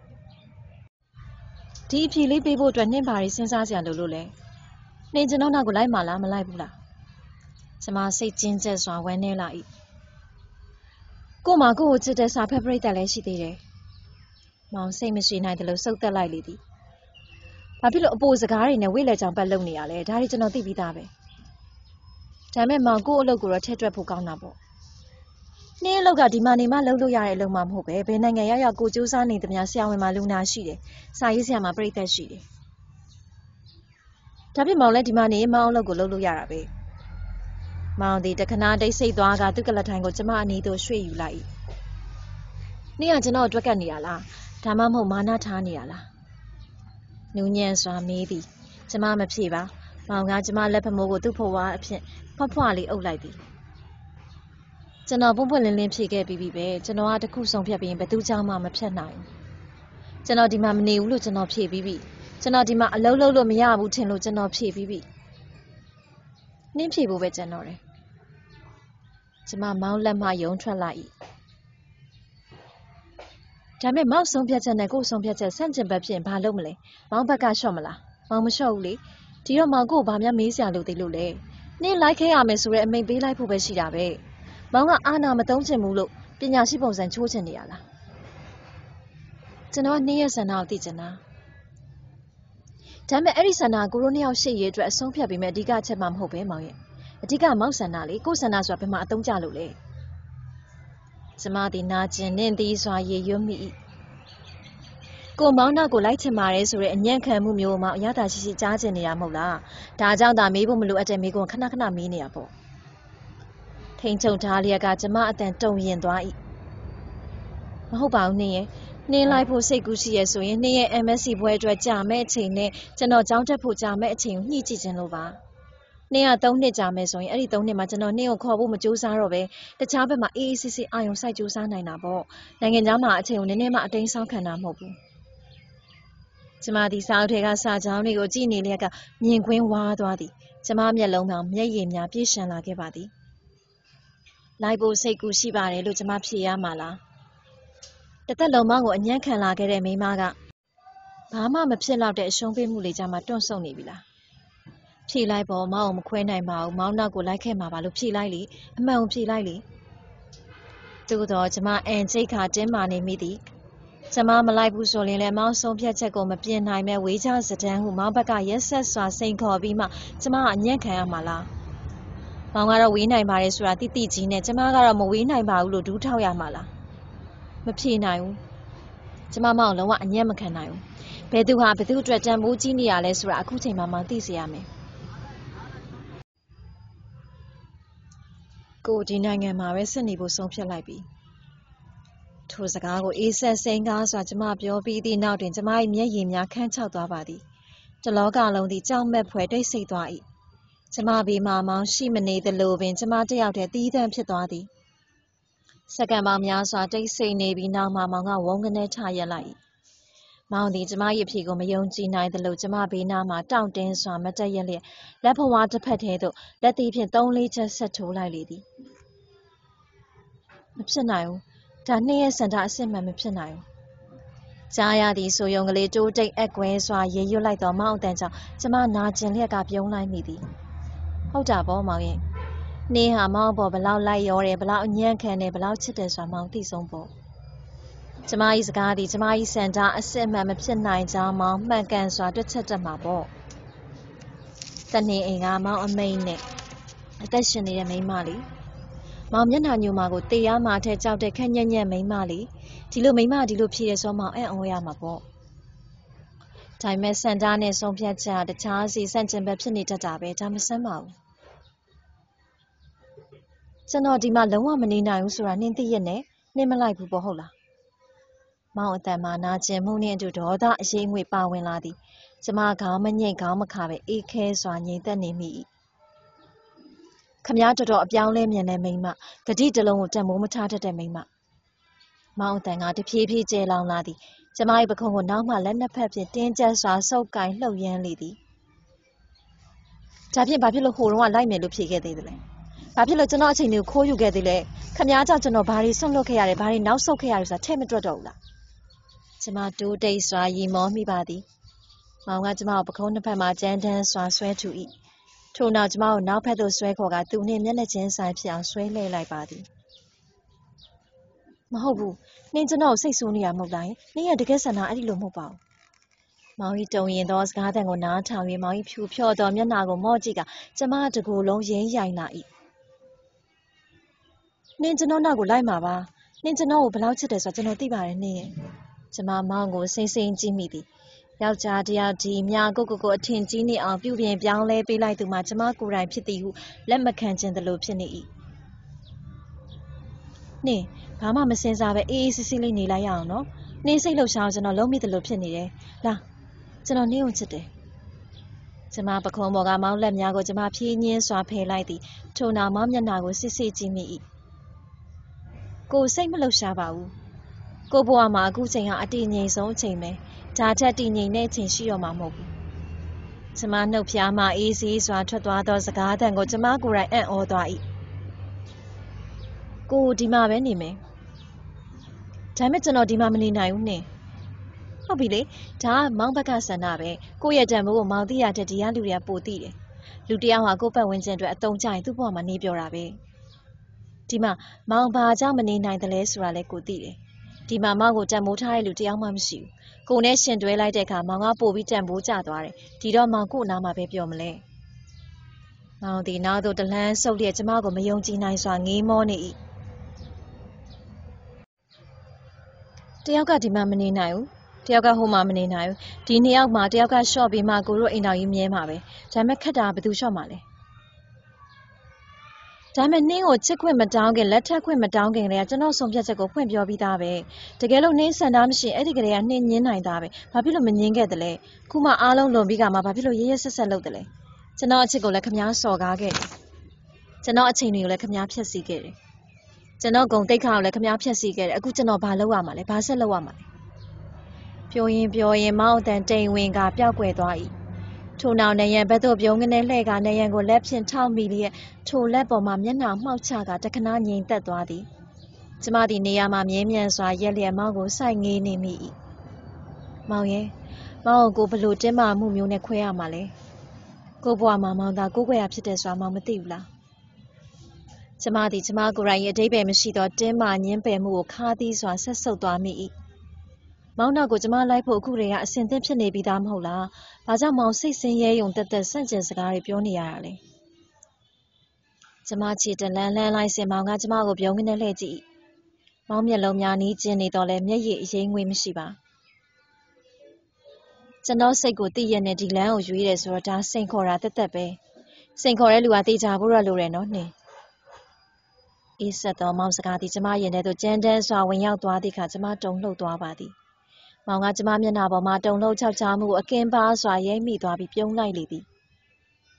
ဒီအဖြေလေးပေးဖို့အတွက်နှင်းပါရီစဉ်းစားစရာလိုလို့လဲနှင်းကျွန်တော်နောက်ကိုလိုက်မှလားမလိုက်ဘူးလားကျမစိတ်ကျဉ်ကျက်စွာဝမ်းနည်းလာ၏ကို့မှာကို့ကိုချစ်တဲ့စာဖက်ပရိသတ်လည်းရှိသေးတယ်မောင်စိတ်မရှိနိုင်တယ်လို့စုပ်သက်လိုက်လေသည်ဘာဖြစ်လို့အပိုစကားတွေနဲ့ဝိလေကြောင်ပတ်လုံနေရလဲဒါတွေကျွန်တော်သိပြီးသားပဲဒါပေမဲ့မောင်ကို့အလုပ်ကိုတော့ထည့်တွက်ဖို့ကောင်းတာပေါ့နှင်းအလုပ်ကဒီမှာနေမှလုပ်လို့ရတဲ့အလုပ်မှမဟုတ်ပဲဘယ်နိုင်ငံရောက်ရောက်ကိုစူးစမ်းနေသမျှဆရာဝန်မှာလူနာရှိတယ်စာရေးဆရာမှာပရိသတ်ရှိတယ်ဒါဖြစ်မောင်လည်းဒီမှာနေမောင်အလုပ်ကိုလုပ်လို့ရတာပဲမောင်ဒီတခဏတိတ်ဆိတ်သွားကသူ့ကလထိုင်ကိုကျမအနီးသို့ရွှေ့ယူလိုက်၏နှင်းကကျွန်တော်အတွက်ကပ်နေရလားဒါမှမဟုတ်မာနထားနေရလားနူးညံ့စွာမေးသည်ကျမမဖြေပါမောင်ကကျမလက်ဖမိုးကိုသူ့ဖွားဝါအဖြစ်ဖွားဖွားလေးအုပ်လိုက်သည်ကျွန်တော်ပွန့်ပွန့်လင်းလင်းဖြေခဲ့ပြီးပြီပဲကျွန်တော်ကတခုဆုံးဖြတ်ပြီးရင်ဘယ်သူကြောင့်မှမဖြတ်နိုင်ဘူးကျွန်တော်ဒီမှာမနေဘူးလို့ကျွန်တော်ဖြေပြီးပြီကျွန်တော်ဒီမှာအလုပ်လုပ်လို့မရဘူးထင်လို့ကျွန်တော်ဖြေပြီးပြီနှင်းဖြေဖို့ပဲကျွန်တော်တယ်ကျမမောင်လက်မှယုံထွက်လိုက်၏ဒါပေမဲ့မောင်ဆုံးဖြတ်ချက်နဲ့ကို့ဆုံးဖြတ်ချက်ဆန့်ကျင်ဘက်ဖြစ်ရင်ဘာလုပ်မလဲမောင်ဘက်ကရှော့မလားမောင်မရှော့ဘူးလေဒီတော့မောင်ကို့ဘာများမေးစရာလိုသေးလို့လဲနှင်းလိုက်ခဲရမယ်ဆိုတဲ့အမိန့်ပေးလိုက်ဖို့ပဲရှိတာပဲမောင်ကအာနာမသုံးချင်ဘူးလို့ပညာရှိပုံစံချိုးချင်နေရလားကျွန်တော်နှင်းရဲ့ဆန္ဒကိုသိချင်တာဒါပေမဲ့အဲ့ဒီဆန္ဒကိုရိုနှစ်ယောက်ရှေ့ရေးအတွက်အဆုံးဖြတ်ပေးမယ်အဓိကအချက်မှမဟုတ်ပဲမောင်ရဲ့အဓိကမောက်ဆန္ဒလေကို့ဆန္ဒဆိုတာဘယ်မှာအသုံးကျလို့လဲကျမသည်နာကျင်နှင့်သည်စွာရေရွတ်မိ၏ကိုမောင်နောက်ကိုလိုက်ချင်ပါတယ်ဆိုတဲ့အညံ့ခံမှုမျိုးမှအရသာရှိရှိကြားကျင်နေတာမဟုတ်လားဒါကြောင့်သာမေးဖို့မလိုအပ်တဲ့မေးခွန်းခဏခဏမေးနေတာပေါ့ထိန်ချုပ်ထားလျက်ကကျမအတန်တုံရင်သွား၏မဟုတ်ပါဘူးနှင်းရဲ့နှင်းလိုက်ဖို့စိတ်ကူးရှိရဆိုရင်နှင်းရဲ့ M S C ဘွဲအတွက်ကြာမဲ့အချိန်နဲ့ကျွန်တော်ကြောင်းတက်ဖို့ကြာမဲ့အချိန်ကိုညှိကြည့်ခြင်းလို့ပါနှင်းကသုံးနှစ်ကြာမယ်ဆိုရင်အဲ့ဒီသုံးနှစ်မှာကျွန်တော်နှင်းကိုခေါ်ဖို့မကြိုးစားတော့ပဲတခြားဘက်မှာအေးအေးဆေးဆေးအာရုံစိုက်ကြိုးစားနိုင်တာပေါ့နိုင်ငံသားမှာအချိန်ကိုနည်းနည်းမှအတင်းဆောင်းခံတာမဟုတ်ဘူးကျမဒီစာအုပ်ထဲကစာကြောင်းတွေကိုကြည့်နေလျက်ကမြင်ကွင်းဝါးသွားသည်ကျမမျက်လုံးမှာမျက်ရည်များပြည့်ရှံလာခဲ့ပါသည်လိုက်ဖို့စိတ်ကူးရှိပါတယ်လို့ကျမဖြေရမှာလားတသက်လုံးမောင်ကိုအညံ့ခံလာခဲ့တဲ့မိမကဘာမှမဖြစ်တော့တဲ့အရှုံးပေးမှုလေးကြမှာတွန့်ဆုတ်နေပြီလားဖြေလိုက်ပေါ်မောင်ကိုမခွဲနိုင်ပါဘူးမောင်နောက်ကိုလိုက်ခဲ့မှာပါလို့ဖြေလိုက်လေအမှန်ကိုဖြေလိုက်လေသို့တော့ကျမအန်ချိတ်ခါတင်းမာနေမိသည်ကျမမလိုက်ဘူးဆိုရင်လည်းမောင်ဆုံးဖြတ်ချက်ကိုမပြင်နိုင်မဲ့ဝေးကြစတန်းဟုမောင်ဘက်ကရက်ဆက်စွာစိန်ခေါ်ပြီးမှကျမကအညံ့ခံရမှာလားမောင်ကတော့ဝေးနိုင်ပါတယ်ဆိုတာတိတိကြီးနဲ့ကျမကတော့မဝေးနိုင်ပါဘူးလို့ဒူးထောက်ရမှာလားမဖြေနိုင်ဘူးကျမမောင်လုံးဝအညံ့မခံနိုင်ဘူးဘယ်သူဟာဘယ်သူအတွက်တန်ဖိုးကြီးနေရလဲဆိုတာအခုချိန်မှမောင်သိစေရမယ်ကိုဒီနိုင်ငံမှာပဲစစ်နေဖို့ဆုံးဖြတ်လိုက်ပြီထိုစကားကိုအေးဆက်စိန်ကားစွာကျမပြောပြီးသည့်နောက်တွင်ကျမ၏မျက်ရည်များခန်းချောက်သွားပါသည်တလောကလုံးသည်ကြောက်မက်ဖွယ်တိတ်ဆိတ်သွား၏ကျမဘေးမှာမောင်ရှိမနေသလိုပင်ကျမတယောက်တည်းသီးသန့်ဖြစ်သွားသည် Second mom yaswa take say navy now mamma wong and a tire like. Mounty Jama Pigo Mayonji night the Lojama Binama down dance on Matayali. Lepo water potato, let the pit only just settle like lady. Mipsanayo, Tania sent us in Mipsanayo. Jaya di so young little take equays while ye you like the mountains, Jama Najan Lega young like me. Hold up, all my Neha Maubo below lie or a below Yankan a below chitters or Mounties on board. Jamai's Gadi, Jamai sent out a sim Mipsin night, Mount Macans or the Chetamabo. The name a mount a main neck. Attention, a main mali. Mamma knew Mago, they are marted out the canyon main mali. Tilo Mima dilu Piers or Mount and Oyamabo. Time sent down a son Piazza, the Charles is sent in Bepsinita Dabe, Tamasamo. Sano di Malawamani Naus running the Yene, name a like Bohola. Mount the Mana, Jemuni and Dudoda, seeing with Bowing Ladi. Jama Galman Yagama Cabe, E. K. Swanny, the name. Come out to a young lemon and Mima, the detail of the Momatata de Mima. Mount and at the P P J Long Ladi. Jamai Bacon now my lender pepsi, dangers are so kind, low young lady. Tapping Babylon who one like me to pick it. Babylon to not in you call you get delay. Come out to nobody, some look at it, now so care is a temetra dollar. Jama two days are ye mommy body. Mount Jama Bacon Pama Jantans are swear to eat. Two now Jama now pedal swear coga, two name negligence I pian sway lay like body. Mahobu, need to know say soon ya mobile, near the guess and I mobile. Maui don't in those garden or not, tell me my pure pure dominago mojiga, Jama to go long yen yana. Need to know nago like mava, need to know about it as a no tiba near. Jama mango say saying Jimmy. Yao cha dia di mia go go go attend Genie of you being young lay be like to my Jama go right pity who let me catch in the loops in the e. Nay, Pama says I have a silly nila no? Nay say low sounds and allow me the loops in the La. Jano new today. Jama Pacomoga Mount Lemyago Jama Pinion so I pay like the Tona Mamma Nago Sissy Jimmy. Go say Melo Shabau. Go Boama, good saying a dinny so tame. Tata dinny nating she or mammo. Jama no piama easy so I tried to others a garden go to Magura and all die. Go Dima anime. Time it's no Dimamini Naune. Obile, Ta Mambaka Sanabe, go ya demo, Maldia de Dialuria Poti. Ludia Gopa went into a tongue giant to bomb a nibiorabe. Dima, Mamba Jamani nine the less rale good. Dima Mago Jamotai Ludia Mamshu. Go nation dwell like Deca, Manga Bobi Jambo Jadware, Dida Mango Nama Babyomle. Now the Nado the land so dear Jamago Mayonji nine swang e money. Tiaga Dimamini now. Tiaga Homamini now. Dini Alma, Tiaga Shobi Maguro in our Yemiamabe. Jamakada Bedushamale. Diamond or Chiquim Madang and let her quim Madang and let no some Jessica Quim Yobidabe. Together names and Amshi Edigre and Nin Dabe, Papilo Meninga Kuma Alo Lobigama Papilo yes a salodele. Tanachigo like Kamya Soga get. Tanatini like Kamya Piasi get. Tanagon take out like Kamya Piasi get a good no Paloamale, Pasalawamale. Pioin Pioin mouth and day wing up Yaguedoi. Two now Nayan Beto Biong and Lega Nayango Leps in town media, two lepo Mamma Mauchaga, the Cananian that wadi. Tamadi Niama Miamian so I yelly a mago sang in me. Mauye, Mao go below Gemma Mumune Quea Male. Go Boama Manda go way up to this Mamatibla. Tamadi Tamago Ray a day by Machito, Gemma and Yempe Mu Cardis or Cecil Dami. Mauna go to my life or Kuria, sent them to Nabi Dam Hola, Baja Mau six ye on the sentence Gary Pioniale. Tamachi the land lies in Manga Jamago Biong in a lady. Mamma Lomiani, Jenny Dole, Mey, Yang Wimshiba. Jano say good tea and a delan or readers or a Saint Cora at the Tepe. Saint Corelua de Jabura Loreno. Is at the Mamsagati Jamai and the Jendans or when out to Adicatama don't know to our body. Manga Jamamian Abama don't know Chamu again bars or I meet to be young lady.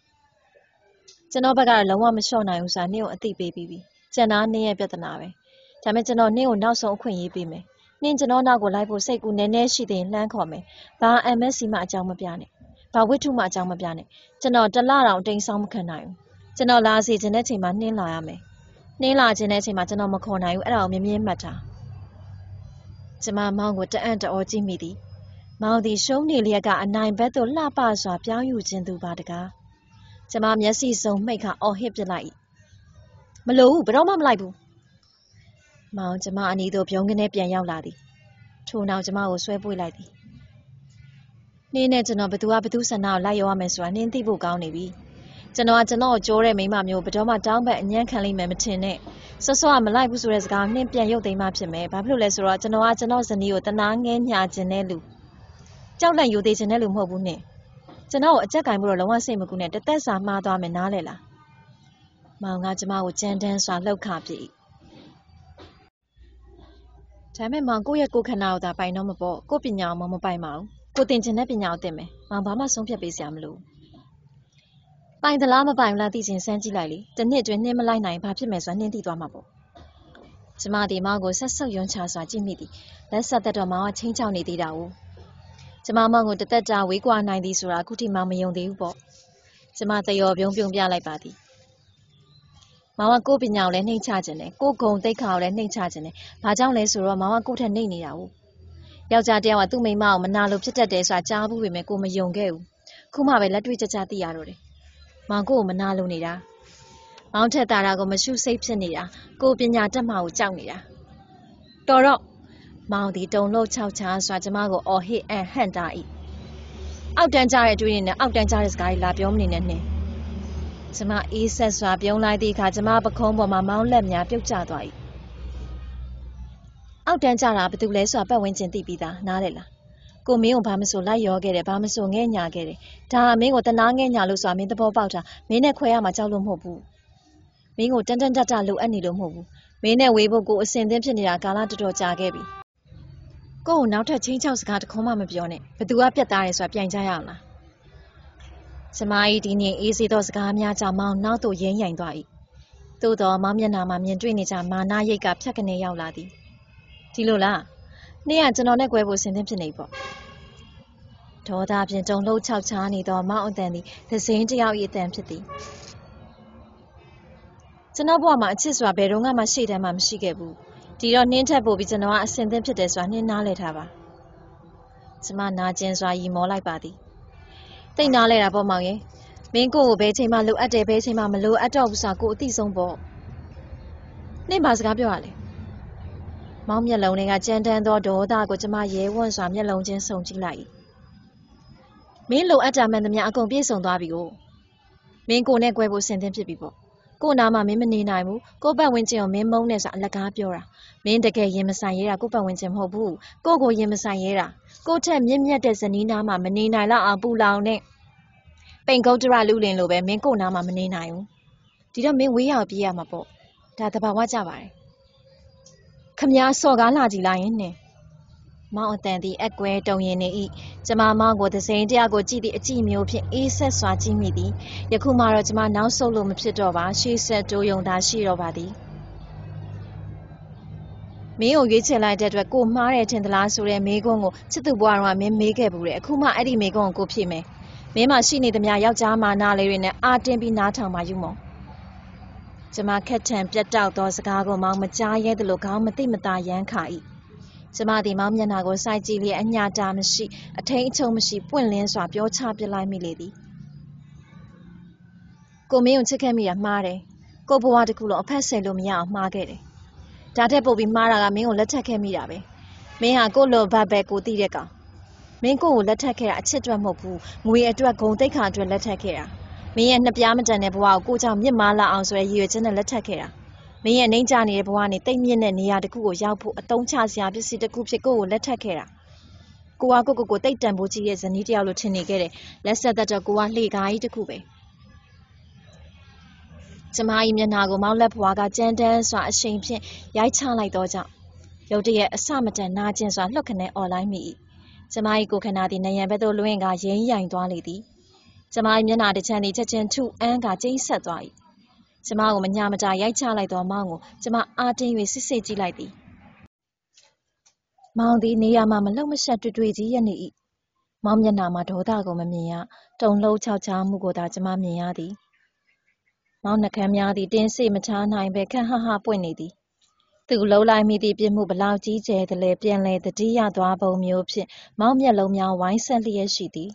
Janobaga Lawam Shona was a new a tea baby. Jana near Betanave. ဒါမဲ့ကျွန်တော်နင်းကိုနောက်ဆုံးအခွင့်အရေးပေးမယ်နင်းကျွန်တော်နောက်ကိုလိုက်ဖို့စိတ်ကူနည်းနည်းရှိသေးရင်လှမ်းခေါ်မယ်ဘာ M S C မှအကြောင်းမပြနဲ့ဘာဝိထုမှအကြောင်းမပြနဲ့ကျွန်တော်တလတောင်တိမ်ဆောင်မခံနိုင်ဘူးကျွန်တော်လာစီခြင်းတဲ့ချိန်မှာနှင်းလာရမယ်နှင်းလာခြင်းတဲ့ချိန်မှာကျွန်တော်မခေါ်နိုင်ဘူးအဲ့ဒါကိုမြင်းမြင်းမှတ်ထားကျမမောင်ကိုတအံ့တော်ကြည့်မိသည်မောင်သည်ရှုံးနေလျက်ကအနိုင်ဘက်သို့လှပစွာပြောင်းယူခြင်းသူပါတကားကျမမျက်စိစုံမှိတ်ခါအော်ဟစ်ပြလိုက်မလို့ဘူးဘယ်တော့မှမလိုက်ဘူးမောင်ကျမအနီးသို့ပြုံးကနေပြန်ရောက်လာသည်ထို့နောက်ကျမကိုဆွဲပွေလိုက်သည်နင်းနဲ့ကျွန်တော်ဘသူကဘသူဆန္ဒကိုလိုက်ရောက်ရမယ်ဆိုတာနင်းသိဖို့ကောင်းနေပြီကျွန်တော်ကကျွန်တော်ကိုကြိုးတဲ့မိန်းမမျိုးဘယ်တော့မှတောင်းပန်အညံ့ခံလိမ့်မယ်မထင်နဲ့ဆော့ဆော့ကမလိုက်ဘူးဆိုတဲ့စကားနှင်းပြန်ရုပ်သိမ်းမှဖြစ်မယ်ဘာဖြစ်လို့လဲဆိုတော့ကျွန်တော်ကကျွန်တော်ဇနီးကိုတနာငဲညာခြင်းတဲ့လူကြောက်လန့်ယူသေးခြင်းတဲ့လူမဟုတ်ဘူးနှင်းကျွန်တော်ကိုအကြက်ကင်ဖို့တော့လုံးဝစိတ်မကူနဲ့တသက်စာမှားသွားမယ်နားလေလားမောင်ကကျမကိုကြမ်းတမ်းစွာလှုပ်ခါပြစ်ဒါမဲ့မောင်ကိုယ့်ရဲ့ကိုယ်ခန္ဓာကိုသာပိုင်တော့မပေါ့ကိုယ်ပညာကိုမပိုင်ပါဘူးကိုတင်ချင်တဲ့ပညာကိုသိမယ်မောင်ဘာမှဆုံးဖြတ်ပေးစရာမလိုပိုင်သလားမပိုင်ဘူးလားသိချင်စမ်းကြည့်လိုက်လေတစ်နှစ်အတွင်းနှင်းမလိုက်နိုင်ဘာဖြစ်မယ်ဆိုတာနှင်းသိသွားမှာပေါ့ကျမဒီမောင်ကိုဆက်ဆုပ်ယွန်းချစွာကြည့်မိသည်လက်ဆက်သက်တော့မောင်ကချင်းချောက်နေသေးတာကိုကျမမောင်ကိုတသက်တာဝေးကွာနိုင်သည်ဆိုတာအခုထိမောင်မယုံသေးဘူးပေါ့ကျမတယောပြုံးပြုံးပြလိုက်ပါသည်မောင်ကကိုယ်ပညာကိုလည်းနှိမ့်ချခြင်းတယ်ကိုယ်ဂုံသိက္ခာကိုလည်းနှိမ့်ချခြင်းတယ်ဘာကြောင့်လဲဆိုတော့မောင်ကကိုယ့်ထက်နှိမ့်နေတာကိုယောက်ျားတယောက်ကသူ့မိန်းမကိုမနာလို့ဖြစ်တတ်တယ်ဆိုတာကြားဘူးပေမဲ့ကိုမယုံခဲ့ဘူးခုမှပဲလက်တွေ့ကြကြသိရတော့တယ်မောင်ကိုကိုမနာလို့နေတာမောင်ထက်တာတာကိုမရှုစိတ်ဖြစ်နေတာကိုပညာတတ်မှကိုကြောက်နေတာတော်တော့မောင်ဒီတုံလို့ခြောက်ချားစွာကျမကိုအော်ဟစ်အန်ဟန့်တာ၏အောက်တန်းကြတဲ့တွေးနဲ့အောက်တန်းကြတဲ့စကားတွေလာပြောမနေနဲ့နှင်းကျမအေးဆက်စွာပြုံးလိုက်သည့်အခါကျမပခုံးပေါ်မှာမောင်းလက်များပြုတ်ကျသွား၏အောက်တန်းကြတာဘာတူလဲဆိုတာပတ်ဝန်းကျင်သိပြီးသားနားလေလားကိုမင်းကိုဘာမဆိုလိုက်ရောခဲ့တယ်ဘာမဆိုငဲ့ညာခဲ့တယ်ဒါမင်းကိုတနာငဲ့ညာလို့ဆိုတာမင်းသဘောပေါက်တာမင်းနဲ့ခွဲရမှာကြောက်လို့မဟုတ်ဘူးမင်းကိုတန်တန်တတလိုအပ်နေလို့မဟုတ်ဘူးမင်းနဲ့ဝေးဖို့ကိုအစင်သင်းဖြစ်နေတာကာလတော်တော်ကြာခဲ့ပြီကိုကိုနောက်ထပ်ချင်းချောက်စကားတခုမှမပြောနဲ့ဘသူကပြတ်သားတယ်ဆိုတာပြန်ကြရအောင်လားကျမ၏ဒီနေ့အေးစေးသောစကားများကြောင့်မောင်နောက်သို့ရင်းရိုင်သွား၏သို့သောမောင်မျက်နှာမှာမြင်တွေ့နေကြမာနရိတ်ကဖြတ်ကနေရောက်လာသည်ဒီလိုလားနေ့ကကျွန်တော်နဲ့꿰ဖို့ဆင်သင့်ဖြစ်နေပေါ့ဒေါသဖြင့်တုန်လှုပ်ခြောက်ခြားနေသောမောင်အတန်သည်သစင်းတယောက်၏အတန်ဖြစ်သည်ကျွန်တော်ဘဝမှာအချစ်ဆိုတာဘယ်တော့မှရှေ့တန်းမှမရှိခဲ့ဘူးဒီတော့နှင်းထက်ပို့ပြီးကျွန်တော်ကအဆင်သင့်ဖြစ်တယ်ဆိုတာနှင်းနားလည်ထားပါကျမနာကျင်စွာရီမောလိုက်ပါသည်တိတ်နားလဲတာပေါ့မောင်ရဲ့မင်းကိုကိုဘယ်ချိန်မှလိုအပ်တယ်ဘယ်ချိန်မှမလိုအပ်တော့ဘူးဆိုတာကိုအသိဆုံးပေါ့နှင်းဘာစကားပြောရလဲမောင်မျက်လုံးတွေကကြမ်းတမ်းသောဒေါသကိုကျမရဲဝံ့စွာမျက်လုံးချင်းစုံကြည့်လိုက်မင်းလိုအပ်တာမှန်သမျှအကုန်ပြည့်စုံသွားပြီကိုမင်းကိုနဲ့꿰ဖို့ဆင်သင့်ဖြစ်ပြီပေါ့ကိုနာမှာမင်းမနေနိုင်ဘူးကိုပတ်ဝန်းကျင်ကိုမင်းမုန်းနေဆိုအလကားပြောတာမင်းတကယ်ရင်မဆိုင်ရဲတာကိုပတ်ဝန်းကျင်မဟုတ်ဘူးကိုကိုရင်မဆိုင်ရဲတာကိုထက်မြင့်မြတ်တဲ့ဇနီးနားမှာမနေနိုင်တော့အောင်ပူလောင်နဲ့ပိန်ကုတ်တရလူလင်လိုပဲမင်းကိုနာမှာမနေနိုင်ဘူးဒီတော့မင်းဝေးရပြေးရမှာပေါ့ဒါတဘာဝကြပါတယ်ခမည်းစော်ကားလာကြည့်လိုက်ရင်နဲ့မောင်အတန်သည်အကွဲတုံရင်နေ၏ကျမမောင်ကိုသစိန်တရားကိုကြည့်သည့်အကြည့်မျိုးဖြင့်အေးဆက်စွာကြည့်မိသည်ယခုမှတော့ကျမနောက်ဆုတ်လို့မဖြစ်တော့ပါရှေ့ဆက်တိုးယုံသာရှိတော့ပါသည်မင်းကိုရွေးချယ်လိုက်တဲ့အတွက်ကိုမှားတယ်ထင်သလားဆိုတဲ့မေးခွန်းကိုချစ်သူဘွားတော်ကမင်းမေးခဲ့ဘူးတဲ့အခုမှအဲ့ဒီမေးခွန်းကိုကိုဖြေမယ်မင်းမရှိနေသမျှယောက်ျားမာနာလေးတွေနဲ့အာတင်းပြီးနားထောင်ပါယူမော်ကျမခက်ထန်ပြတ်တောက်သောစကားကိုမောင်မကြားရဲသလိုခေါင်းမသိမသာရမ်းခါ၏ကျမသည်မောင်မျက်နှာကိုစိုက်ကြည့်လျက်အညာတာမရှိအထိန်အချုံမရှိပွင့်လင်းစွာပြောချပြလိုက်မိလေသည်ကိုမင်းကိုချစ်ခဲ့မိတာမှားတယ်ကိုဘဝတစ်ခုလုံးအဖက်ဆယ်လို့မရအောင်မှားခဲ့တယ်ဒါထက်ပိုပြီးမှားတာကမင်းကိုလက်ထပ်ခဲ့မိတာပဲမင်းဟာကိုလိုဘတ်ပဲကိုသိတဲ့ကောင်မင်းကိုကိုလက်ထပ်ခဲ့တာအချစ်အတွက်မဟုတ်ဘူးငွေအတွက်ဂုဏ်သိက္ခာအတွက်လက်ထပ်ခဲ့တာမင်းရဲ့နှစ်ပြားမတန်တဲ့ဘဝကိုကိုကြောင့်မြင့်မားလာအောင်ဆိုရည်ရွယ်ချက်နဲ့လက်ထပ်ခဲ့တာမင်းရဲ့နှိမ့်ချနေတဲ့ဘဝနဲ့တိတ်မြင့်တဲ့နေရာတစ်ခုကိုရောက်ဖို့အတုံးချစရာပစ္စည်းတစ်ခုဖြစ်ကိုကိုလက်ထပ်ခဲ့တာကိုကကိုကိုကိုတိတ်တန်ဖိုးကြီးရဲ့ဇနီးတယောက်လိုထင်နေခဲ့တယ်လက်ဆက်သက်တော့ကိုကလှေကားကြီးတစ်ခုပဲကျမ၏မျက်နှာကိုမောင်လက်ဘွားကကြမ်းတမ်းစွာအရှိန်ဖြင့်ရိုက်ချလိုက်သောကြောင့်ရုတ်တရက်အဆမတန်နာကျင်စွာလှုပ်ခနဲអော်လိုက်မိ၏ကျမ၏ကိုယ်ခန္ဓာသည်နယံဘက်သို့လွှင့်ကာရင်းရိုင်သွားလေသည်ကျမ၏မျက်နှာတစ်ချမ်းသည်ချက်ချင်းထုအန်းကကျိတ်ဆက်သွား၏ကျမကိုမညာမတာရိုက်ချလိုက်သောမောင်ကိုကျမအားတင်း၍စစ်စစ်ကြည့်လိုက်သည်မောင်သည်နေရာမှမလှုပ်မရှက်တွေ့တွေ့ကြီးရက်နေ၏မောင်မျက်နှာမှာဒေါသကိုမမြင်ရတုန်လှုပ်ခြောက်ခြားမှုကိုသာကျမမြင်ရသည်မောင်နှကမ်းများသည်တင်းစေ့မထားနိုင်ပဲခန့်ဟဟပွင့်နေသည်သူလှုပ်လိုက်မိသည့်ပြစ်မှုဘလောက်ကြီးကျယ်သလဲပြန်လဲတတိယသွားပုံမျိုးဖြင့်မောင်မျက်လုံးများဝိုင်းဆက်လျက်ရှိသည်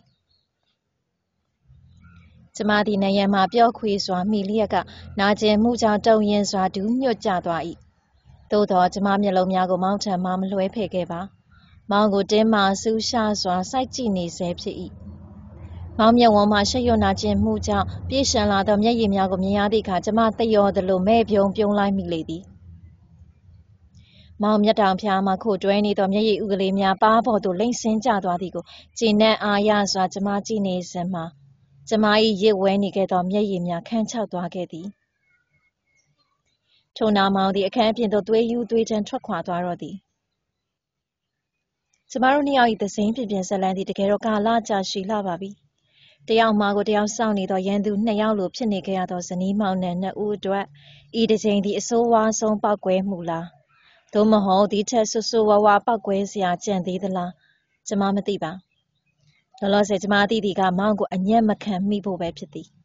ကျမသည်နယံမှပျော့ခွေစွာမိလျက်ကနာကျင်မှုကြောင့်တုန်ရင်စွာဒူးညွတ်ကျသွား၏သို့သောကျမမျက်လုံးများကိုမောင်ထံမှမလွှဲဖယ်ခဲ့ပါမောင်ကိုတင်းမာဆူရှစွာစိုက်ကြည့်နေဆဲဖြစ်၏မောင်မျက်ဝန်းမှရှက်ရွံ့နာကျင်မှုကြောင့်ပြေးရှံလာသောမျက်ရည်များကိုမြင်ရသည့်အခါကျမသရောသလိုမဲ့ပြုံးပြုံးလိုက်မိလေသည်မောင်မျက်တောင်ဖျားမှခိုတွဲနေသောမျက်ရည်ဥကလေးများပါးပေါ်သို့လိမ့်ဆင်းကျသွားသည်ကိုကျေနပ်အားရစွာကျမကြည့်နေစဉ်မှာကျမ၏ရစ်ဝဲနေခဲ့သောမျက်ရည်များခန်းခြောက်သွားခဲ့သည်ထိုနောက်မောင်သည်အခန်းပြင်သို့သွေးယူသွေးတန်းထွက်ခွာသွားတော့သည်ကျမတို့နှစ်ယောက်၏သစိမ်းပြင်းပြင်းဇာတ်လမ်းသည်တကယ်တော့ကာလကြာရှည်လှပါပြီတယောက်မှာကိုတယောက်စောင့်နေသောရန်သူနှစ်ယောက်လိုဖြစ်နေခဲ့ရသောဇနီးမောင်နှံနှစ်ဦးအတွက်ဤတစ်ချိန်သည်အဆိုးဝါးဆုံးပောက်ကွဲမှုလားသို့မဟုတ်ဒီထက်ဆိုးဆိုးဝါးဝါးပောက်ကွဲစရာကြံသေးသလားကျမမသိပါလောလောဆယ်ကျမသိသည်ကမောင်ကိုအညံ့မခံမိဖို့ပဲဖြစ်သည်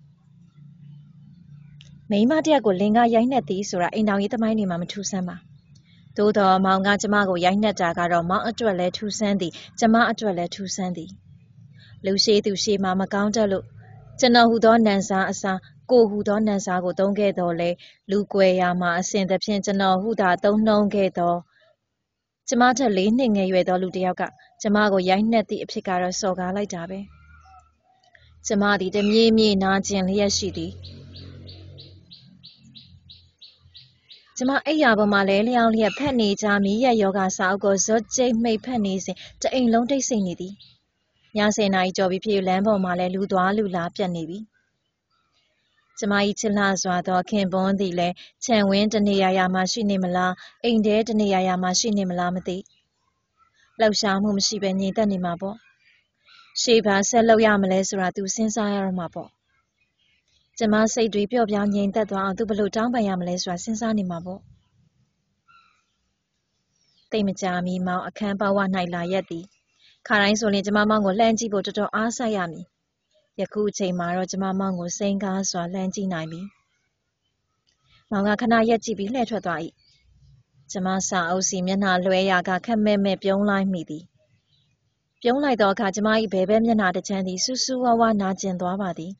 မိန်းမတစ်ယောက်ကိုလင်ကရိုက်နှက်သည်ဆိုတာအိမ်တော်ရေးသမိုင်းတွေမှာမထူးဆန်းပါသို့တော်မောင်ကကျမကိုရိုက်နှက်တာကတော့မောင်အတွက်လည်းထူးဆန်းသည်ကျမအတွက်လည်းထူးဆန်းသည်လူရှိသူရှိမှမကောင်းတတ်လို့ကျွန်တော်ဟူသောနန်စားအစားကိုဟူသောနန်စားကိုသုံးခဲ့တော်လဲလူကွယ်ရာမှာအစဉ်သဖြင့်ကျွန်တော်ဟူသာသုံးနှုံးခဲ့သောကျမထက်လေးနှစ်ငယ်ရွယ်သောလူတစ်ယောက်ကကျမကိုရိုက်နှက်သည့်အဖြစ်ကတော့စော်ကားလိုက်တာပဲကျမသည်တမြေးမြေးနာကျင်လျက်ရှိသည်ကျမအိပ်ယာပေါ်မှာလဲလျောင်းလျက်ဖက်နေကြမီရက်ယောဂစာအုပ်ကိုဇွတ်ကျိတ်မိတ်ဖက်နေစဉ်တအိမ်လုံးတိတ်ဆိတ်နေသည်ညဆယ်နာရီကျော်ပြီးဖြစ်လမ်းပေါ်မှာလဲလူသွားလူလာပြတ်နေပြီကျမ၏ချစ်လှစွာသောခင်ပွန်းသည်လည်းခြံဝင်းတနေရာရာမှရှိနေမလားအိမ်ထဲတနေရာရာမှရှိနေမလားမသိလှုပ်ရှားမှုမရှိဘဲငြိမ်သက်နေမှာပေါ့ရှေ့ဘာဆက်လုပ်ရမလဲဆိုတာသူစဉ်းစားရတော့မှာပေါ့ကျမစိတ်တွေပျော့ပြောင်းငြိမ်သက်သွားအောင်သူဘလို့တောင်းပန်ရမလဲဆိုတာစဉ်းစားနေမှာပေါ့တိတ်မကြာမီမောင်အခန်းပေါက်ဝ၌လာရက်သည်ခါတိုင်းဆိုရင်ကျမမောင်ကိုလှမ်းကြည့်ဖို့တော်တော်အားစိုက်ရမည်ယခုအချိန်မှာတော့ကျမမောင်ကိုစိန်ကားစွာလှမ်းကြည့်နိုင်ပြီမောင်ကခဏရက်ကြည့်ပြီးလှည့်ထွက်သွား၏ကျမစာအုပ်စီမျက်နှာလွှဲရာကခက်မဲ့မဲ့ပြုံးလိုက်မိသည်ပြုံးလိုက်သောအခါကျမ၏ဘဲဘဲမျက်နှာတစ်ချမ်းသည်စူးစူးဝါးဝါးနာကျင်သွားပါသည်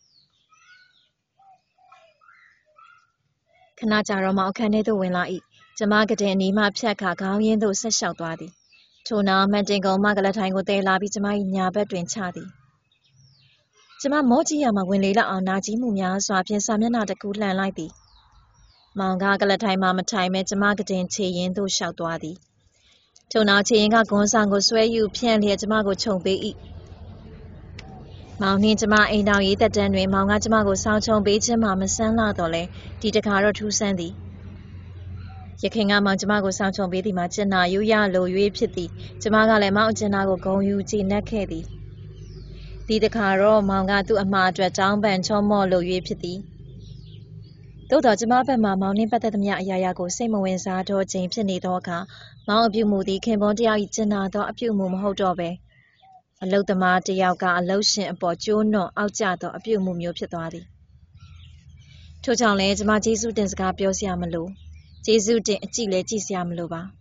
ခဏကြာတော့မောင်အခန်းထဲသို့ဝင်လာ၏ကျမကတင်အနီးမှဖြတ်ခါခေါင်းရင်းသို့ဆက်လျှောက်သွားသည်ထိုနောက်မှန်တင်ကုန်းမှကလထိုင်ကိုတည်လာပြီးကျမ၏ညာဘက်တွင်ချသည်ကျမမောကြီးရမှဝင်လေလောက်အောင်နာကြီးမှုများစွာဖြင့်စာမျက်နှာတစ်ခုလှန်လိုက်သည်မောင်ကကလထိုင်မှမထိုင်မဲကျမကတင်ခြေရင်းသို့လျှောက်သွားသည်ထိုနောက်ခြေရင်းကဂွန်းဆောင်ကိုဆွဲယူဖြန့်လျက်ကျမကိုခြုံပေး၏မောင်နှင့်ကျမအိမ်တော်ရေးသက်တမ်းတွင်မောင်ကကျမကိုဆောင်းချုံပေးခြင်းမှမဆန်းလာတော့လဲဒီတခါတော့ထူးဆန်းသည်ရခင်ကမောင်ကျမကိုဆောင်းချုံပေးသည်မှာကျင်နာယူရလို၍ဖြစ်သည်ကျမကလည်းမောင်အကျင်နာကိုဂုံယူကြည်နက်ခဲ့သည်ဒီတခါတော့မောင်ကသူ့အမှားအတွက်တောင်းပန်ချောမော့လို၍ဖြစ်သည်သို့တော်ကျမဘက်မှမောင်နှင့်ပတ်သက်သမျှအရာရာကိုစိတ်မဝင်စားတော့ခြင်းဖြစ်နေသောအခါမောင်အပြုမူသည်ခင်ပွန်းတယောက်၏ကျင်နာသောအပြုမူမဟုတ်တော့ပဲအလုတ်သမားတယောက်ကအလုတ်ရှင်အပေါ်ကျိုးနွံအောက်ကျသောအပြုမူမျိုးဖြစ်သွားသည်ထို့ကြောင့်လည်းကျမကျေးဇူးတင်စကားပြောစရာမလိုကျေးဇူးတင်အကြည့်လည်းကြည့်စရာမလိုပါ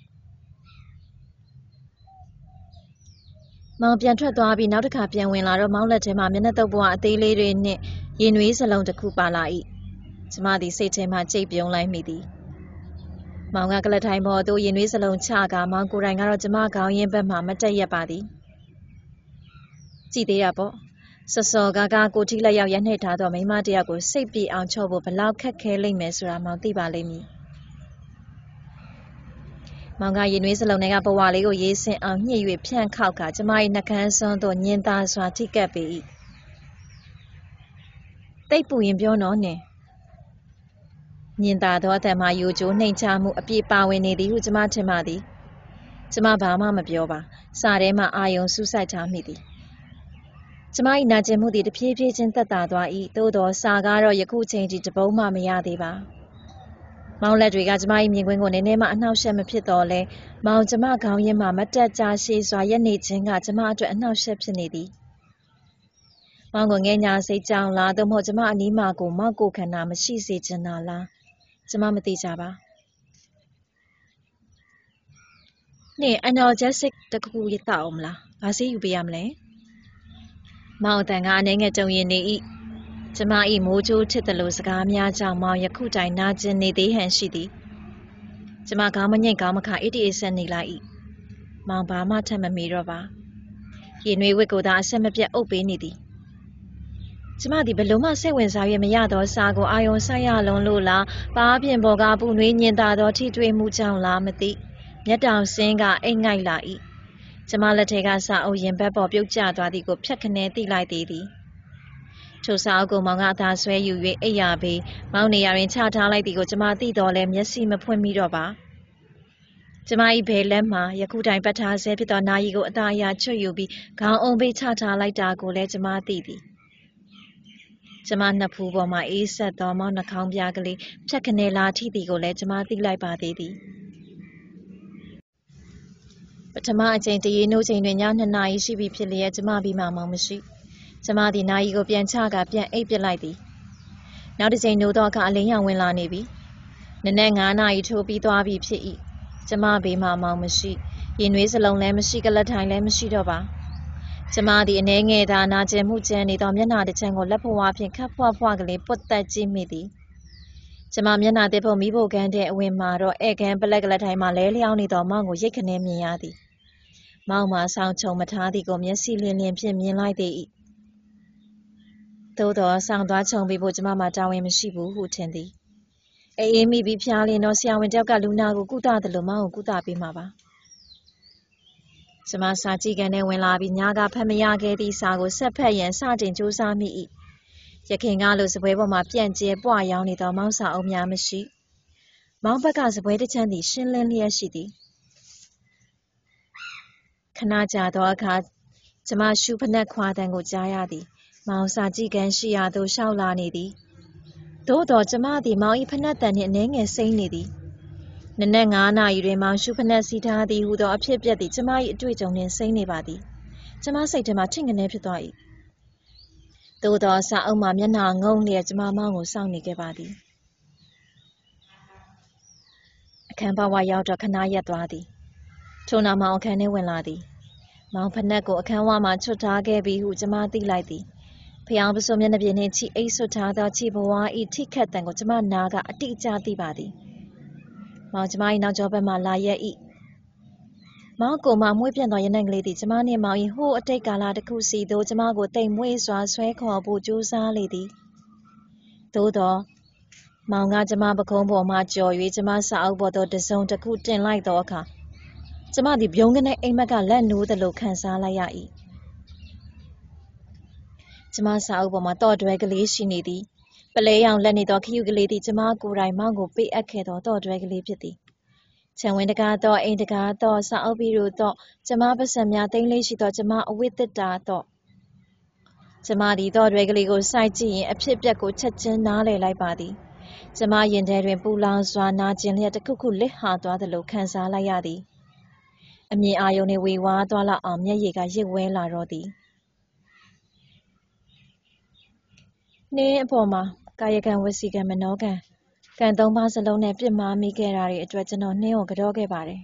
မောင်ပြန်ထွက်သွားပြီးနောက်တစ်ခါပြန်ဝင်လာတော့မောင်လက်ထဲမှာမျက်နှာတုပ်ပွားအသေးလေးတွေနှင့်ရင်နွေးစလုံးတစ်ခုပါလာ၏ကျမသည်စိတ်ထဲမှကြိတ်ပြုံးလိုက်မိသည်မောင်ကကလထိုင်ပေါ်သို့ရင်နွေးစလုံးချကာမောင်ကိုယ်တိုင်ကတော့ကျမခေါင်းရင်းဘက်မှမတက်ရက်ပါသည်ကြည့်သေးရပေါ့စောစောကားကားကိုထီလက်ရောက်ရနှိပ်ထားသောမိန်းမတစ်ယောက်ကိုစိတ်ပြေအောင်ချော့ဖို့ဘလောက်ခက်ခဲလိမ့်မယ်ဆိုတာမောင်သိပါလိမ့်မည်မောင်ကရင်နွေးစလုံးတွေကဘဝလေးကိုရေးဆင်းအောင်ညှစ်၍ဖြန့်ခောက်ကကျမ၏နှကန်းစွန်းသို့ညင်သာစွာထိကပ်ပေ၏တိတ်ပူရင်ပြောနော်နင်ညင်သာသောအသံမှယိုကျိုးနှိမ်ချမှုအပြည့်ပါဝင်နေသည်ဟုကျမထင်ပါသည်ကျမဘာမှမပြောပါစာထဲမှအာယုံစူးစိုက်ထားမိသည်ကျမ၏နာကျင်မှုသည်တဖြည်းဖြည်းချင်းသက်သာသွား၏သို့သောစာကားတော့ယခုချိန်ထိတပုံးမှမရသေးပါမောင်လက်တွေကကျမ၏မြင်ကွင်းကိုနည်းနည်းမှအနှောက်အယှက်မဖြစ်တော့လဲမောင်ကျမခေါင်းရင်းမှမတက်ကြရှည်စွာရက်နေခြင်းကကျမအတွက်အနှောက်အယှက်ဖြစ်နေသည်မောင်ကိုငဲညာစိတ်ကြောင်လားသို့မဟုတ်ကျမအနီးမှာကိုမောက်ကိုခန္ဓာမရှိစေချင်တာလားကျမမသိကြပါနေအန်နယ်ဂျက်စစ်တခုရတောက်အောင်မလားဘာဆေးယူပေးရမလဲမောင်အတန်ကအနေငယ်ကြုံရင်နေ၏ကျမ၏မိုးကြိုးထစ်သလိုစကားများကြောင့်မောင်ယခုတိုင်နာကျင်နေသေးဟန်ရှိသည်ကျမခေါင်းမငိတ်ခေါင်းမခအေးတီအေးဆက်နေလိုက်၏မောင်ဘာမှထပ်မမေးတော့ပါရေနွေးဝစ်ကိုသာအဆက်မပြတ်အုပ်ပေးနေသည်ကျမသည်ဘလို့မှစိတ်ဝင်စား၍မရသောစာကိုအာယုံဆိုင်ရလုံးလို့လားပါးပြင်ပေါ်ကပူနွေးညင်သာသောထိတွေ့မှုကြောင့်လားမသိမျက်တောင်စင်းကအိတ်ငိုက်လာ၏ကျမလက်ထဲကစာအုပ်ရင်ဘတ်ပေါ်ပြုတ်ကျသွားသည်ကိုဖြတ်ခနဲသိလိုက်သေးသည်ထိုစာအုပ်ကိုမောင်ကအသာဆွဲယူ၍အိပ်ရာဘေးမောင်နေရာတွင်ချထားလိုက်သည်ကိုကျမသိတော်လဲမျက်စိမဖွင့်မိတော့ပါကျမ၏ဘယ်လက်မှယခုတိုင်ပတ်ထားဆဲဖြစ်သောနာရီကိုအသာအရာချွတ်ယူပြီးခေါင်းအုံးပေးချထားလိုက်တာကိုလည်းကျမသိသည်ကျမနှစ်ဖူးပေါ်မှာအေးဆက်သောမောင်နှာခေါင်းပြားကလေးဖြတ်ခနဲလာထိသည်ကိုလည်းကျမသိလိုက်ပါသေးသည်ပထမအချိန်တရေနိုးချိန်တွင်ညနှစ်နာရီရှိပြီဖြစ်လျက်ကျမပြီးမှမောင်မရှိကျမသည်နာရီကိုပြန်ချကပြန်အိပ်ပစ်လိုက်သည်နောက်တစ်ချိန်နိုးသောအခါအလင်းရောင်ဝင်လာနေပြီနနက်ငါးနာရီထိုးပြီးသွားပြီဖြစ်၏ကျမဘေးမှမောင်မရှိရင်နွေးစလုံးလည်းမရှိကလတ်ထိုင်လည်းမရှိတော့ပါကျမသည်အနေငယ်သာနာကျင်မှုကျန်နေသောမျက်နှာတစ်ချမ်းကိုလက်ဖွားဖြင့်ခပ်ဖွားဖွားကလေးပွတ်တက်ကြည့်မိသည်ကျမမျက်နှာတစ်ဖုံမိဖို့ကန်းတဲ့အဝင်မှာတော့ဧကန်ပလက်ကလတ်ထိုင်မှလဲလျောင်းနေသောမောင်ကိုရိတ်ခနဲမြင်ရသည်မောင်မှာဆောင်းချုံမထားသည်ကိုမျက်စိလင်းလင်းဖြင့်မြင်လိုက်သေး၏သို့သောဆောင်းသွားချုံပြီးဖို့ကျမမှာတာဝန်မရှိဘူးဟုထင်သည်အေးအေးမိပြီးဖျားလင်းတော့ဆရာဝန်တယောက်ကလူနာကိုကုသတယ်လို့မောင်ကိုကုသပေးမှာပါကျမစာကြည့်ကန်နဲ့ဝင်လာပြီးညကဖတ်မရခဲ့သည့်စာကိုဆက်ဖက်ရန်စတင်ကြိုးစားမိ၏ရခင်ကလိုစပွဲပေါ်မှာပြန့်ကျဲပွားရောင်းနေသောမောင်စာအုပ်များမရှိမောင်ဘက်ကစပွဲတစ်ချမ်းသည်ရှင်းလင်းလျက်ရှိသည်ခဏကြာသောအခါကျမရှူဖနက်ခွာတန်ကိုကြားရသည်မောင်စာကြည့်ကန်ရှိရာသို့ရှောက်လာနေသည်သို့တော်ကျမသည်မောင်၏ဖနက်တန်နှင့်အနှဲငယ်စိမ့်နေသည်နနက်ငါးနာရီတွင်မောင်ရှူဖနက်စီထားသည်ဟူသောအဖြစ်ပြက်သည်ကျမ၏အတွေ့အကြုံနှင့်စိမ့်နေပါသည်ကျမစိတ်ထဲမှထင်ကနေဖြစ်သွား၏သို့သောစာအုပ်မှမျက်နှာငုံလျက်ကျမမောင်ကိုစောင့်နေခဲ့ပါသည်အခန်းဘဝရောက်တော့ခဏရက်သွားသည်ထိုနောက်မောင်အခန်းထဲဝင်လာသည်မောင်ဖနက်ကိုအခန်းဝမှချွတ်ထားခဲ့ပြီဟုကျမသိလိုက်သည်ဖျောင်းပစိုးမျက်နှာပြင်နှင့်ချီအိတ်ဆွတ်ထားသောချီဘဝ၏ထိခတ်တံကိုကျမနာကအတိအကျသိပါသည်မောင်ကျမ၏နောက်ကျောဘက်မှလာရက်၏မောင်ကိုမှမွေးပြန့်သောရနံ့ကလေးသည်ကျမနှင့်မောင်၏ဟိုးအတိတ်ကာလတစ်ခုစီသို့ကျမကိုတိမ်မွေးစွာဆွဲခေါ်ဖို့ကြိုးစားလေသည်သို့သောမောင်ကကျမပခုံးပေါ်မှကြော်၍ကျမစာအုပ်ပေါ်သို့တစုံတစ်ခုတင်လိုက်သောအခါကျမသည်ပြုံးကနေအိမ်မက်ကလက်နိုးသလိုခံစားလိုက်ရ၏ကျမစာအုပ်ပေါ်မှာတော့တွဲကလေးရှိနေသည်ပလဲရောင်လက်နေသောခရုကလေးသည်ကျမကိုယ်တိုင်မောင်ကိုပေးအပ်ခဲ့သောတော့တွဲကလေးဖြစ်သည်ခြံဝင်းတကားတော့အိမ်တကားတော့စာအုပ်ပြီးတို့တော့ကျမပတ်စံများသိမ်းလေးရှိသောကျမအဝိသတာတော့ကျမသည်တော့တွဲကလေးကိုစိုက်ကြည့်ရင်အဖြစ်ပြက်ကိုချက်ချင်းနားလည်လိုက်ပါသည်ကျမရင်ထဲတွင်ပူလောင်စွာနာကျင်လျက်တစ်ခုခုလစ်ဟာသွားသလိုခံစားလိုက်ရသည်အမြင်အာရုံနှင့်ဝေဝါးသွားလောက်အောင်မျက်ရည်ကရစ်ဝဲလာတော့သည်နှင်းအပေါ်မှာကာယကံဝစီကံမနောကံကံသုံးပါးစလုံးနဲ့ပြစ်မှားမိခဲ့တာတွေအတွက်ကျွန်တော်နှင်းကိုကြောခဲ့ပါတယ်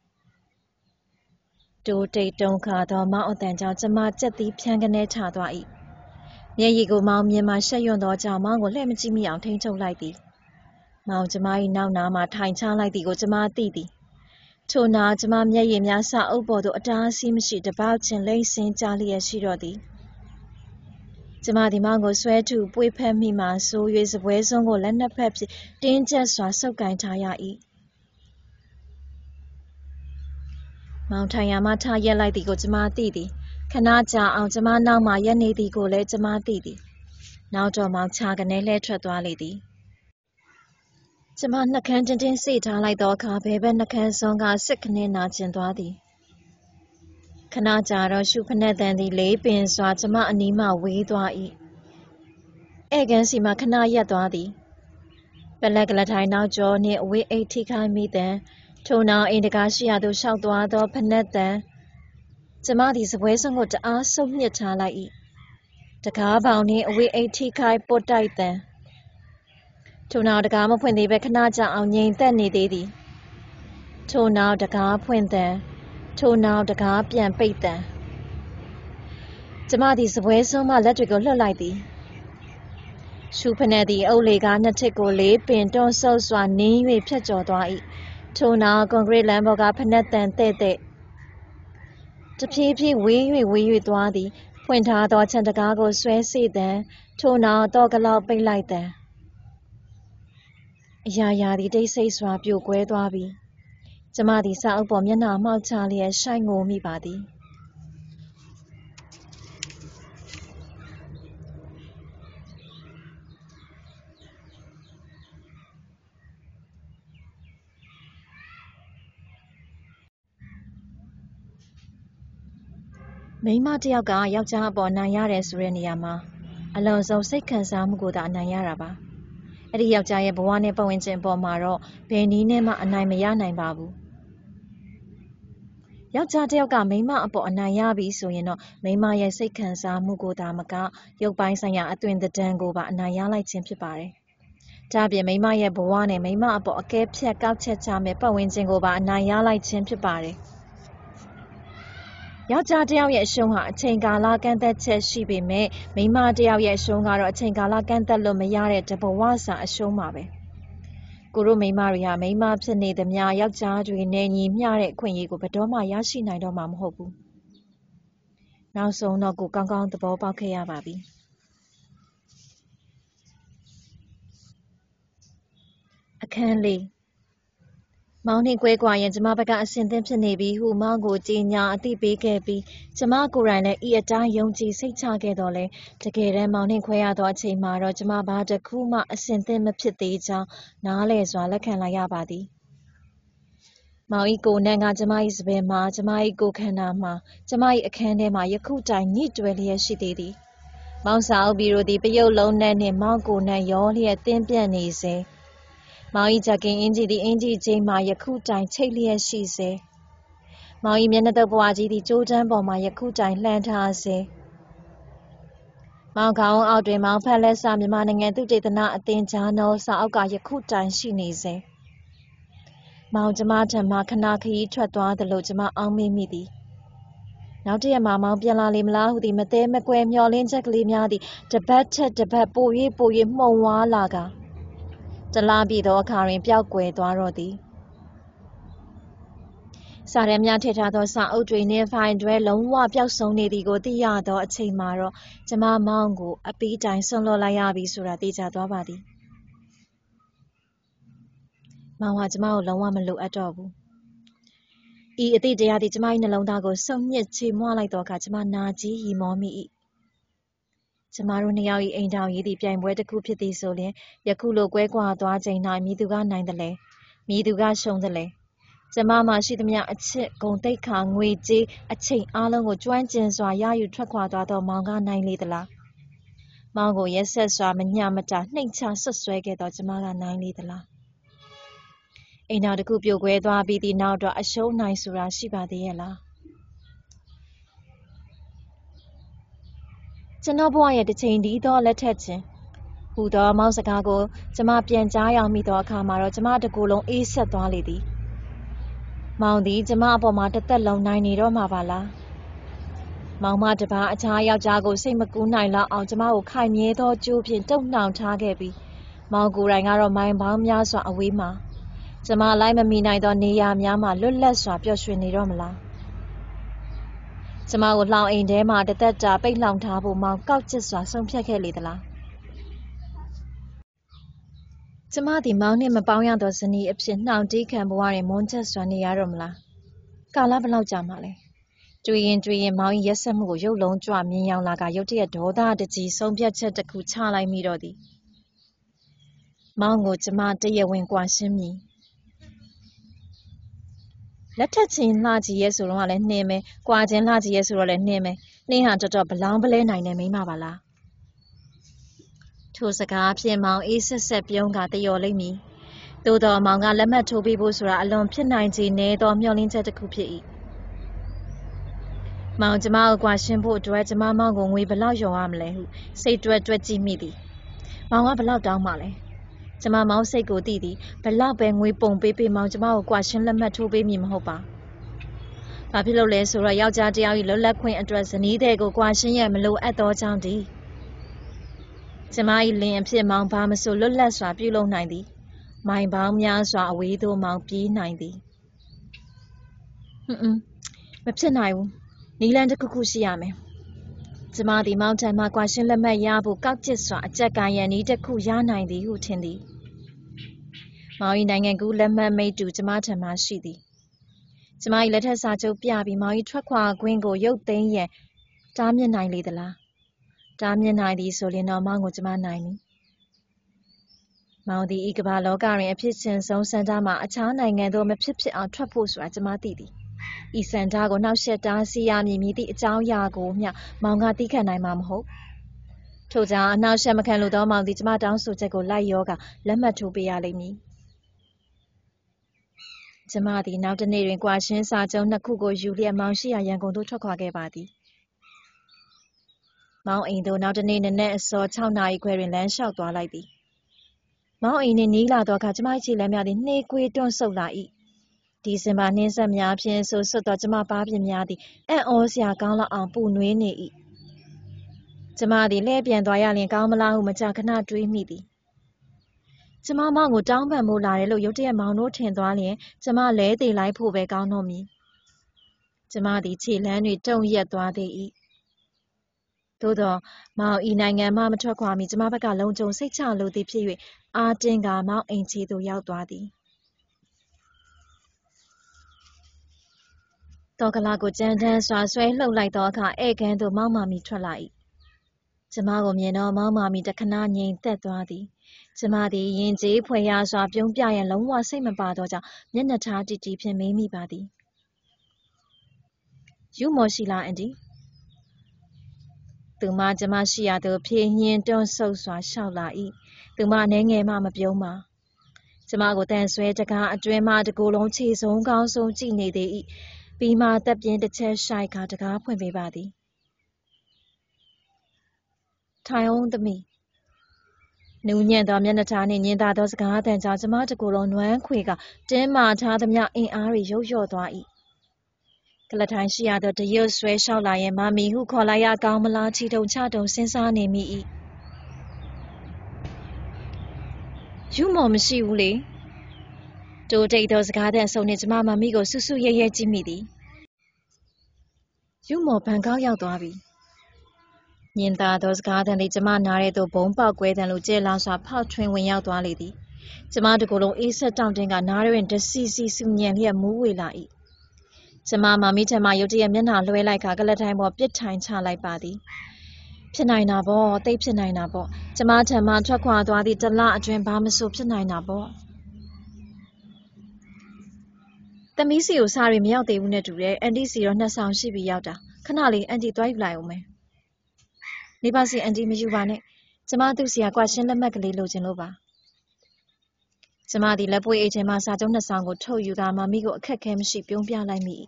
တိုးတိတ်တုံခါသောမောင်အတန်ကြောင့်ကျမကြက်သီးဖြန်းကနေထသွား၏မျက်ရည်ကိုမောင်မြင်မှရှက်ရွံ့သောကြောင့်မောင်ကိုလှည့်မကြည့်မိအောင်ထိန်းချုပ်လိုက်သည်မောင်ကျမ၏နောက်နားမှထိုင်ချလိုက်သည်ကိုကျမသိသည်ထို့နောက်ကျမမျက်ရည်များစာအုပ်ပေါ်သို့အတားအဆီးမရှိတပေါက်ချင်းလိမ့်ဆင်းကြလျက်ရှိတော့သည်ကျမသည်မောင်ကိုဆွဲထုပွေဖက်မိမှဆို၍စပွဲစွန်းကိုလက်နှစ်ဖက်ဖြင့်တင်းကျပ်စွာဆုပ်ကိုင်ထားရ၏မောင်ထိုင်ရာမှထားရက်လိုက်သည်ကိုကျမသိသည်ခဏကြာအောင်ကျမနောက်မှရက်နေသည်ကိုလည်းကျမသိသည်နောက်တော့မောင်ချကနေလှည့်ထွက်သွားလေသည်ကျမနှကန်းတင်းတင်းစိတ်ထားလိုက်သောအခါဘဲဘက်နှကန်းစွန်းကစစ်ခနဲနာကျင်သွားသည်ခနာကြာတော့ရှုဖက်တန်သည်လေးပင်စွာကျမအနီးမှဝေးသွား၏ဧကန်စီမှခဏရက်သွားသည်ပလက်ကလထိုင်နောက်ကျောနှင့်အဝေးအိတ်ထိခိုက်မိတံထိုနောက်အိမ်တကားရှိရာသို့ရှောက်သွားသောဖနက်တံကျမသည်စပွဲစွန်းကိုတအားဆုပ်ညစ်ထားလိုက်၏တကားပေါင်နှင့်အဝေးအိတ်ထိခိုက်ပုတ်တိုက်တံထိုနောက်တကားမဖွင့်သေးပဲခဏကြာအောင်ငြိမ်သက်နေသေးသည်ထိုနောက်တကားဖွင့်တံထိုနောက်တကားပြန်ပိတ်တံကျမသည်စပွဲစွန်းမှလက်တွေကိုလွှတ်လိုက်သည်ရှူဖနက်သည်အုပ်လေကားနှစ်ထစ်ကိုလေးပင်တွန်းဆုပ်စွာနင်း၍ဖြတ်ကျော်သွား၏ထိုနောက်ကွန်ကရစ်လမ်းပေါ်ကဖနက်တန်တဲ့တဲ့တဖြည်းဖြည်းဝေး၍ဝေး၍သွားသည်ဖွင့်ထားသောခြံတကားကိုဆွဲစေတံထိုနောက်တော့ကလောက်ပိတ်လိုက်တံအရာရာသည်တိတ်ဆိတ်စွာပြိုကွဲသွားပြီကျမသည်စာအုပ်ပေါ်မျက်နှာမှောက်ချလျက်ရှိုက်ငိုမိပါသည်မိန်းမတစ်ယောက်ကယောက်ျားအပေါ်အနိုင်ရတယ်ဆိုတဲ့နေရာမှာအလွန်ဆုံးစိတ်ခံစားမှုကိုသာအနိုင်ရတာပါအဲ့ဒီယောက်ျားရဲ့ဘဝနဲ့ပတ်ဝန်းကျင်အပေါ်မှာတော့ဘယ်နည်းနဲ့မှအနိုင်မရနိုင်ပါဘူးယောက်ျားတစ်ယောက်ကမိန်းမအပေါ်အနိုင်ရပြီဆိုရင်တော့မိန်းမရဲ့စိတ်ခံစားမှုကိုသာမကရုပ်ပိုင်းဆိုင်ရာအသွင်သဏ္ဍာန်ကိုပါအနိုင်ရလိုက်ခြင်းဖြစ်ပါတယ်ဒါ့အပြင်မိန်းမရဲ့ဘဝနဲ့မိန်းမအပေါ်အကဲဖြတ်ကောက်ချက်ချမဲ့ပတ်ဝန်းကျင်ကိုပါအနိုင်ရလိုက်ခြင်းဖြစ်ပါတယ်ယောက်ျားတစ်ယောက်ရဲ့အရှုံးဟာအချိန်ကာလကန့်သက်ချက်ရှိပေမဲ့မိန်းမတစ်ယောက်ရဲ့အရှုံးကတော့အချိန်ကာလကန့်သက်လို့မရတဲ့တဘဝစာအရှုံးပါပဲကိုတို့မိန်းမတွေဟာမိန်းမဖြစ်နေသမျှယောက်ျားတွေနဲ့ညီမျှတဲ့အခွင့်အရေးကိုဘယ်တော့မှရရှိနိုင်တော့မှာမဟုတ်ဘူးနောက်ဆုံးတော့ကိုကောင်းကောင်းသဘောပေါက်ခဲ့ရပါပြီအခန်းလေးမောင်နှင့်ကွဲကွာရင်ကျမဘက်ကအဆင်သင့်ဖြစ်နေပြီဟုမောင်ကိုကြေညာအသိပေးခဲ့ပြီးကျမကိုယ်တိုင်လည်းဤအတိုင်းယုံကြည်စိတ်ချခဲ့တော့လဲတကယ်တမ်းမောင်နှင့်ခွဲရသောအချိန်မှာတော့ကျမဘာတစ်ခုမှအဆင်သင့်မဖြစ်သေးကြောင်းနားလည်စွာလက်ခံလိုက်ရပါသည်မောင်၏ကိုယ်နှံကကျမ၏စပယ်မှာကျမ၏ကိုယ်ခန္ဓာမှာကျမ၏အခန်းထဲမှာယခုတိုင်ညှိတွယ်လျက်ရှိသေးသည်မောင်စာအုပ်ဘီရိုသည်ပယုတ်လုံးနှံနှင့်မောင်ကိုယ်နှံရောလျက်တင်းပြန့်နေစေမောင်၏ဂျက်ကင်အင်ဂျီသည်အင်ဂျီကျိန်းမှာယခုတိုင်ချိတ်လျက်ရှိစေမောင်၏မျက်နှာတုပ်ပွားကြီးသည်ကြိုးတန်းပေါ်မှာယခုတိုင်လှန်ထားစေမောင်ခေါင်းအောက်တွင်မောင်ဖက်လက်စမြန်မာနိုင်ငံသုတေသနအသင်းဂျာနယ်စာအုပ်ကယခုတိုင်ရှိနေစေမောင်ကျမထံမှခဏခရီးထွက်သွားသလိုကျမအောက်မေ့မိသည်နောက်တစ်ရက်မှာမောင်ပြန်လာလေမလားဟုသည်မသေးမကွယ်မျှော်လင့်ချက်ကလေးများသည်တပတ်ထက်တပတ်ပို၍ပို၍မှုန်ဝါးလာကတလားပြည့်သောအခါတွင်ပျောက်ကွယ်သွားတော့သည်စာတမ်းများထည့်ထားသောစာအုပ်တွေနှင့်ဖိုင်တွဲလုံးဝပျောက်ဆုံးနေသည်ကိုသိရသောအချိန်မှာတော့ကျမမောင်ကိုအပီးတိုင်ဆွန့်လွတ်လိုက်ရပြီဆိုတာသိကြသွားပါသည်မောင်ဟာကျမကိုလုံးဝမလိုအပ်တော့ဘူးဤအသည့်တရားသည်ကျမ၏နှလုံးသားကိုစုံညစ်ချေမွလိုက်သောအခါကျမနာကြီးရီမောမိ၏ကျမတို့နှစ်ယောက်၏အိမ်ထောင်ရေးသည်ပြိုင်ပွဲတစ်ခုဖြစ်သည်ဆိုလျှင်ယခုလိုကွဲကွာသွားချိန်၌မည်သူကနိုင်သလဲမည်သူကရှုံးသလဲကျမမှရှိသမျှအချစ်ဂုဏ်သိက္ခာငွေကြေးအချိန်အားလုံးကိုကျွမ်းကျင်စွာရယူထွက်ခွာသွားသောမောင်ကနိုင်လေသလားမောင်ကိုရက်ဆက်စွာမညှမတာနှိမ်ချဆွတ်ဆွဲခဲ့သောကျမကနိုင်လေသလားအိမ်တော်တစ်ခုပြိုကွဲသွားပြီးသည့်နောက်တော့အရှုံးနိုင်ဆိုတာရှိပါသေးရဲ့လားကျွန်တော်ဘဝရဲ့တစ်ချိန်တည်းသောလက်ထက်ချင်းဟူသောမောင်စကားကိုကျမပြန်ကြားရောက်မိသောအခါမှာတော့ကျမတစ်ကိုယ်လုံးအေးဆက်သွားလေသည်မောင်သည်ကျမအပေါ်မှာတစ်သက်လုံးနိုင်နေတော့မှာပါလားမောင်မတပါအခြားယောက်ျားကိုစိတ်မကူးနိုင်လောက်အောင်ကျမကိုခိုင်မြဲသောကြိုးဖြင့်တုပ်နှောင်ထားခဲ့ပြီးမောင်ကိုယ်တိုင်ကတော့မိုင်ပေါင်းများစွာအဝေးမှာကျမလိုက်မမီနိုင်သောနေရာများမှာလွတ်လပ်စွာပျော်ရွှင်နေတော့မလားကျမကိုလှောင်အိမ်ထဲမှာတစ်သက်တာပိတ်လှောင်ထားဖို့မောင်ကောက်ကျစ်စွာဆုံးဖြတ်ခဲ့လေသလားကျမသည်မောင်နှင့်မပေါင်းရသောဇနီးအဖြစ်နှောင့်တီးခံဘဝတွင်မွန်းချက်စွာနေရတော့မလားကာလဘယ်လောက်ကြာမှလဲတွေ့ရင်တွေ့ရင်မောင်၏ရက်စက်မှုကိုရုပ်လုံးကြွမြင်ရောက်လာကရုတ်တရက်ဒေါသတကြီးဆုံးဖြတ်ချက်တစ်ခုချလိုက်မိတော့သည်မောင်ကိုကျမတရားဝင်ကွာရှင်းမည်လက်ထက်ချင်းလှကြီးရဲ့ဆိုတော့လည်းနှင်းမယ်၊ကွာချင်းလှကြီးရဲ့ဆိုတော့လည်းနှင်းမယ်။နှင်းဟာတော်တော်ဗလောင်းပလဲနိုင်တဲ့မိန်းမပါလား။ထိုစကားဖြင့်မောင်အေးဆက်ဆက်ပြုံးကတယော်လိမ့်မည်။သို့တော်မောင်ကလက်မှတ်ထိုးပေးဖို့ဆိုတာအလွန်ဖြစ်နိုင်ခြေနည်းသောမျှော်လင့်ချက်တစ်ခုဖြစ်၏။မောင်ကျမကိုကွာရှင်းဖို့အတွက်ကျမမောင်ကိုငွေဘလောက်လျော်ရမလဲဟုစိတ်တွက်တွက်ကြည့်မိသည်။မောင်ကဘလောက်တောင်းမှလဲ။ကျမမောင်စိတ်ကိုသိသည်ဘလောက်ပဲငွေပုံပေးပေးမောင်ကျမကိုကွာရှင်းလက်မှတ်ထိုးပေးမည်မဟုတ်ပါ။ဘာဖြစ်လို့လဲဆိုတော့ယောက်ျားတစ်ယောက်၏လွတ်လပ်ခွင့်အတွက်ဇနီးတဲ့ကိုကွာရှင်းရမလိုအပ်သောကြောင့်တည်း။ကျမ၏လင်အဖြစ်မောင်ဘာမဆိုလွတ်လပ်စွာပြုလုပ်နိုင်သည်။မိုင်ပေါင်းများစွာအဝေးသို့မောင်ပြေးနိုင်သည်။ဟွန်းအင်းမဖြစ်နိုင်ဘူး။နီလန်းတစ်ခုခုရှိရမယ်။ကျမသည်မောင်ထံမှကွာရှင်းလက်မှတ်ရဖို့ကောက်ကျစ်စွာအကြက်ကိုင်ရန်နီးတစ်ခုရနိုင်သည်ဟုထင်သည်။မောင်၏နိုင်ငံကူးလက်မှတ်မိတ္တူကျမထံမှရှိသည်။ကျမ၏လက်ထက်စာချုပ်ပြပြီးမောင်၏ထွက်ခွာခွင့်ကိုရုပ်သိမ်းရန်တားမြစ်နိုင်လေသလား။တားမြစ်နိုင်သည်ဆိုရင်တော့မောင်ကိုကျမနိုင်မည်။မောင်သည်ဤကမ္ဘာလောကတွင်အဖြစ်ချင်ဆုံးဆန္ဒမှာအခြားနိုင်ငံသို့မဖြစ်ဖြစ်အောင်ထွက်ဖို့ဆိုတာကျမသိသည်။ဤဆန္ဒကိုနှောက်ယှက်တားဆီးရမည်မည်သည့်အကြောင်းအရာကိုမျှမောင်ကသည်းခံနိုင်မှာမဟုတ်။ထို့ကြောင့်အနှောက်အယှက်မခံလိုသောမောင်သည်ကျမတောင်းဆိုချက်ကိုလိုက်လျောကာလက်မှတ်ထိုးပေးရလိမ့်မည်။ကျမသည်နောက်တစ်နေ့တွင်ကွာရှင်းစာချုပ်နှစ်ခုကိုယူလျက်မောင်ရှိရာရန်ကုန်သို့ထွက်ခွာခဲ့ပါသည်။မောင်အိမ်သို့နောက်တစ်နေ့နံနက်အစောခြောက်နာရီခွဲတွင်လမ်းလျှောက်သွားလိုက်သည်။မောင်အိမ်နှင့်နီးလာသောအခါကျမ၏ခြေလမ်းများသည်နှေးကွေးတွန့်ဆုတ်လာ၏။ဒီဇင်ဘာနှင်းဆက်များဖြင့်ဆိုဆွတ်သောကျမပါးပြင်များသည်အံ့ဩစရာကောင်းလောက်အောင်ပူနွေးနေ၏။ကျမသည်လှည့်ပြန်သွားရလျှင်ကောင်းမလားဟုမကြာခဏတွေးမိသည်။ကျမမောင်ကိုတောင်းပန်ဖို့လာတယ်လို့ရုတ်တရက်မောင်တို့ထင်သွားလျင်ကျမလဲသေးလိုက်ဖို့ပဲကောင်းတော့မည်။ကျမသည်ခြေလမ်းတွေတုံရက်သွားသေး၏။သို့သောမောင်ဤနိုင်ငံမှမထွက်ခွာမီကျမဘက်ကလုံခြုံစိတ်ချလိုသည်ဖြစ်၍အားတင်းကမောင်အိမ်ခြေသို့ရောက်သွားသည်။သောကလာကိုကြမ်းတမ်းစွာဆွဲလှုပ်လိုက်သောအခါဧည့်ခန်းသို့မောင်မာမီထွက်လာ၏။ကျမကိုမြင်တော့မောင်မာမီတခဏငြိမ်သက်သွားသည်။ကျမသည်ယဉ်ကျေးဖွယ်ရာစွာပြုံးပြရန်လုံးဝစိတ်မပါသောကြောင့်မျက်နှာထားတီတီဖြင့်မေးမိပါသည်။ယူမော်ရှိလားအန်တီ။သူမကျမရှိရာသို့ဖြည့်ညှင်းတွန့်ဆုတ်စွာလျှောက်လာ၏။သူမအနည်းငယ်မှမပြုံးပါ။ကျမကိုတန်ဆွဲတကားအတွင်းမှတကူလုံးခြေဆုံးကောင်းဆုံးကြည့်နေသေး၏။ပြီးမှသက်ပြင်းတစ်ချက်ရှိုက်ခါတကားဖွင့်ပေးပါသည်။ထိုင်အောင်သမီးနူးညံ့သောမျက်နှာထားနှင့်ညင်သာသောစကားသံကြောင့်ကျမတကူလုံးနွမ်းခွေကတင်းမာထားသမျှအင်အားတွေရုပ်လျော့သွား၏။ကလထိုင်ရှိရသောတရွတ်ဆွဲလျှောက်လာရင်မမီဟုခေါ်လိုက်ရကောင်းမလားချီတုံချတုံစဉ်းစားနေမိ၏။ယူမော်မရှိဘူးလေ။တိုးတိတ်သောစကားသံဆုံနှင့်ကျမမမီကိုဆူဆူရဲရဲကြည့်မိသည်။ယူမော်ဘန်ကောက်ရောက်သွားပြီ။ညင်သာသောစကားသံသည်ကျမနားထဲသို့ဘုံပေါက်ကွဲသံလိုကျဲလောင်စွာဖောက်ထွင်းဝင်ရောက်သွားလေသည်။ကျမတကူလုံးအေးဆက်တောင့်တင်းကနားတွင်တစီစီဆူညံလျက်မူးဝေလာ၏။ကျမမမီထံမှရုတ်တရက်မျက်နှာလွှဲလိုက်ခါကလထိုင်ပေါ်ပစ်ထိုင်ချလိုက်ပါသည်။ဖြစ်နိုင်တာပေါ့သိပ်ဖြစ်နိုင်တာပေါ့ကျမထံမှထွက်ခွာသွားသည့်တစ်လအတွင်းဘာမဆိုဖြစ်နိုင်တာပေါ့သမီးစီကိုစားတွေမရောက်သေးဘူးနဲ့တူတယ်အန်တီစီတော့နှစ်ဆောင်ရှိပြီးရောက်တာခဏလေးအန်တီသွားယူလိုက်အောင်မယ်နေပါစီအန်တီမယူပါနဲ့ကျမသူ့စီကကွာရှင်းလက်မှတ်ကလေးလိုချင်လို့ပါကျမသည်လက်ပွေးအိတ်ထဲမှစာချုပ်နှစ်ဆောင်ကိုထုတ်ယူကာမမီကိုအခက်ခဲမရှိပြုံးပြလိုက်မိ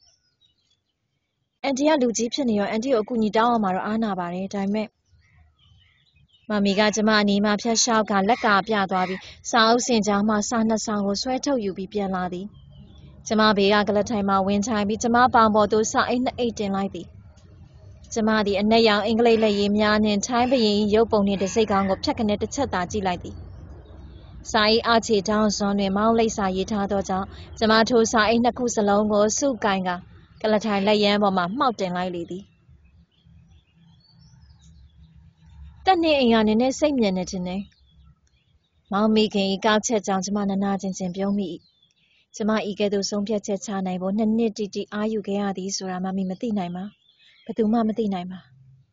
အန်တီကလူကြီးဖြစ်နေရောအန်တီကိုအကူအညီတောင်းအောင်မှာတော့အားနာပါတယ်ဒါပေမဲ့မမီကကျမအနီးမှဖြတ်လျှောက်ကလက်ကပြသွားပြီးစာအုပ်စင်ကြားမှစာနှစ်ဆောင်ကိုဆွဲထုတ်ယူပြီးပြန်လာသည်ကျမဘေးကကလထိုင်မှဝင်ထိုင်ပြီးကျမပေါင်ပေါ်သို့စာအိတ်နှစ်အိတ်တင်လိုက်သည်ကျမသည်အနက်ရောင်အင်္ဂလိပ်လက်ရေးများနှင့်ထိုင်းဘရင်၏ရုပ်ပုံနှင့်တစိ့ကောင်းကိုဖြတ်ကနေတစ်ချက်သာကြည့်လိုက်သည်စာအိတ်အချေထောင်းစွန်းတွင်မောင်းလိပ်စာရေးထားသောကြောင့်ကျမထိုစာအိတ်နှစ်ခုစလုံးကိုစုကင်ကကလထိုင်လက်ရန်ပေါ်မှမှောက်တင်လိုက်လေသည်တက်နေအိမ်ကနည်းနည်းစိတ်မြင်နေခြင်းနဲ့မောင်မိခင်၏ကောက်ချက်ကြောင့်ကျမနာနာချင်းချင်းပြုံးမိ၏ကျမဤကဲ့သို့ဆုံးဖြတ်ချက်ချနိုင်ဖို့နှစ်နှစ်တိတိအာယူခဲ့ရသည်ဆိုတာမမီမသိနိုင်ပါဘယ်သူမှမသိနိုင်ပါ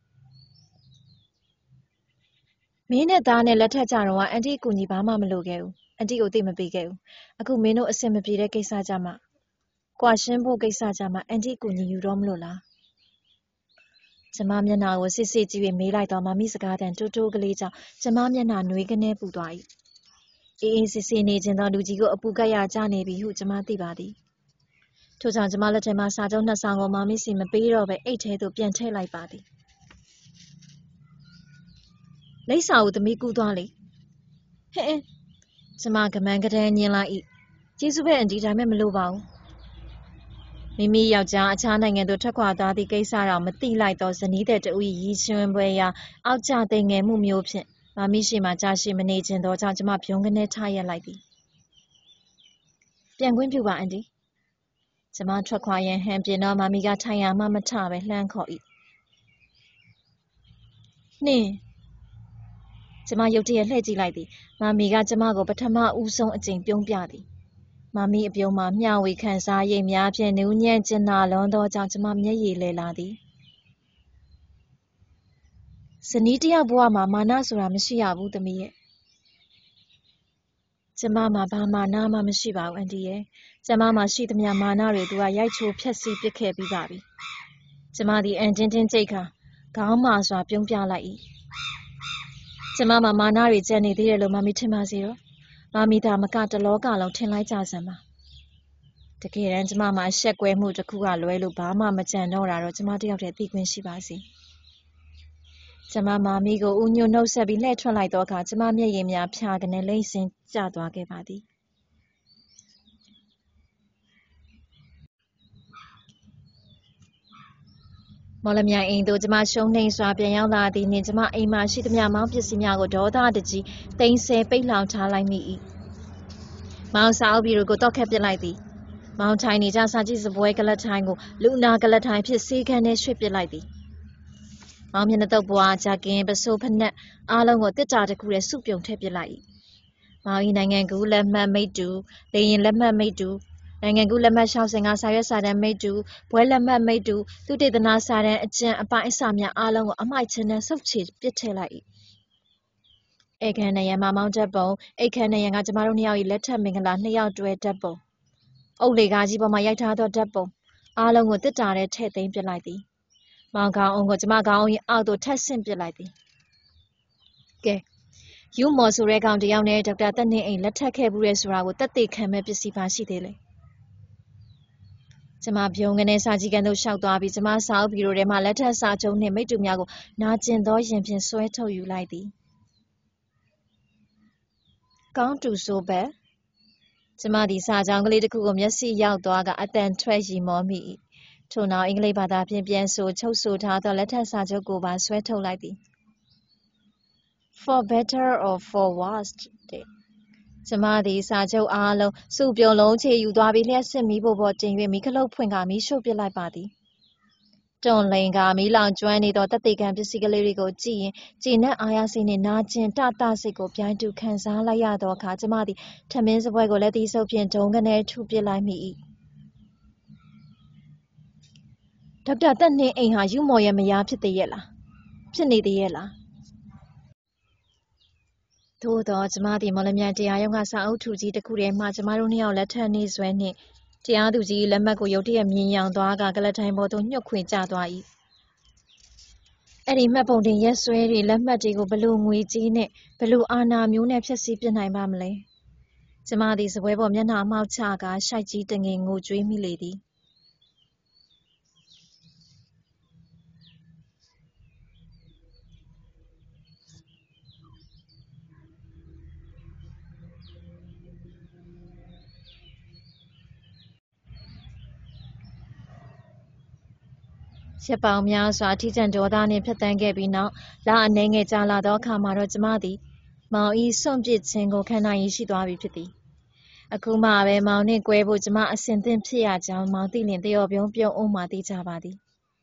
မင်းနဲ့သားနဲ့လက်ထက်ကြတော့ကအန်တီကူညီဘာမှမလုပ်ခဲ့ဘူးအန်တီကိုသိမပေးခဲ့ဘူးအခုမင်းတို့အဆင်မပြေတဲ့ကိစ္စကြမှာကွာရှင်းဖို့ကိစ္စကြမှာအန်တီကူညီယူတော့မလို့လားကျမမျက်နှာကိုစစ်စစ်ကြည့်ပြီးမေးလိုက်တော့မမီစကားတန်တိုးတိုးကလေးကြောင့်ကျမမျက်နှာနှွေးကနေပူသွား၏အေးအေးစစ်စစ်နေခြင်းသောလူကြီးကိုအပူကပ်ရကြနေပြီဟုကျမသိပါသည်ထို့ကြောင့်ကျမလက်ထဲမှာစာချုပ်နှစ်ဆောင်ကိုမမီစီမပေးတော့ပဲအိတ်ထဲသို့ပြန်ထည့်လိုက်ပါသည်လိပ်စာကိုသမီးကူးသွားလေဟဲ့ကျမကမန်းကတန်းညင်လိုက်၏ကျေးဇူးပဲအန်တီဒါမဲ့မလို့ပါဘူးမိမိယောက်ျားအခြားနိုင်ငံသို့ထွက်ခွာသွားသည့်ကိစ္စတော်မသိလိုက်သောဇနီးတဲ့တူ၏ရည်ရွှင်ပွဲရာအောက်ကျသိမ်ငယ်မှုမျိုးဖြင့်မမီရှိမှကြာရှိမနေခြင်းသောကြောင့်ကျမဖြုံးကနေထားရက်လိုက်သည်ပြန်ခွင့်ပြုပါအန်တီကျမထွက်ခွာရန်ဟန်ပြင်တော့မမီကထိုင်ရမှမထပဲလှမ်းခေါ်၏နှင်းကျမရုတ်တရက်လှည့်ကြည့်လိုက်သည်မမီကကျမကိုပထမဦးဆုံးအကြိမ်ပြုံးပြသည်မမီအပြုံးမှာမျှဝေခံစားရိပ်များဖြင့်နူးညံ့ကျင်နာလွန်သောကြောင့်ကျမမျက်ရည်လဲလာသည်ဇနီးတစ်ယောက်ဘဝမှာမာနဆိုတာမရှိရဘူးသမီးရဲ့ကျမမှာဘာမာနမှမရှိပါဘူးအန်တီရဲ့ကျမမှာရှိသမျှမာနတွေသူကရိုက်ချိုးဖျက်ဆီးပစ်ခဲ့ပြီးပါပြီကျမသည်အန်တင်းတင်းကြိတ်ခါခေါင်းမာစွာပြုံးပြလိုက်၏ကျမမှာမာနတွေကျန်နေသေးတယ်လို့မမီထင်ပါစေတော့မမီသာမကတလောကလုံးထင်လိုက်ကြစမ်းပါတကယ်တမ်းကျမမှာရှက်ကွဲမှုတစ်ခုကလွဲလို့ဘာမှမကြံတော့တာတော့ကျမတယောက်တည်းသိခွင့်ရှိပါစေကျမမာမီကိုဦးညွတ်နှုတ်ဆက်ပြီးလှည့်ထွက်လိုက်သောအခါကျမမျက်ရည်များဖြာကနေလိမ့်စင်းကျသွားခဲ့ပါသည်မော်လမြိုင်အိမ်သို့ကျမရှုံးနှိမ်စွာပြန်ရောက်လာသည်နှင့်ကျမအိမ်မှာရှိသမျှမောင်းပစ္စည်းများကိုဒေါသတကြီးသိမ်းဆဲပိတ်လှောင်ထားလိုက်မိ၏မောင်စာအုပ်ပြည်ကိုတော့ခက်ပစ်လိုက်သည်မောင်ထိုင်နေကြစာကြည့်စပွဲကလတ်ထိုင်ကိုလူနာကလတ်ထိုင်ဖြစ်စေးခန်းထဲရွှေ့ပစ်လိုက်သည်မောင်မျက်နှာတုပ်ပွားဂျာကင်ပစိုးဖနက်အားလုံးကိုတစ်တာတစ်ခုတည်းစုပြုံထည့်ပစ်လိုက်၏မောင်၏နိုင်ငံကူးလက်မှတ်မိတ္တူလေရင်လက်မှတ်မိတ္တူနိုင်ငံကူးလက်မှတ်ရှောက်စင်ကစာရွက်စာတမ်းမိတ္တူဘွဲလက်မှတ်မိတ္တူသူတေသနာစာတမ်းအကျဉ်အပိုင်းအစာများအားလုံးကိုအမိုက်ချင်းနဲ့ဆုပ်ချေပစ်ထည့်လိုက်၏ဧကန်နယံမမောင်းဓာတ်ပုံအိတ်ခမ်းနယံကကျမတို့နှစ်ယောက်၏လက်ထပ်မင်္ဂလာနှစ်ယောက်တွဲဓာတ်ပုံအုတ်လေကားကြီးပေါ်မှာရိုက်ထားသောဓာတ်ပုံအားလုံးကိုတစ်တာထဲထည့်သိမ်းပစ်လိုက်သည်မောင်ကောင်အောင်ကိုကျမကောင်အောင်၏အောက်သို့ထပ်ဆင့်ပစ်လိုက်သည်ကဲယူမော်ဆိုတဲ့ကောင်တယောက်နဲ့ဒေါက်တာသက်နှင်းအိမ်လက်ထပ်ခဲ့ဘူးရဲဆိုတာကိုတက်သေးခံမဲ့ပစ္စည်းပါရှိသေးလေကျမပြုံးကနေစာကြီးကန်သို့ရှောက်သွားပြီးကျမစာအုပ်ဘီရိုထဲမှလက်ထပ်စာချုပ်နှင့်မိတ္တူများကိုနာကျင်သောရင်ဖြင့်ဆွဲထုတ်ယူလိုက်သည်ကောင်းတူဆိုဘက်ကျမသည်စာကြောင်းကလေးတစ်ခုကိုမျက်စိရောက်သွားကအတန်ထွက်ရီမောမိ၏ထို့နောက်အင်္ဂလိပ်ဘာသာဖြင့်ပြန်ဆိုချုပ်ဆိုထားသောလက်ထပ်စာချုပ်ကိုပါဆွဲထုတ်လိုက်သည် for better or for worse တဲ့ကျမသည်စာချုပ်အားလုံးစုပြုံလုံးချေယူသွားပြီးလျှက်စစ်မီးဖို့ပေါ်တင်၍မီးခလုတ်ဖွင့်ကမီးရှို့ပစ်လိုက်ပါသည်တွန်လိန်ကမီးလောင်ကျွမ်းနေသောတက်သေးခံပစ္စည်းကလေးတွေကိုကြည့်ရင်ကြည်နက်အားရစိတ်နှင့်နာကျင်တတစိတ်ကိုပြိုင်တူခံစားလိုက်ရသောအခါကျမသည်ထမင်းစပွဲကိုလက်သီးဆုပ်ဖြင့်ဒုံကနေထုပစ်လိုက်မိ၏ဒေါက်တာသက်နှင်းအိမ်ဟာယူမော်ရဲ့မယားဖြစ်သေးရဲ့လားဖြစ်နေသေးရဲ့လားသို့တော့ကျမသည်မော်လမြိုင်တရားရုံးကစာအုပ်ထုကြီးတစ်ခုထဲမှကျမတို့နှစ်ယောက်လက်ထပ်နေဆွဲနှင့်တရားသူကြီးလက်မှတ်ကိုရုတ်တရက်မြင်ယောင်သွားကကလတ်ထိုင်ပေါ်သို့ညှွတ်ခွင်ကျသွား၏အဲ့ဒီမှတ်ပုံတင်ရက်ဆွဲတွေလက်မှတ်တွေကိုဘလို့ငွေကြီးနဲ့ဘလို့အာနာမျိုးနဲ့ဖျက်ဆီးပစ်နိုင်ပါမလဲကျမသည်စပွဲပေါ်မျက်နှာမှောက်ချကရှိုက်ကြီးတငယ်ငိုကြွေးမိလေသည်ရက်ပေါင်းများစွာထိကျန်ဒေါသနှင့်ဖြတ်သန်းခဲ့ပြီးနောက်လအနှဲငယ်ကြာလာသောအခါမှာတော့ကျမသည်မောင်၏စွန့်ပစ်ခြင်းကိုခံနိုင်ရရှိသွားပြီဖြစ်သည်အခုမှပဲမောင်နှင့်ကွဲဖို့ကျမအစဉ်သင့်ဖြစ်ရကြောင်းမောင်သိလျှင်တယောပြုံးပြုံးအောင်မှသိကြပါသည်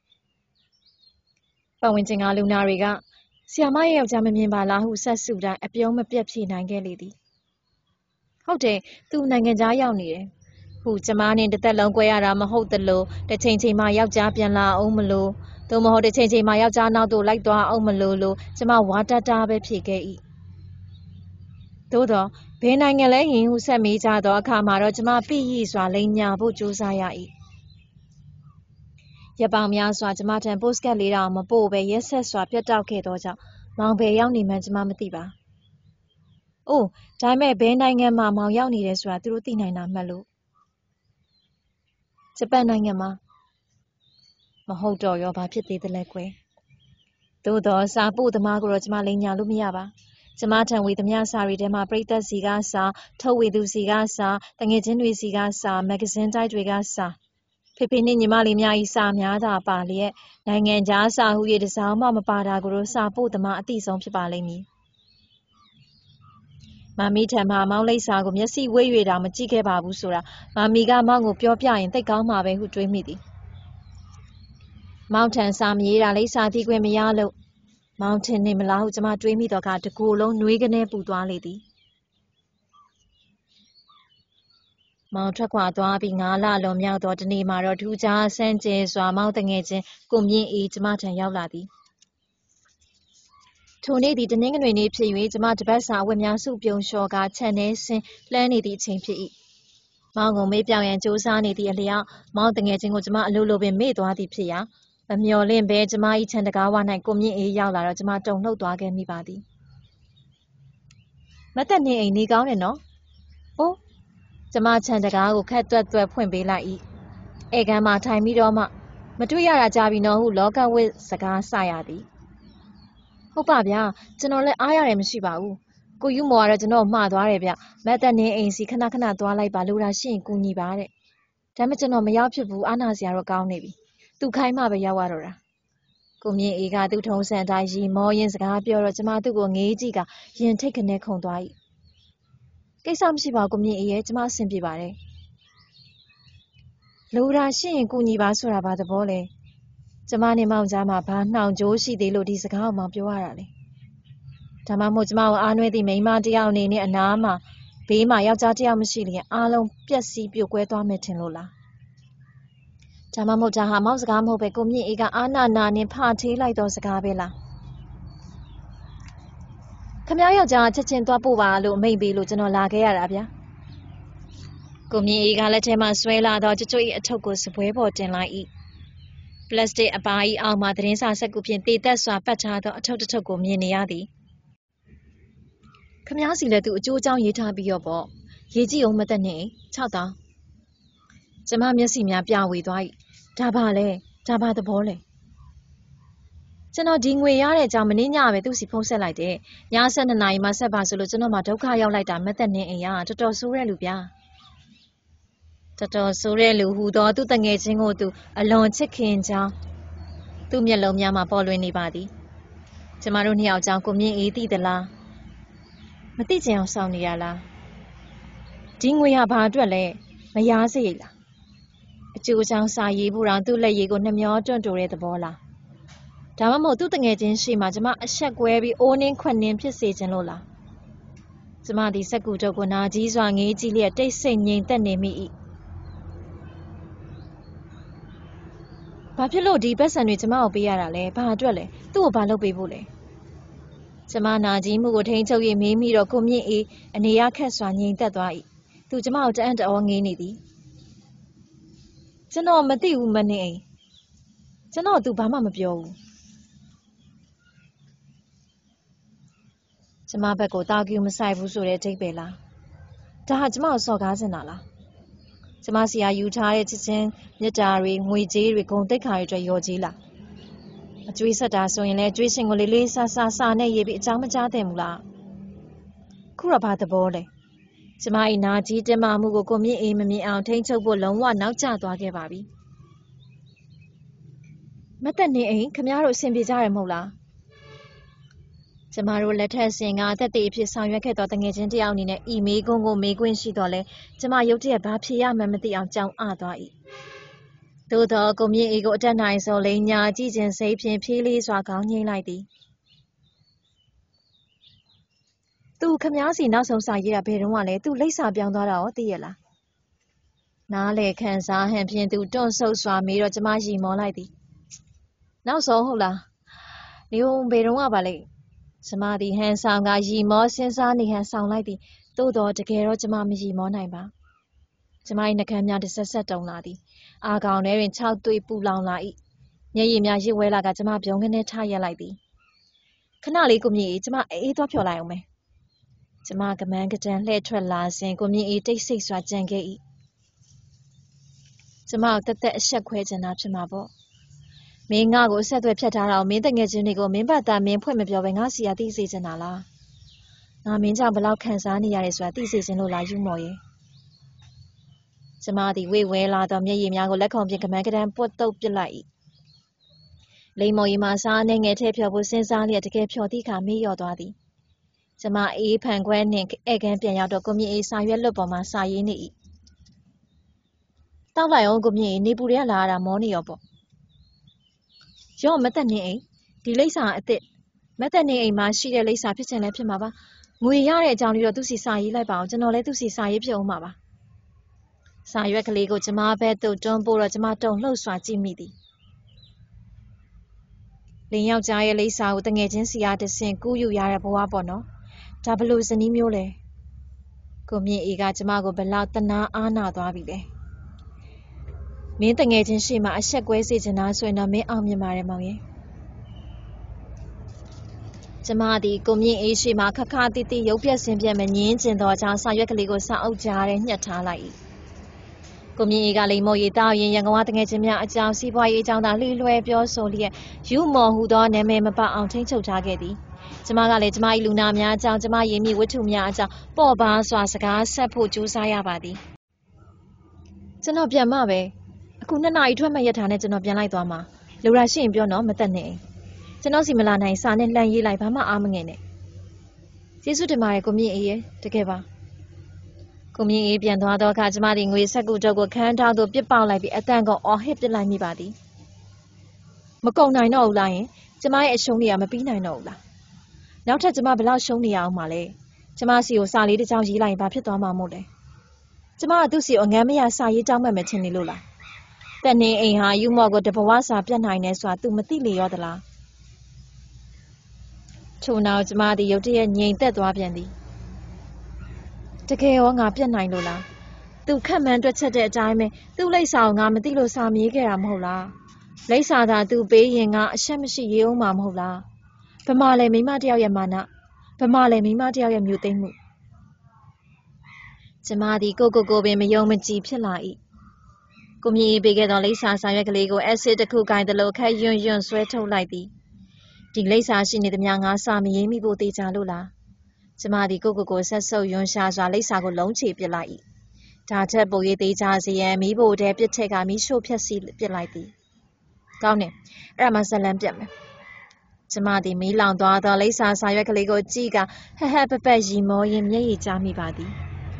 ပတ်ဝန်းကျင်ကလူနာတွေကဆရာမရဲ့ယောက်ျားမမြင်ပါလားဟုဆက်စုတိုင်းအပြုံးမပြတ်ဖြေနိုင်ခဲ့လေသည်ဟုတ်တယ်သူနိုင်ငံခြားရောက်နေတယ်ဟုကျမနှင့်တစ်သက်လုံးကွဲရတာမဟုတ်သလိုတစ်ချိန်ချိန်မှယောက်ျားပြန်လာအောင်မလို့သို့မဟုတ်တစ်ချိန်ချိန်မှယောက်ျားနောက်သို့လိုက်သွားအောင်မလို့လို့ကျမဝါတတာပဲဖြေခဲ့၏သို့တော့ဘယ်နိုင်ငံလဲဟင်ဟုဆက်မေးကြသောအခါမှာတော့ကျမပြည့်ရည်စွာလိမ်ညာဖို့ကြိုးစားရ၏ရပောင်များစွာကျမထံပို့စကတ်လေးတောင်မပို့ပဲရက်ဆက်စွာပြတ်တောက်ခဲ့သောကြောင့်မောင်ဘယ်ရောက်နေမှန်းကျမမသိပါအိုးဒါပေမဲ့ဘယ်နိုင်ငံမှာမောင်ရောက်နေတယ်ဆိုတာသူတို့သိနိုင်တာမှတ်လို့ဂျပန်နိုင်ငံမှာမဟုတ်တော့ရောဘာဖြစ်သေးသလဲကွယ်သို့တော့စာပို့သမားကိုတော့ကျမလိမ်ညာလို့မရပါကျမထံဝေသမျှစာတွေထဲမှာပရိသတ်စီကစာထုတ်ဝေသူစီကစာတငယ်ချင်းတွေစီကစာမဂ္ဂဇင်းတိုက်တွေကစာဖေဖေနှင့်ညီမလေးများ၏စာများသာပါလျက်နိုင်ငံခြားစာဟု၍တစ်စောင်းမှမပါတာကိုတော့စာပို့သမားအသိဆုံးဖြစ်ပါလိမ့်မည်မမီထံမှမောင်လိပ်စာကိုမျက်စိဝိတ်၍တောင်မကြည့်ခဲ့ပါဘူးဆိုတာမမီကမောင်ကိုပြောပြရင်သိကောင်းမှာပဲဟုတွေးမိသည်မောင်ထံစာမရေးတာလိပ်စာသိခွင့်မရလို့မောင်ထင်နေမလားဟုကျမတွေးမိတော့ကတကူလုံးနှွေးကနေပူသွားလေသည်မောင်ထွက်ခွာသွားပြီးငါးလလွန်မြောက်သောတနေ့မှာတော့ထူးခြားဆန်းကျယ်စွာမောင်တငယ်ချင်းကိုမြင့်အေးကျမထံရောက်လာသည်ထိုနေ့သည်တနင်္ဂနွေနေ့ဖြစ်၍ကျမတပတ်စာအဝတ်များစုပြုံလျှော်ကာခြံထဲဆင်းလှမ်းနေသည့်အချိန်ဖြစ်၏မောင်ကိုမေ့ပြောင်ရန်ကြိုးစားနေသည့်အလျောက်မောင်တငယ်ချင်းကိုကျမအလိုလိုပင်မေ့သွားသည်ဖြစ်ရာမမျှော်လင့်ဘဲကျမ၏ခြံတကားဝ၌ကိုမြင့်အေးရောက်လာတော့ကျမတုန်လှုပ်သွားခဲ့မိပါသည်မတ်သက်နေအိမ်နေကောင်းတယ်နော်အိုးကျမခြံတကားကိုခက်တွက်တွက်ဖွင့်ပေးလိုက်၏ဧကန်မှာထိုင်ပြီးတော့မှမတွေ့ရတာကြာပြီနော်ဟုလောကဝိစကားဆရသည်ဟုတ်ပါဗျာကျွန်တော်လည်းအားရတယ်မရှိပါဘူးကိုယူမောကတော့ကျွန်တော်မှားသွားတယ်ဗျမတ်သက်နေအိမ်စီခဏခဏသွားလိုက်ပါလိုတာရှိရင်ကူညီပါတဲ့ဒါမှကျွန်တော်မရောက်ဖြစ်ဘူးအားနာစရာတော့ကောင်းနေပြီသူခိုင်းမှပဲရောက်ရတော့တာကိုမြင့်အေးကသူ့ထုံးစံတိုင်းရီမောရင်းစကားပြောတော့ကျမသူ့ကိုငေးကြည့်ကရင်ထိတ်ခနဲခုန်သွား၏ကိစ္စမရှိပါဘူးကိုမြင့်အေးရဲ့ကျမအဆင်ပြေပါတယ်လိုတာရှိရင်ကူညီပါဆိုတာဘာသဘောလဲကျမနဲ့မောင်ကြားမှာဘာနှောင်ကြိုးရှိသေးလို့ဒီစကားကိုမောင်ပြောရတာလေဒါမှမဟုတ်ကျမကိုအားနွဲသည့်မိန်းမတစ်ယောက်အနေနဲ့အနားမှာဘေးမှာယောက်ျားတစ်ယောက်မရှိလျင်အားလုံးပျက်စီးပြိုကွဲသွားမယ်ထင်လို့လားဒါမှမဟုတ်ဒါဟာမောင်စကားမဟုတ်ပဲကိုမြင့်အေးကအာနာနာနဲ့ဖထေးလိုက်သောစကားပဲလားခမယောက်ျားချက်ချင်းသွားပို့ပါလို့အမိန့်ပေးလို့ကျွန်တော်လာခဲ့ရတာဗျာကိုမြင့်အေးကလက်ထဲမှာဆွဲလာသောကြွကြွ၏အထုပ်ကိုစပွဲပေါ်တင်လိုက်၏ပလတ်စတစ်အပါး၏အောက်မှသတင်းစာစက်ကူဖြင့်တေသက်စွာပတ်ထားသောအထုပ်တစ်ထုပ်ကိုမြင်နေရသည်ခမည်းစီလည်းသူအကျိုးအကြောင်းရေးထားပြီးတော့ပေါ့ရေးကြည့်အောင်မသက်နဲ့ခြောက်တောင်းကျမမျက်စိများပြဝေသွား၏ဒါပါလေဒါပါသဘောလေကျွန်တော်ဒီငွေရတဲ့အကြောင်းမင်းညပဲသူ့စီဖုန်းဆက်လိုက်တယ်ညဆယ်နှစ်နာရီမှဆက်ပါဆိုလို့ကျွန်တော်မှဒုက္ခရောက်လိုက်တာမသက်နဲ့အိမ်ကတော်တော်ဆိုးရဲလူဗျာတော်တော်ဆိုးရဲလူဟူသောသူ့တငယ်ချင်းကိုသူအလွန်ချစ်ခင်ကြောင်းသူ့မျက်လုံးများမှာပေါ်လွင်နေပါသည်ကျမတို့နှစ်ယောက်ကြောင့်ကိုမြင့်အေးသိသလားမသိချင်အောင်စောင့်နေရလားဒီငွေဟာဘာအတွက်လဲမရားစေရလားအကျိုးအကြောင်းစာရေးဖို့တောင်သူ့လက်ရည်ကိုနှမျောတွန့်တိုတဲ့သဘောလားဒါမှမဟုတ်သူ့တငယ်ချင်းရှိမှကျမအဆက်ကွဲပြီးအိုးနှင်းခွက်နှင်းဖြစ်စေခြင်းလို့လားကျမဒီစက်ကူတုပ်ကိုနာကြီးစွာငေးကြည့်လျက်တိတ်ဆိတ်ငြိမ်သက်နေမိ၏ဘာဖြစ်လို့ဒီပတ်စံတွေကျမကိုပေးရတာလဲဘာအတွက်လဲသူ့ကိုဘာလုပ်ပေးဖို့လဲကျမနာကြီးမှုကိုထိန်းချုပ်၍မေးမိတော့ကိုမြင့်အေးအနေရခက်စွာငြိမ်သက်သွား၏သူကျမကိုတအံ့တအောငေးနေသည်ကျွန်တော်မသိဘူးမနေအိမ်ကျွန်တော်သူဘာမှမပြောဘူးကျမဘက်ကိုတာကျူမဆိုင်ဘူးဆိုတဲ့အဓိပ္ပာယ်လားဒါဟာကျမကိုစော်ကားစင်တာလားကျမစီယာယူထားတဲ့ချစ်ချင်းမြတ်တာတွေငွေကြေးတွေဂုဏ်သိက္ခာတွေအတွက်ရော်ကြီးလားအကျွေးဆက်တာဆိုရင်လည်းကျွေးရှင်ကိုလေးလေးဆဆဆနဲ့ရေးပြီးအကြောင်းမကြားသင့်ဘူးလားခုတော့ဘာသဘောလဲကျမ၏နာကြီးတင်မာမှုကိုကိုမြင့်အေးမမြင်အောင်ထိန်းချုပ်ဖို့လုံးဝနောက်ကျသွားခဲ့ပါပြီမသက်နေအိမ်ခမည်းတော်အဆင်ပြေကြရမဟုတ်လားကျမတို့လက်ထက်ဆင်ကအသက်သေးအဖြစ်ဆောင်ရွက်ခဲ့သောတငယ်ချင်းတယောက်အနေနဲ့ဤမေးခွန်းကိုမေးခွင့်ရှိတော့လဲကျမရုတ်တရက်ဘာဖြေရမှန်းမသိအောင်ကြောင်အသွား၏သို့သောကိုမြင့်အေးကိုအတက်နိုင်ဆုံးလိန်ညာကြည့်ခြင်းစိတ်ဖြင့်ဖြေးလေးစွာခေါင်းငိမ့်လိုက်သည်သူခမည်းစီနောက်ဆုံးစာရေးတာဘယ်တော့မှလဲသူလိပ်စာပြောင်းသွားတာရောသိရလားနားလေခံစားဟန်ဖြင့်သူတွန့်ဆုတ်စွာမေးတော့ကျမရီမောလိုက်သည်နောက်ဆုံးဟုတ်လားနေုံဘယ်တော့မှပါလိမ့်ကျမသည်ဟန်ဆောင်ကရီမောစဉ်းစားနေဟန်ဆောင်လိုက်သည်သို့တော်တကယ်တော့ကျမမရည်မောနိုင်ပါကျမ၏နှကမ်းများတစ်ဆက်ဆက်တုံလာသည်အာကောင်ထဲတွင်ခြောက်သွေးပူလောင်လာ၏မျက်ရည်များရစ်ဝဲလာကကျမပြုံးကနေထရက်လိုက်သည်ခဏလေးကိုမြင့်၏ကျမအေးသွားဖြော်လိုက်အောင်မယ်ကျမကမန်းကတန်းလှည့်ထွက်လာစဉ်ကိုမြင့်၏တိတ်ဆိတ်စွာကြံခဲ့၏ကျမကိုတက်တက်အဆက်ခွဲချင်တာဖြစ်မှာပေါ့မင်းငါ့ကိုအဆက်အသွယ်ဖြတ်ထားတာကိုမင်းတငယ်ချင်းတွေကိုမင်းပတ်သားမင်းဖွင့်မပြောဘဲငါစီရသိစေချင်တာလားငါမင်းကြောင့်ဘလောက်ခံစားနေရတယ်ဆိုတာသိစေချင်လို့လားယူမော်ရဲ့ကျမသည်ဝေဝဲလာသောမျက်ရည်များကိုလက်ခုံဖြင့်ကမန်းကတန်းပွတ်တုပ်ပစ်လိုက်၏လိမ္မော်ရီမှာစားနေငယ်ထည့်ဖြော်ဖို့စဉ်းစားလျက်တကယ်ဖြော်သည့်အခါမေ့လျော့သွားသည်ကျမအေးဖန်ခွဲနှင့်ဧကန်းပြန်ရောက်တော့ကိုမြင့်အေးစာရွက်လွတ်ပေါ်မှာစာရေးနေ၏တောက်လိုက်အောင်ကိုမြင့်အေးနေပူတွေကလာရတာမောနေရောပေါ့ရော့မသက်နေအိမ်ဒီလိပ်စာအစ်စ်မသက်နေအိမ်မှာရှိတဲ့လိပ်စာဖြစ်ချင်လဲဖြစ်မှာပါငွေရတဲ့အကြောင်းလေးတော့သူစီစာရေးလိုက်ပါအောင်ကျွန်တော်လည်းသူစီစာရေးဖြစ်အောင်ပါပါစာရွက်ကလေးကိုကျမဘက်သို့တွန်းပို့တော့ကျမတုံလှုပ်စွာကြည့်မိသည်လင်းယောက်ျားရဲ့လိပ်စာကိုတငယ်ချင်းစီအားတဆင့်ကူးယူရတဲ့ဘဝပေါ့နော်ဒါဘလို့ဇနီးမျိုးလဲကိုမြင့်အေးကကျမကိုဘလောက်တနာအားနာသွားပြီလဲမင်းတငယ်ချင်းရှိမှအဆက်ကွဲစေချင်တာဆိုရင်တော့မင်းအောင်မြင်ပါတယ်မောင်ရဲ့ကျမသည်ကိုမြင့်အေးရှိမှခခတိတိရုပ်ပြက်စင်ပြက်မငင်းကျင်သောကြောင့်စာရွက်ကလေးကိုစာအုပ်ကြားထဲညှက်ထားလိုက်၏ကိုမြင့်အေးကလိမ္မော်ရီတောက်ရင်ရန်ကုန်ကတငယ်ချင်းများအကြောင်းစီးပွားရေးအကြောင်းသာလှီလွှဲပြောဆိုလျက်ယူမော်ဟူသောနာမည်မပအောင်ထိန်းချုပ်ထားခဲ့သည်ကျမကလည်းကျမ၏လူနာများအကြောင်းကျမရင်းမိဝတ္ထုများအကြောင်းပေါ့ပါစွာစကားဆက်ဖို့ကြိုးစားရပါသည်ကျွန်တော်ပြန်မှပဲအခုနှစ်နာရီထွက်မှရထားနဲ့ကျွန်တော်ပြန်လိုက်သွားမှာလူရာရှိရင်ပြောတော့မသက်နဲ့ကျွန်တော်စီမလာနိုင်စာနဲ့လှန်ရေးလိုက်ဘာမှအားမငယ်နဲ့ကျေးဇူးတင်ပါတယ်ကိုမြင့်အေးရဲ့တကယ်ပါကိုမြင့်အေးပြန်သွားတော့အခါကျမသည်ငွေဆက်ကူတုပ်ကိုခန်းထောက်သို့ပစ်ပေါက်လိုက်ပြီးအတန်ကောင်အော်ဟစ်ပစ်လိုက်မိပါသည်မကုန်နိုင်တော့ဘူးလားယင်ကျမရဲ့အရှုံးတွေကမပြီးနိုင်တော့ဘူးလားနောက်ထပ်ကျမဘယ်လောက်ရှုံးနေရအောင်မလဲကျမစီကိုစာလေးတစ်ကြောင်းရေးလိုက်ရင်ဘာဖြစ်သွားမှာမို့လဲကျမကသူ့စီကိုအငမ်းမရစာရေးတောင်းမှတ်မယ်ထင်နေလို့လားတက်နေအိမ်ဟာယူမော်ကိုတဘဝစာပြတ်နိုင်နေဆိုတာ तू မသိလေရောသလားထို့နောက်ကျမသည်ရုတ်တရက်ငြိမ်သက်သွားပြန်သည်တကယ်ရောငါပြတ်နိုင်လို့လား तू ခက်မှန်းတွက်ချက်တဲ့အတိုင်းပဲသူ့လိပ်စာကိုငါမသိလို့စာမေးခဲ့တာမဟုတ်လားလိပ်စာသာ तू ပေးရင်ငါအရှက်မရှိရေးအောင်မှာမဟုတ်လားဗမာလဲမိမတယောက်ရဲ့မာနဗမာလဲမိမတယောက်ရဲ့မျိုးသိမ့်မှုကျမသည်ကိုကိုကိုပင်မယုံမကြည်ဖြစ်လာ၏ကိုမြည်ပေးခဲ့သောလိပ်စာစာရွက်ကလေးကိုအက်ဆစ်တစ်ခုကင်သလိုခက်ယွန့်ယွန့်ဆွဲထုတ်လိုက်သည်ဒီလိပ်စာရှိနေသမျှငါစာမရေးမိဖို့တေချာလို့လားကျမသည်ကိုကိုကိုဆက်ဆုပ်ယွန်းရှာစွာလိပ်စာကိုလုံးချေပစ်လိုက်၏ဒါထက်ပို၍တေချာစေရန်မီးဖို့တဲပစ်ထက်ကမီးရှို့ဖြက်စီးပစ်လိုက်သည်ကောင်းတယ်အဲ့ဒါမှဇလန်းပြတ်မယ်ကျမသည်မီးလောင်သွားသောလိပ်စာစာရွက်ကလေးကိုကြည့်ကဟဟပပရီမောရင်မျက်ရည်ကျမိပါသည်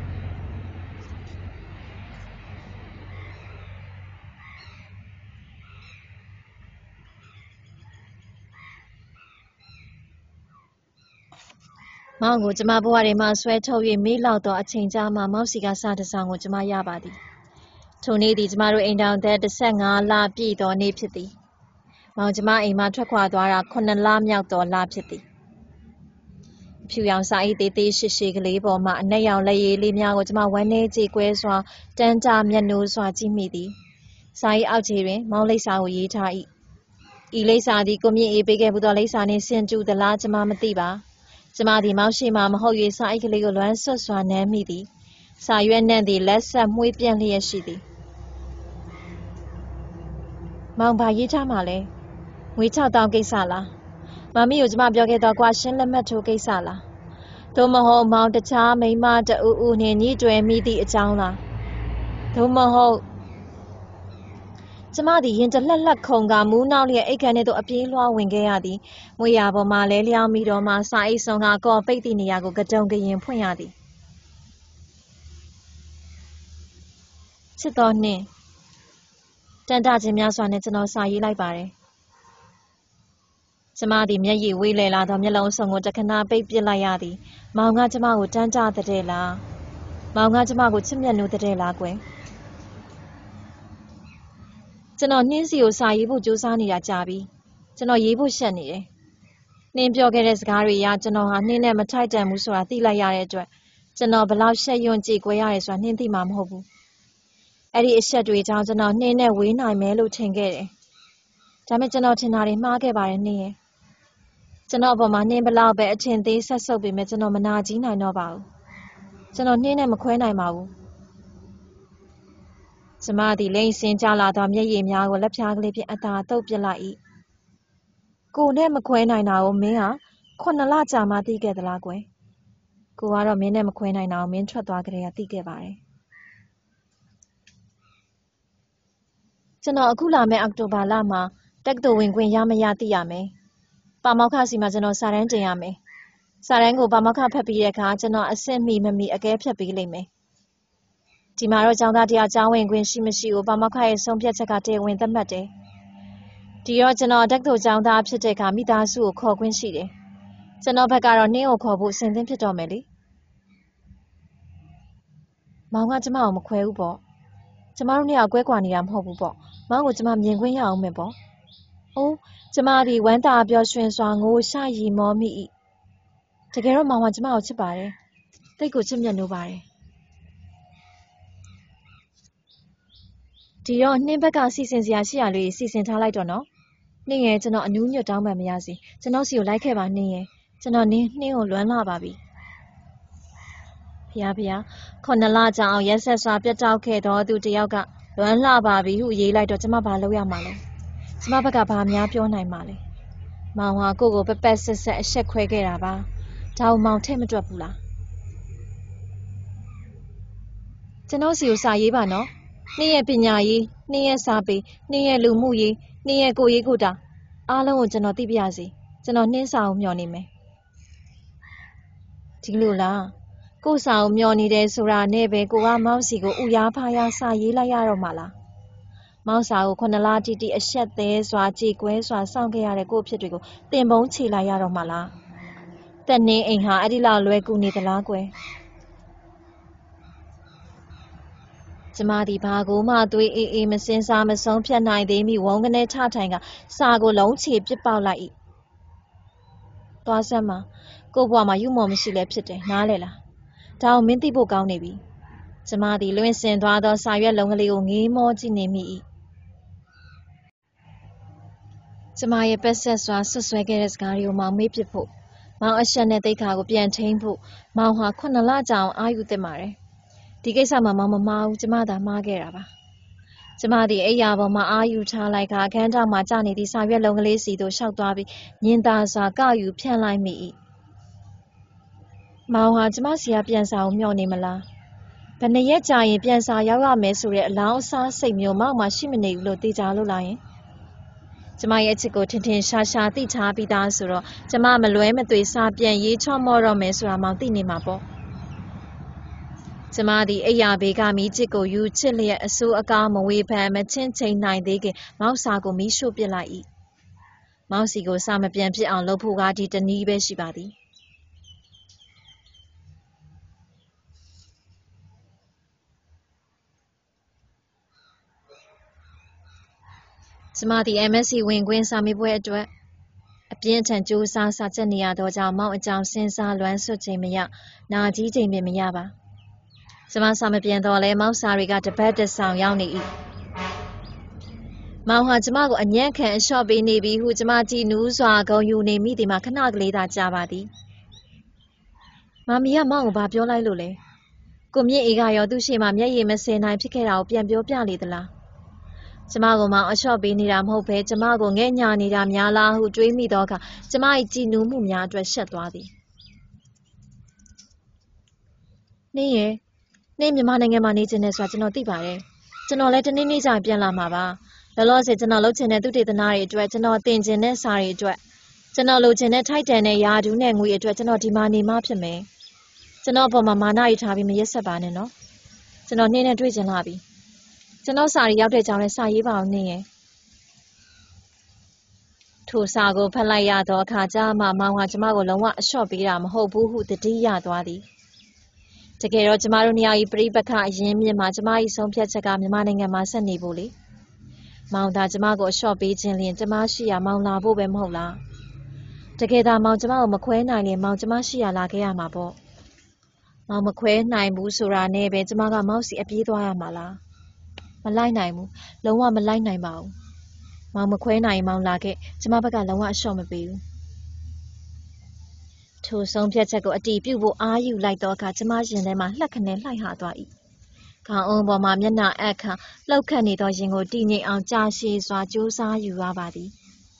မောင်ကိုကျမဘဝထဲမှာဆွဲထုတ်၍မေးလောက်သောအချိန်ကြာမှမောက်စီကစာတစ်စောင်ကိုကျမရပါသည်ထိုနေ့သည်ကျမတို့အိမ်တောင်သက်တစ်ဆယ့်ငါးလပြည့်သောနေ့ဖြစ်သည်မောင်ကျမအိမ်မှထွက်ခွာသွားတာခုနှစ်လမြောက်သောလဖြစ်သည်ဖြူရောင်စာအိတ်သေးသေးရှိရှိကလေးပေါ်မှအနက်ရောင်လက်ရည်လေးများကိုကျမဝမ်းနည်းကြေကွဲစွာတန်းကြမျက်နှိုးစွာကြည့်မိသည်စာအိတ်အောက်ခြေတွင်မောင်လိပ်စာကိုရေးထား၏ဤလိပ်စာသည်ကိုမြင့်အေးပေးခဲ့မှုသောလိပ်စာနှင့်ဆင်တူသလားကျမမသိပါကျမသည်မောင်ရှိမှမဟုတ်၍စာအိတ်ကလေးကိုလွမ်းဆွတ်စွာနမ်းမိသည်စာရွက်နှင့်သည်လက်ဆက်မှွေးပြန့်လျက်ရှိသည်မောင်ဘာရေးထားမှလဲငွေ၆တောင်းကိစ္စလားမမီကိုကျမပြောခဲ့တော့ကွာရှင်းလက်မှတ်ထိုးကိစ္စလားသို့မဟုတ်မောင်တခြားမိန်းမတအူးအူးနှင့်ညှိတွယ်မိသည့်အကြောင်းလားသို့မဟုတ်ကျမသည်ရင်တလှက်လှက်ခုန်ကမူးနောက်လျက်အိတ်ခမ်းထဲသို့အပြေးလွှားဝင်ခဲ့ရသည်ငွေရပေါ်မှလဲလျောင်းမိတော့မှစာအိတ်ဆုံးကကော်ပိတ်သည့်နေရာကိုကတုံကရင်ဖွင့်ရသည်ချစ်တော်နှင့်တန်တခြင်းများစွာနဲ့ကျွန်တော်စာရေးလိုက်ပါတယ်ကျမသည်မျက်ရည်ဝေးလည်လာသောမျက်လုံးစုံကိုတခဏပိတ်ပစ်လိုက်ရသည်မောင်ကကျမကိုတန်းကြတဲ့လားမောင်ကကျမကိုချစ်မြတ်နိုးတဲ့လားကွယ်ကျွန်တော်နှင်းစီကိုစာရေးဖို့ကြိုးစားနေတာကြာပြီကျွန်တော်ရေးဖို့ရှက်နေတယ်နှင်းပြောခဲ့တဲ့စကားတွေအရကျွန်တော်ဟာနှင်းနဲ့မထိုက်တန်ဘူးဆိုတာသိလိုက်ရတဲ့အတွက်ကျွန်တော်ဘလောက်ရှက်ယွန့်ကြေကွဲရတယ်ဆိုတာနှင်းသိမှာမဟုတ်ဘူးအဲ့ဒီအချက်တွေကြောင့်ကျွန်တော်နှင်းနဲ့ဝေးနိုင်မယ်လို့ထင်ခဲ့တယ်ဒါပေမဲ့ကျွန်တော်ထင်တာတွေမှားခဲ့ပါတယ်နှင်းရဲ့ကျွန်တော်အပေါ်မှာနှင်းဘလောက်ပဲအထင်သေးဆက်ဆုပ်ပေမဲ့ကျွန်တော်မနာကြီးနိုင်တော့ပါဘူးကျွန်တော်နှင်းနဲ့မခွဲနိုင်ပါဘူးကျမသည်လိမ့်စင်းကြလာသောမျက်ရည်များကိုလက်ဖြားကလေးဖြင့်အသာတုပ်ပစ်လိုက်၏ကိုနဲ့မခွဲနိုင်တာကိုမင်းဟာခုနှစ်လကြာမှသိခဲ့သလားကွယ်ကိုကတော့မင်းနဲ့မခွဲနိုင်တာကိုမင်းထွက်သွားကြတဲ့ကသိခဲ့ပါတယ်ကျွန်တော်အခုလာမယ့်အောက်တိုဘာလမှာတက္ကသိုလ်ဝင်ခွင့်ရမရသိရမယ်ပါမောက္ခစီမှာကျွန်တော်စာတန်းတင်ရမယ်စာတန်းကိုပါမောက္ခဖတ်ပြီးတဲ့အခါကျွန်တော်အဆင့်မီမမီအကဲဖြတ်ပေးလိမ့်မယ်ဒီမှာတော့ကျောင်းသားတရားကျောင်းဝင်ခွင့်ရှိမရှိကိုပါမောက္ခရဲ့ဆုံးဖြတ်ချက်ကတရားဝင်သတ်မှတ်တယ်ဒီတော့ကျွန်တော်တက္ကသိုလ်ကျောင်းသားဖြစ်တဲ့အခါမိသားစုကိုခေါ်ခွင့်ရှိတယ်ကျွန်တော်ဘက်ကတော့နှင်းကိုခေါ်ဖို့အဆင်သင့်ဖြစ်တော့မယ်လေမောင်ကကျမကိုမခွဲဘူးပေါ့ကျမတို့နှစ်ယောက်ကွဲကွာနေတာမဟုတ်ဘူးပေါ့မောင်ကိုကျမမြင်ခွင့်ရအောင်မယ်ပေါ့အိုးကျမဒီဝမ်းသာပျော်ရွှင်စွာငိုရှာရီမောမိ၏တကယ်တော့မောင်ကကျမကိုချစ်ပါတယ်တိတ်ကိုချစ်မြတ်နိုးပါတယ်ဒီတော့နှင်းဘက်ကစီစဉ်စရာရှိရလို့စီစဉ်ထားလိုက်တော့နော်နှင်းရဲ့ကျွန်တော်အနူးညွတ်တောင်းပန်မရစီကျွန်တော်စီကိုလိုက်ခဲ့ပါနှင်းရဲ့ကျွန်တော်နှင်းနှင်းကိုလွမ်းလာပါပြီဖျားဖျားခုနှစ်လကြာအောင်ရက်ဆက်စွာပြတ်တောက်ခဲ့တော့သူတယောက်ကလွမ်းလာပါပြီဟုရေးလိုက်တော့ကျမဘာလုပ်ရမှာလဲကျမဘက်ကဘာများပြောနိုင်မှာလဲမောင်ဟာကိုကိုပပက်ဆက်ဆက်အဆက်ခွဲခဲ့တာပါဒါကိုမောင်ထဲမတွက်ဘူးလားကျွန်တော်စီကိုစာရေးပါနော်နှင်းရဲ့ပညာရေးနှင်းရဲ့စာပေနှင်းရဲ့လူမှုရေးနှင်းရဲ့ကိုရေးကိုတာအားလုံးကိုကျွန်တော်သိပြရစီကျွန်တော်နှင်းစာကိုမျှော်နေမယ်ဒီလိုလားကိုစာကိုမျှော်နေတယ်ဆိုတာနဲ့ပဲကိုကမောင်စီကိုဥရားဖားရစာရေးလိုက်ရတော့မှာလားမောင်စာကိုခုနှစ်လတိတိအဆက်သေးစွာကြေကွဲစွာစောင့်ခဲ့ရတဲ့ကိုဖြစ်တွေကိုတင်ပုံးချလိုက်ရတော့မှာလားတက်နှင်းအိမ်ဟာအဲ့ဒီလောက်လွယ်ကူနေသလားကွယ်ကျမဒီဘာကိုမှသွေးအေးအေးမစင်စားမဆုံးဖြတ်နိုင်သေးမိဝုန်းကနေထထိုင်ကစာကိုလုံးချေပစ်ပေါက်လိုက်၏သွားစမ်းမှာကိုဘွားမှာယူမော်မရှိလဲဖြစ်တယ်နားလေလားဒါအောင်မင်းသိဖို့ကောင်းနေပြီကျမဒီလွင်စင်သွားသောစာရွက်လုံးကလေးကိုငေးမောကြည့်နေမိ၏ကျမရဲ့ပက်ဆက်စွာဆွဆွဲခဲ့တဲ့စကားတွေကိုမောင်မေးပစ်ဖို့မောင်အဆက်နဲ့တိတ်ခါကိုပြန်ထိန်ဖို့မောင်ဟာခုနှစ်လကြာအောင်အာယူသင့်ပါတယ်ဒီကိစ္စမှာမောင်မမားဘူးကျမသာမှားခဲ့တာပါကျမဒီအိယာပေါ်မှာအာယူထားလိုက်ခါအခန်းထောက်မှာကြာနေသည့်စာရွက်လုံးကလေးစီသို့ရှောက်သွားပြီးညင်သာစွာကောက်ယူဖြန့်လိုက်မိ၏မောင်ဟာကျမစီကပြန်စာကိုမျှော်နေမလားဘယ်နှစ်ရက်ကြာရင်ပြန်စာရောက်ရမယ်ဆိုတဲ့အလောင်းအစားစိတ်မျိုးမောင်မှရှိမနေဘူးလို့သိကြလို့လားယင်ကျမရဲ့အချစ်ကိုထင်ထင်ရှားရှားသိထားပြီးသားဆိုတော့ကျမမလွဲမသွေစာပြန်ရေးချော့မော့တော့မယ်ဆိုတာမောင်သိနေမှာပေါ့ကျမသည်အိယာဘေးကမိချစ်ကိုယူချစ်လျက်အဆိုးအကောင်းမဝေဖန်မချင်းချိန်နိုင်သေးခင်မောက်စာကိုမီးရှို့ပစ်လိုက်၏မောက်စီကိုစာမပြန်ဖြစ်အောင်လုပ်ဖို့ကဒီတနည်းပဲရှိပါသည်ကျမသည် M S C ဝင်ခွင့်စာမေးပွဲအတွက်အပြင်းထန်ကြိုးစားစာချက်နေရသောကြောင့်မောင်အကြောင်းစဉ်းစားလွမ်းဆွတ်ချိန်မရနာကြီးချိန်ပင်မရပါကျမစာမပြန်တော့လဲမောင်စာတွေကတပတ်တဆောင်ရောက်နေ၏မောင်ဟာကျမကိုအညံ့ခံအလျှော့ပေးနေပြီဟုကျမကြည်နူးစွာဂုဏ်ယူနေမိသည်မှာခဏကလေးသာကြာပါသည်မမီကမောင်ကိုဘာပြောလိုက်လို့လဲကိုမြင့်အေးကရောသူ့ရှေ့မှာမျက်ရည်မစင်နိုင်ဖြစ်ခဲ့တာကိုပြန်ပြောပြလေသလားကျမကိုမောင်အလျှော့ပေးနေတာမဟုတ်ဘဲကျမကိုငဲ့ညာနေတာများလားဟုတွေးမိတော့အခါကျမ၏ကြည်နူးမှုများအတွက်ရှက်သွားသည်နှင်းရဲ့နှင်းမြန်မာနိုင်ငံမှာနေချင်တယ်ဆိုတာကျွန်တော်သိပါတယ်ကျွန်တော်လည်းတနေ့နေ့ကျရင်ပြန်လာမှာပါလောလောဆယ်ကျွန်တော်လုပ်ချင်တဲ့သူတေသနာတွေအတွက်ကျွန်တော်သင်ချင်တဲ့စာတွေအတွက်ကျွန်တော်လုပ်ချင်တဲ့ထိုက်တန်တဲ့ယာဒူးနဲ့ငွေအတွက်ကျွန်တော်ဒီမှာနေမှဖြစ်မယ်ကျွန်တော်အပေါ်မှာမာနရထားပြီးမရက်ဆက်ပါနဲ့နော်ကျွန်တော်နှင်းနဲ့တွေ့ချင်လာပြီကျွန်တော်စာရီရောက်တဲ့ကြောင်းနဲ့စာရေးပါအောင်နှင်းရဲ့ထိုစာကိုဖတ်လိုက်ရတော့အခါကျမှမောင်ကကျမကိုလုံးဝအလျှော့ပေးတာမဟုတ်ဘူးဟုတတိယသွားသည်တကယ်တော့ကျမတို့နှစ်ယောက်၏ပြိပခအရင်းမြစ်မှာကျမ၏ဆုံးဖြတ်ချက်ကမြန်မာနိုင်ငံမှာဆက်နေဖို့လေမောင်သာကျမကိုအလျှော့ပေးခြင်းလျင်ကျမရှိရမောင်လာဖို့ပဲမဟုတ်လားတကယ်သာမောင်ကျမကိုမခွဲနိုင်ရင်မောင်ကျမရှိရလာခဲ့ရမှာပေါ့မောင်မခွဲနိုင်ဘူးဆိုတာနဲ့ပဲကျမကမောက်စီအပြေးသွားရမှာလားမလိုက်နိုင်ဘူးလုံးဝမလိုက်နိုင်ပါဘူးမောင်မခွဲနိုင်မောင်လာခဲ့ကျမဘက်ကလုံးဝအလျှော့မပေးဘူးထိုဆုံးဖြတ်ချက်ကိုအတီးပြုတ်ဖို့အာယူလိုက်တော့အခါကျမရင်ထဲမှာလှက်ခနဲလှိုက်ဟာသွား၏ခေါင်းအုံးပေါ်မှာမျက်နှာအပ်ခါလှုပ်ခတ်နေသောရင်ကိုတည်ငြိမ်အောင်ကြာရှည်စွာကြိုးစားယူရပါသည်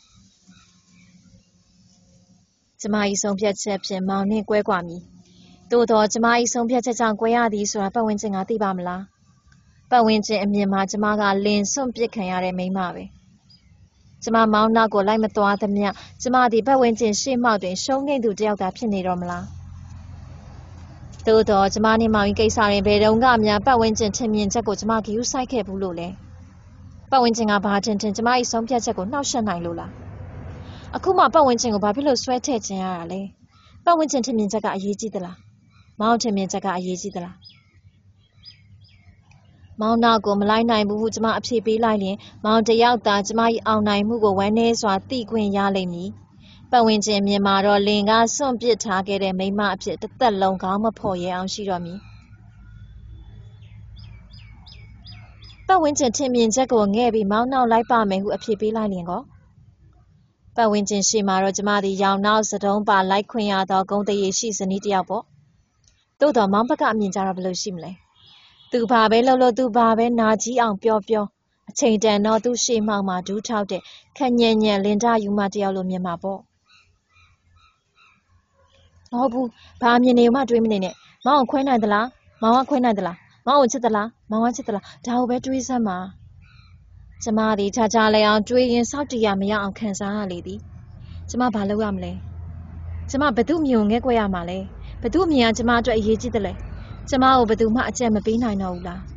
ကျမ၏ဆုံးဖြတ်ချက်ဖြင့်မောင်နှင့်ကွဲကွာမည်သို့သောကျမ၏ဆုံးဖြတ်ချက်ကြောင့်ကွဲရသည်ဆိုတာပတ်ဝန်းကျင်ကသိပါမလားပတ်ဝန်းကျင်အမြင်မှာကျမကလင်စွန့်ပစ်ခံရတဲ့မိန်းမပဲကျမမောင်နောက်ကိုလိုက်မသွားသမျှကျမသည်ပတ်ဝန်းကျင်ရှေ့မှောက်တွင်ရှုံးနိမ့်သူတစ်ယောက်သာဖြစ်နေတော့မလားသို့သောကျမနှင့်မောင်၏ကိစ္စတွင်ဘယ်တုန်းကများပတ်ဝန်းကျင်ထင်မြင်ချက်ကိုကျမဂရုစိုက်ခဲ့ဘူးလို့လဲပတ်ဝန်းကျင်ကဘာထင်ထင်ကျမ၏ဆုံးဖြတ်ချက်ကိုနှောက်ယှက်နိုင်လို့လားအခုမှပတ်ဝန်းကျင်ကိုဘာဖြစ်လို့ဆွဲထည့်ခြင်းရတာလဲပတ်ဝန်းကျင်ထင်မြင်ချက်ကအရေးကြီးသလားမောင်ထင်မြင်ချက်ကအရေးကြီးသလားမောင်နောက်ကိုမလိုက်နိုင်ဘူးဟုကျမအဖြေပေးလိုက်ရင်မောင်တယောက်သာကျမ၏အောင်နိုင်မှုကိုဝမ်းနည်းစွာသိခွင့်ရလိမ့်မည်ပတ်ဝန်းကျင်မြင်မှာတော့လင်ကစွန့်ပစ်ထားခဲ့တဲ့မိန်းမအဖြစ်တစ်သက်လုံးခေါင်းမဖော်ရဲအောင်ရှိတော့မည်ပတ်ဝန်းကျင်ထင်မြင်ချက်ကိုငဲ့ပြီးမောင်နောက်လိုက်ပါမယ်ဟုအဖြေပေးလိုက်ရင်ကောပတ်ဝန်းကျင်ရှိမှာတော့ကျမသည်ရောင်နောက်စတုံးပါလိုက်ခွင့်ရသောဂုဏ်သရေရှိဇနီးတစ်ယောက်ပေါ့သို့တော်မောင်ဘက်ကအမြင်ကြတော့ဘယ်လိုရှိမလဲသူဘာပဲလှုပ်လို့သူဘာပဲနာကြီးအောင်ပြောပြောအချိန်တန်တော့သူ့ရှေ့မှောက်မှာဒူးထောက်တဲ့ခက်ညံ့ညံ့လင်ဒယူမတစ်ယောက်လိုမြင်မှာပေါ့မဟုတ်ဘူးဘာမြင်နေမှတွေးမနေနဲ့မောင်ကိုခွဲနိုင်သလားမောင်ကခွဲနိုင်သလားမောင်ကိုချစ်သလားမောင်ကချစ်သလားဒါကိုပဲတွေးစမ်းပါကျမသည်ခြားခြားလဲအောင်တွေးရင်စောက်တရမရအောင်ခံစားရလေသည်ကျမဘာလုပ်ရမလဲကျမဘသူ့မြင်ကိုငဲ့ကွက်ရမှာလဲဘသူ့မြင်ကကျမအတွက်အရေးကြီးတယ်လဲကျမကိုဘသူမှအကြံမပေးနိုင်တော့ဘူးလား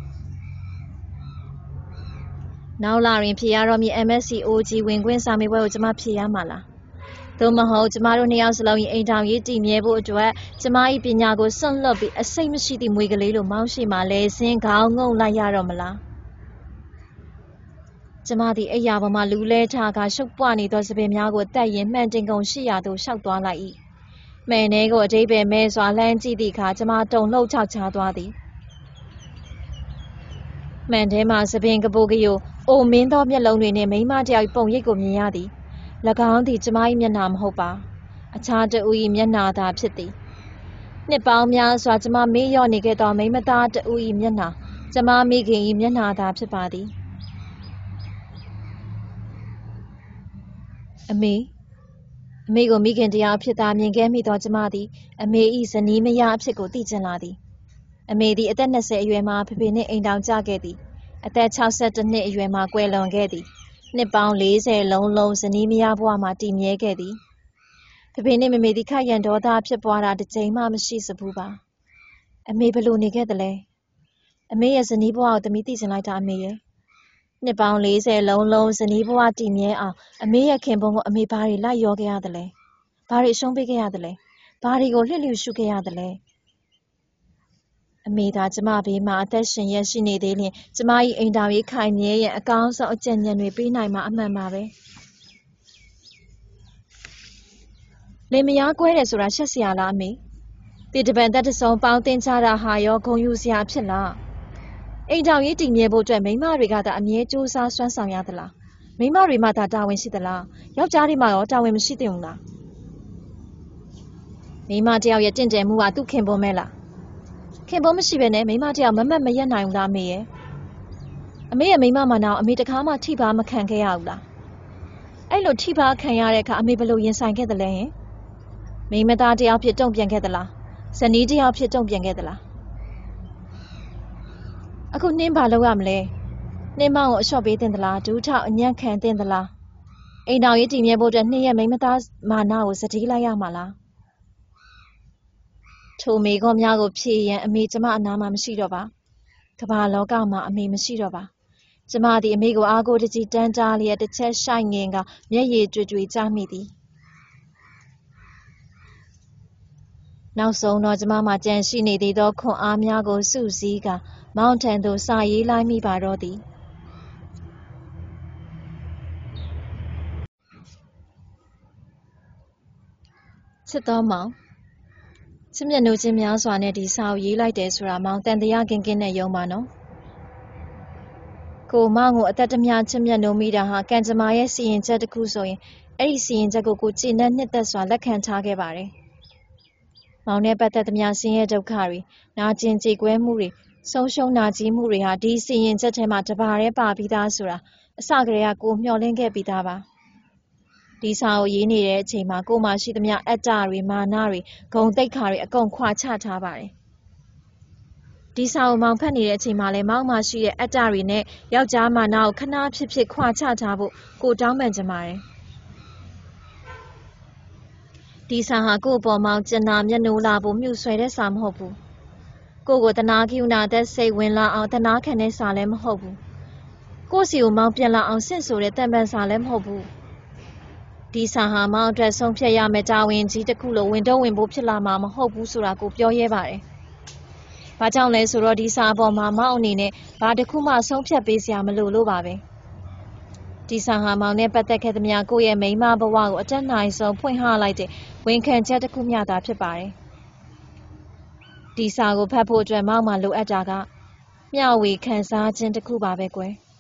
နောက်လာရင်ဖြေရတော့မည် M S C O G ဝင်ခွင့်စာမေးပွဲကိုကျမဖြေရမှာလားသို့မဟုတ်ကျမတို့နှစ်ယောက်စလုံး၏အိမ်ထောင်ရေးတည်မြဲဖို့အတွက်ကျမ၏ပညာကိုစွန့်လွတ်ပြီးအစိတ်မရှိသည့်မွေကလေးလိုမောင်းရှိမှလဲဆင်းခေါင်းငုံလိုက်ရတော့မလားကျမသည်အိယာပေါ်မှလူလဲထားကရှုပ်ပွနေသောစပင်များကိုတက်ရင်မှန်တင်ကုန်ရှိရာသို့ရှောက်သွားလိုက်၏မှန်ထဲကိုအတိပ္ပယ်မဲစွာလှမ်းကြည့်သည့်အခါကျမတုန်လှုပ်ခြောက်ခြားသွားသည်မှန်ထဲမှစပင်ကပိုကယိုအိုမင်းသောမျက်လုံးတွေနှင့်မိန်းမတစ်ယောက်ပုံရိပ်ကိုမြင်ရသည်၎င်းသည်ကျမ၏မျက်နှာမဟုတ်ပါအခြားတစ်ဦး၏မျက်နှာသာဖြစ်သည်နှစ်ပေါင်းများစွာကျမမေ့လျော့နေခဲ့သောမိန်းမသားတစ်ဦး၏မျက်နှာကျမမိခင်၏မျက်နှာသာဖြစ်ပါသည်အမေအမေကိုမိခင်တရားအဖြစ်သာမြင်ခဲ့မိသောကျမသည်အမေ၏ဇနီးမယားအဖြစ်ကိုသိကျင်လာသည်အမေသည်အသက်နှစ်ဆယ်အရွယ်မှာဖေဖေနှင့်အိမ်ထောင်ကျခဲ့သည်အသက်ခြောက်ဆယ်တစ်နှစ်အရွယ်မှာကွယ်လွန်ခဲ့သည်နှစ်ပေါင်းလေးဆယ်လုံးလုံးဇနီးမယားဘဝမှာတည်မြဲခဲ့သည်ဖေဖေနှင့်မမေသည်ခက်ရန်ဒေါသဖြစ်ပွားတာတစ်ကြိမ်မှမရှိစဘူးပါအမေဘယ်လိုနေခဲ့သလဲအမေရဲ့ဇနီးဘဝကိုသမီးသိချင်လိုက်တာအမေရဲ့နှစ်ပေါင်းလေးဆယ်လုံးလုံးဇနီးဘဝတည်မြဲအောင်အမေရဲ့ခင်ပွန်းကိုအမေဘာတွေလိုက်ရောခဲ့ရသလဲဘာတွေအရှုံးပေးခဲ့ရသလဲဘာတွေကိုလှစ်လျူရှုခဲ့ရသလဲအမေသာကျမဘေးမှာအသက်ရှင်ရက်ရှိနေသေးလျှင်ကျမ၏အိမ်ထောင်ရေးခိုင်မြဲရန်အကောင်းဆုံးအကြံဉာဏ်တွေပေးနိုင်မှာအမှန်ပါပဲလင်မယားကွဲတယ်ဆိုတာရှက်စရာလားအမေဒီတပံသက်တစ်စုံပေါင်းတင်ချတာဟာရောဂုဏ်ယူစရာဖြစ်လားအိမ်ထောင်ရေးတည်မြဲဖို့အတွက်မိန်းမတွေကသာအမြဲကြိုးစားစွမ်းဆောင်ရသလားမိန်းမတွေမှသာတာဝန်ရှိသလားယောက်ျားတွေမှရောတာဝန်မရှိသင့်ဘူးလားမိန်းမတစ်ယောက်ရဲ့တင့်တယ်မှုကသူ့ခင်ပွန်းမဲလားခင်ပွန်းမရှိဘဲနဲ့မိန်းမတစ်ယောက်မမတ်မရက်နိုင်ဘူးလားအမေရဲ့အမေရဲ့မိန်းမမှနောက်အမေတခါမှထိပါမခံခဲ့ရဘူးလားအဲ့လိုထိပါခံရတဲ့အခါအမေဘယ်လိုရင်ဆိုင်ခဲ့သလဲဟင်မိန်းမသားတစ်ယောက်ဖြစ်တုံ့ပြန်ခဲ့သလားဇနီးတစ်ယောက်ဖြစ်တုံ့ပြန်ခဲ့သလားအခုနှင်းဘာလုပ်ရမလဲနှင်းမောင်ကိုအလျှော့ပေးတင်သလားဒူးထောက်အညံ့ခံတင်သလားအိမ်တော်ရေးတည်မြဲဖို့အတွက်နှင်းရဲ့မိန်းမသားမာနကိုစတီးလိုက်ရမှာလားထိုမေခွန်းများကိုဖြေရန်အမေကျမအနားမှာမရှိတော့ပါကမ္ဘာလောကမှာအမေမရှိတော့ပါကျမသည်အမေကိုအားကိုးတကြီးတန်းတားလျက်တစ်ချက်ရှိုက်ငင်ကမျက်ရည်ကြွကြွကျမိသည်နောက်ဆုံးတော့ကျမမှာကြံရှိနေသေးသောခွန်အားများကိုစုစည်းကမောင်ထံသို့စာရေးလိုက်မိပါတော့သည်ချစ်သောမောင်ချစ်မြတ်နိုးခြင်းများစွာနဲ့ဒီစာကိုရေးလိုက်တယ်ဆိုတာမောင်တန်တရားကင်းကင်းနဲ့ယုံပါနော်ကိုမောင်ကိုအသက်တမျှချစ်မြတ်နိုးမိတာဟာကံကြမ္မာရဲ့စီရင်ချက်တစ်ခုဆိုရင်အဲ့ဒီစီရင်ချက်ကိုကိုကြည်နဲ့နှစ်သက်စွာလက်ခံထားခဲ့ပါတယ်မောင်နဲ့ပတ်သက်သမျှဆင်းရဲဒုက္ခတွေနာကျင်ကြေကွဲမှုတွေဆုံးရှုံးနာကြီးမှုတွေဟာဒီစီရင်ချက်ထဲမှာတပါးတည်းပါပြီးသားဆိုတာအစကတည်းကကိုမျှော်လင့်ခဲ့ပြီးသားပါဒီစာကိုရေးနေတဲ့အချိန်မှာကိုမှရှိသမျှအတ္တတွေမာနတွေဂုဏ်သိက္ခာတွေအကုန်ခွာချထားပါတယ်ဒီစာကိုမောင်ဖတ်နေတဲ့အချိန်မှာလည်းမောင်မှရှိတဲ့အတ္တတွေနဲ့ယောက်ျားမာနကိုခဏဖြစ်ဖြစ်ခွာချထားဖို့ကိုတောင်းပန်ကြပါတယ်ဒီစာဟာကို့အပေါ်မောင်ကျင်နာမျက်နှိုးလာဖို့မြှူဆွဲတဲ့စာမဟုတ်ဘူးကိုကိုတနာကိူနာသက်စိတ်ဝင်လာအောင်တနာခံတဲ့စာလည်းမဟုတ်ဘူးကိုစီကိုမောင်ပြန်လာအောင်ဆင့်ဆိုတဲ့တန်ပန်စာလည်းမဟုတ်ဘူးဒီစာဟာမောင်အတွက်ဆုံးဖြတ်ရမယ့်တာဝန်ကြီးတစ်ခုလိုဝင်တော့ဝင်ဖို့ဖြစ်လာမှာမဟုတ်ဘူးဆိုတာကိုပြောရဲပါတယ်။ဘာကြောင့်လဲဆိုတော့ဒီစာပေါ်မှာမောင်အနေနဲ့ဘာတစ်ခုမှဆုံးဖြတ်ပေးစရာမလိုလို့ပါပဲ။ဒီစာဟာမောင်နဲ့ပတ်သက်ခဲ့သမျှကိုယ့်ရဲ့မိန်းမဘဝကိုအတက်နိုင်ဆုံးဖွင့်ဟလိုက်တဲ့ဝန်ခံချက်တစ်ခုမျှသာဖြစ်ပါတယ်။ဒီစာကိုဖတ်ဖို့အတွက်မောင်မှလိုအပ်တာကမျှဝေခံစားခြင်းတစ်ခုပါပဲကွယ်။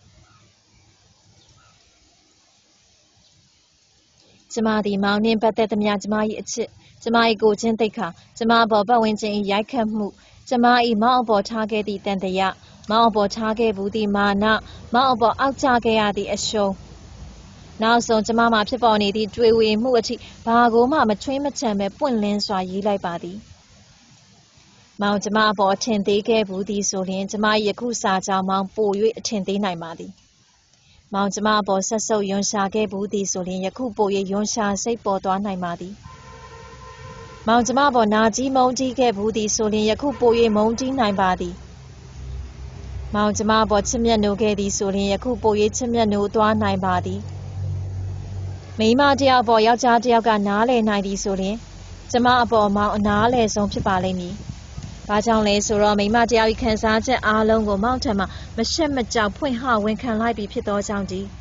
ကျမသည်မောင်နှင့်ပတ်သက်သမျှကျမ၏အချစ်ကျမ၏ကိုချင်းသိက္ခာကျမအပေါ်ပတ်ဝန်းကျင်၏ရိုက်ခတ်မှုကျမ၏မောင်အပေါ်ထားခဲ့သည့်တန်တရားမောင်အပေါ်ထားခဲ့ဘူးသည့်မာနမောင်အပေါ်အောက်ကျခဲ့ရသည့်အရှုံးနောက်ဆုံးကျမမှာဖြစ်ပေါ်နေသည့်တွေ့ဝေမှုအထိဘာကိုမှမချွင်းမချန်ပဲပွင့်လင်းစွာရေးလိုက်ပါသည်မောင်ကျမအပေါ်အထင်သေးခဲ့ဘူးသည်ဆိုရင်ကျမ၏ယခုစာကြောင့်မောင်ပို၍အထင်သေးနိုင်ပါသည်မောင်ကျမအပေါ်ဆက်ဆုပ်ယွန်ရှာခဲ့ဘူးသည်ဆိုရင်ယခုပို၍ယွန်ရှာစိတ်ပေါ်သွားနိုင်ပါသည်မောင်ကျမအပေါ်နာကြီးမုန်းကြီးခဲ့ဘူးသည်ဆိုရင်ယခုပို၍မုန်းကြီးနိုင်ပါသည်မောင်ကျမအပေါ်ချစ်မြတ်နိုးခဲ့သည်ဆိုရင်ယခုပို၍ချစ်မြတ်နိုးသွားနိုင်ပါသည်မိန်းမတစ်ယောက်ပေါ်ယောက်ျားတစ်ယောက်ကနားလည်နိုင်သည်ဆိုရင်ကျမအပေါ်မောင်အနားလည်ဆုံးဖြစ်ပါလိမ့်မည်ဘာကြောင့်လဲဆိုတော့မိမတယောက်၏ခံစားချက်အားလုံးကိုမောင်ထံမှမရှက်မကြောက်ဖွင့်ဟဝန်ခံလိုက်ပြီးဖြစ်သောကြောင့်ဒီ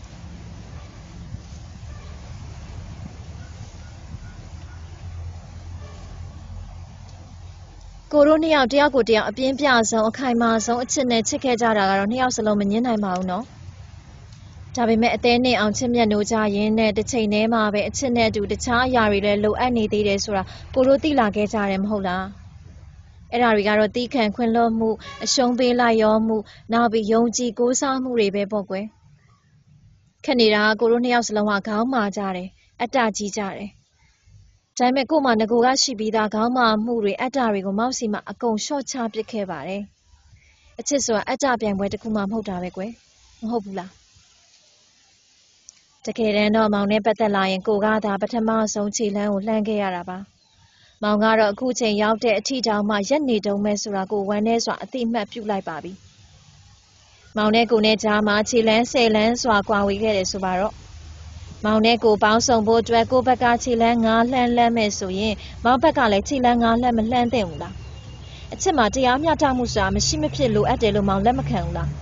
ကိုတို့နှစ်ယောက်တယောက်ကိုတယောက်အပြင်းပြဆုံးအခိုင်မာဆုံးအချစ်နဲ့ချစ်ခဲ့ကြတာကတော့နှစ်ယောက်စလုံးမငင်းနိုင်ပါဘူးနော်ဒါပေမဲ့အသေးနဲ့အောင်ချစ်မြတ်နိုးကြရင်းနဲ့တစ်ချိန်တည်းမှာပဲအချစ်နဲ့အတူတခြားအရာတွေလည်းလိုအပ်နေသေးတယ်ဆိုတာကိုတို့သိလာခဲ့ကြတယ်မဟုတ်လားအဲ့ဒါတွေကတော့တီးခံခွင့်လွှတ်မှုအရှုံးပေးလိုက်ရောမှုနောက်ပြီးယုံကြည်ကိုးစားမှုတွေပဲပေါ့ကွယ်ခက်နေတာကကိုတို့နှစ်ယောက်စလုံးကခေါင်းမာကြတယ်အတ္တကြီးကြတယ်ဒါပေမဲ့ကို့မှာငကိုကရှိပြီးသားခေါင်းမာမှုတွေအတ္တတွေကိုမောက်စီမှာအကုန်လျှော့ချပစ်ခဲ့ပါတယ်အချစ်ဆိုတာအတ္တပြိုင်ပွဲတစ်ခုမှမဟုတ်တာပဲကွယ်မဟုတ်ဘူးလားတကယ်တမ်းတော့မောင်နဲ့ပတ်သက်လာရင်ကိုကသာပထမဆုံးခြေလှမ်းကိုလှမ်းခဲ့ရတာပါမောင်ကတော့အခုချိန်ရောက်တဲ့အထီတောင်မှရက်နေတုံးမဲ့ဆိုတာကိုဝမ်းထဲစွာအသိအမှတ်ပြုလိုက်ပါပြီ။မောင်နဲ့ကိုနဲ့ကြားမှာခြေလန်းဆယ်လန်းစွာကွာဝေးခဲ့တယ်ဆိုပါတော့။မောင်နဲ့ကိုပေါင်းစုံဖို့အတွက်ကိုဘက်ကခြေလန်းငါးလှမ်းလှမ်းမဲ့ဆိုရင်မောင်ဘက်ကလည်းခြေလန်းငါးလှမ်းမလှမ်းသင့်ဘူးလား။အချစ်မှာတရားမျှတမှုဆိုတာမရှိမဖြစ်လိုအပ်တယ်လို့မောင်လက်မခံဘူးလား။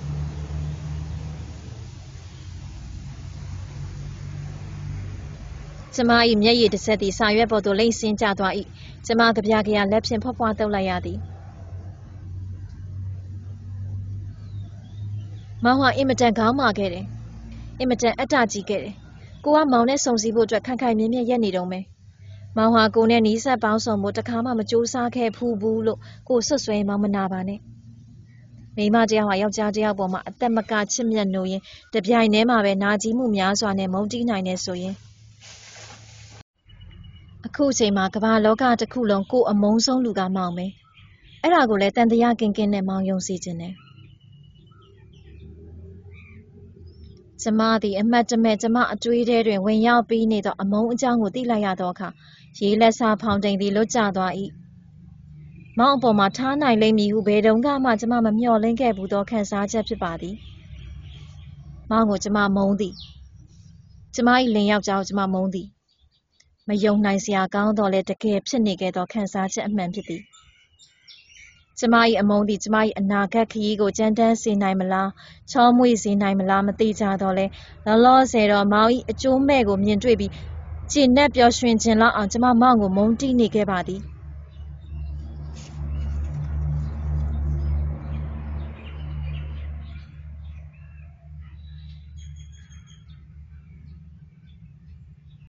ကျမ၏မျက်ရည်တစ်ဆက်သည်စာရွက်ပေါ်သို့လိမ့်ဆင်းကျသွား၏ကျမကပြားကရလက်ဖြင့်ဖွားဖွားတုပ်လိုက်ရသည်မောင်ဟာအင်မတန်ခေါင်းမာခဲ့တယ်အင်မတန်အတ္တကြီးခဲ့တယ်ကိုကမောင်နဲ့ဆုံစည်းဖို့အတွက်ခိုင်ခိုင်မြဲမြဲရက်နေတုံးပဲမောင်ဟာကိုနဲ့နီးစပ်ပေါင်းဆောင်ဖို့တခါမှမကြိုးစားခဲ့ဖူးဘူးလို့ကိုဆွဆွဲမောင်မနာပါနဲ့မိမတယောက်ဟာယောက်ျားတယောက်ပေါ်မှာအသက်မကချစ်မြတ်နိုးရင်တပြိုင်တည်းမှာပဲနာကြီးမှုများစွာနဲ့မုန်းတီးနိုင်နေဆိုရင်အခုအချိန်မှာကမ္ဘာလောကတစ်ခုလုံးကိုအမုန်းဆုံးလူကမောင်ပဲအဲ့ဒါကိုလည်းတန်တရားကင်းကင်းနဲ့မောင်ယုံစီခြင်းနဲ့ကျမသည်အမတ်တမဲ့ကျမအတွေးထဲတွင်ဝင်ရောက်ပြီးနေသောအမုန်းအကြောင်းကိုသိလိုက်ရသောအခါရေးလက်စားဖောင်တိန်သည်လွတ်ကျသွား၏မောင်အပေါ်မှာထားနိုင်လိမ့်မည်ဟုဘယ်တုန်းကမှကျမမမျှော်လင့်ခဲ့ဘူးသောခံစားချက်ဖြစ်ပါသည်မောင်ကိုကျမမုန်းသည်ကျမ၏လင်ယောက်ျားကိုကျမမုန်းသည်မယုံနိုင်စရာကောင်းတော့လဲတကယ်ဖြစ်နေခဲ့သောခံစားချက်အမှန်ဖြစ်သည်ကျမ၏အမုန်းသည်ကျမ၏အနာဂတ်ခရီးကိုကြမ်းတမ်းစေနိုင်မလားချောမွေ့စေနိုင်မလားမသိကြတော့လဲလောလောဆယ်တော့မောင်၏အကျိုးမဲ့ကိုမြင်တွေ့ပြီးကျေနပ်ပျော်ရွှင်ခြင်းလောက်အောင်ကျမမောင်ကိုမုန်းတီးနေခဲ့ပါသည်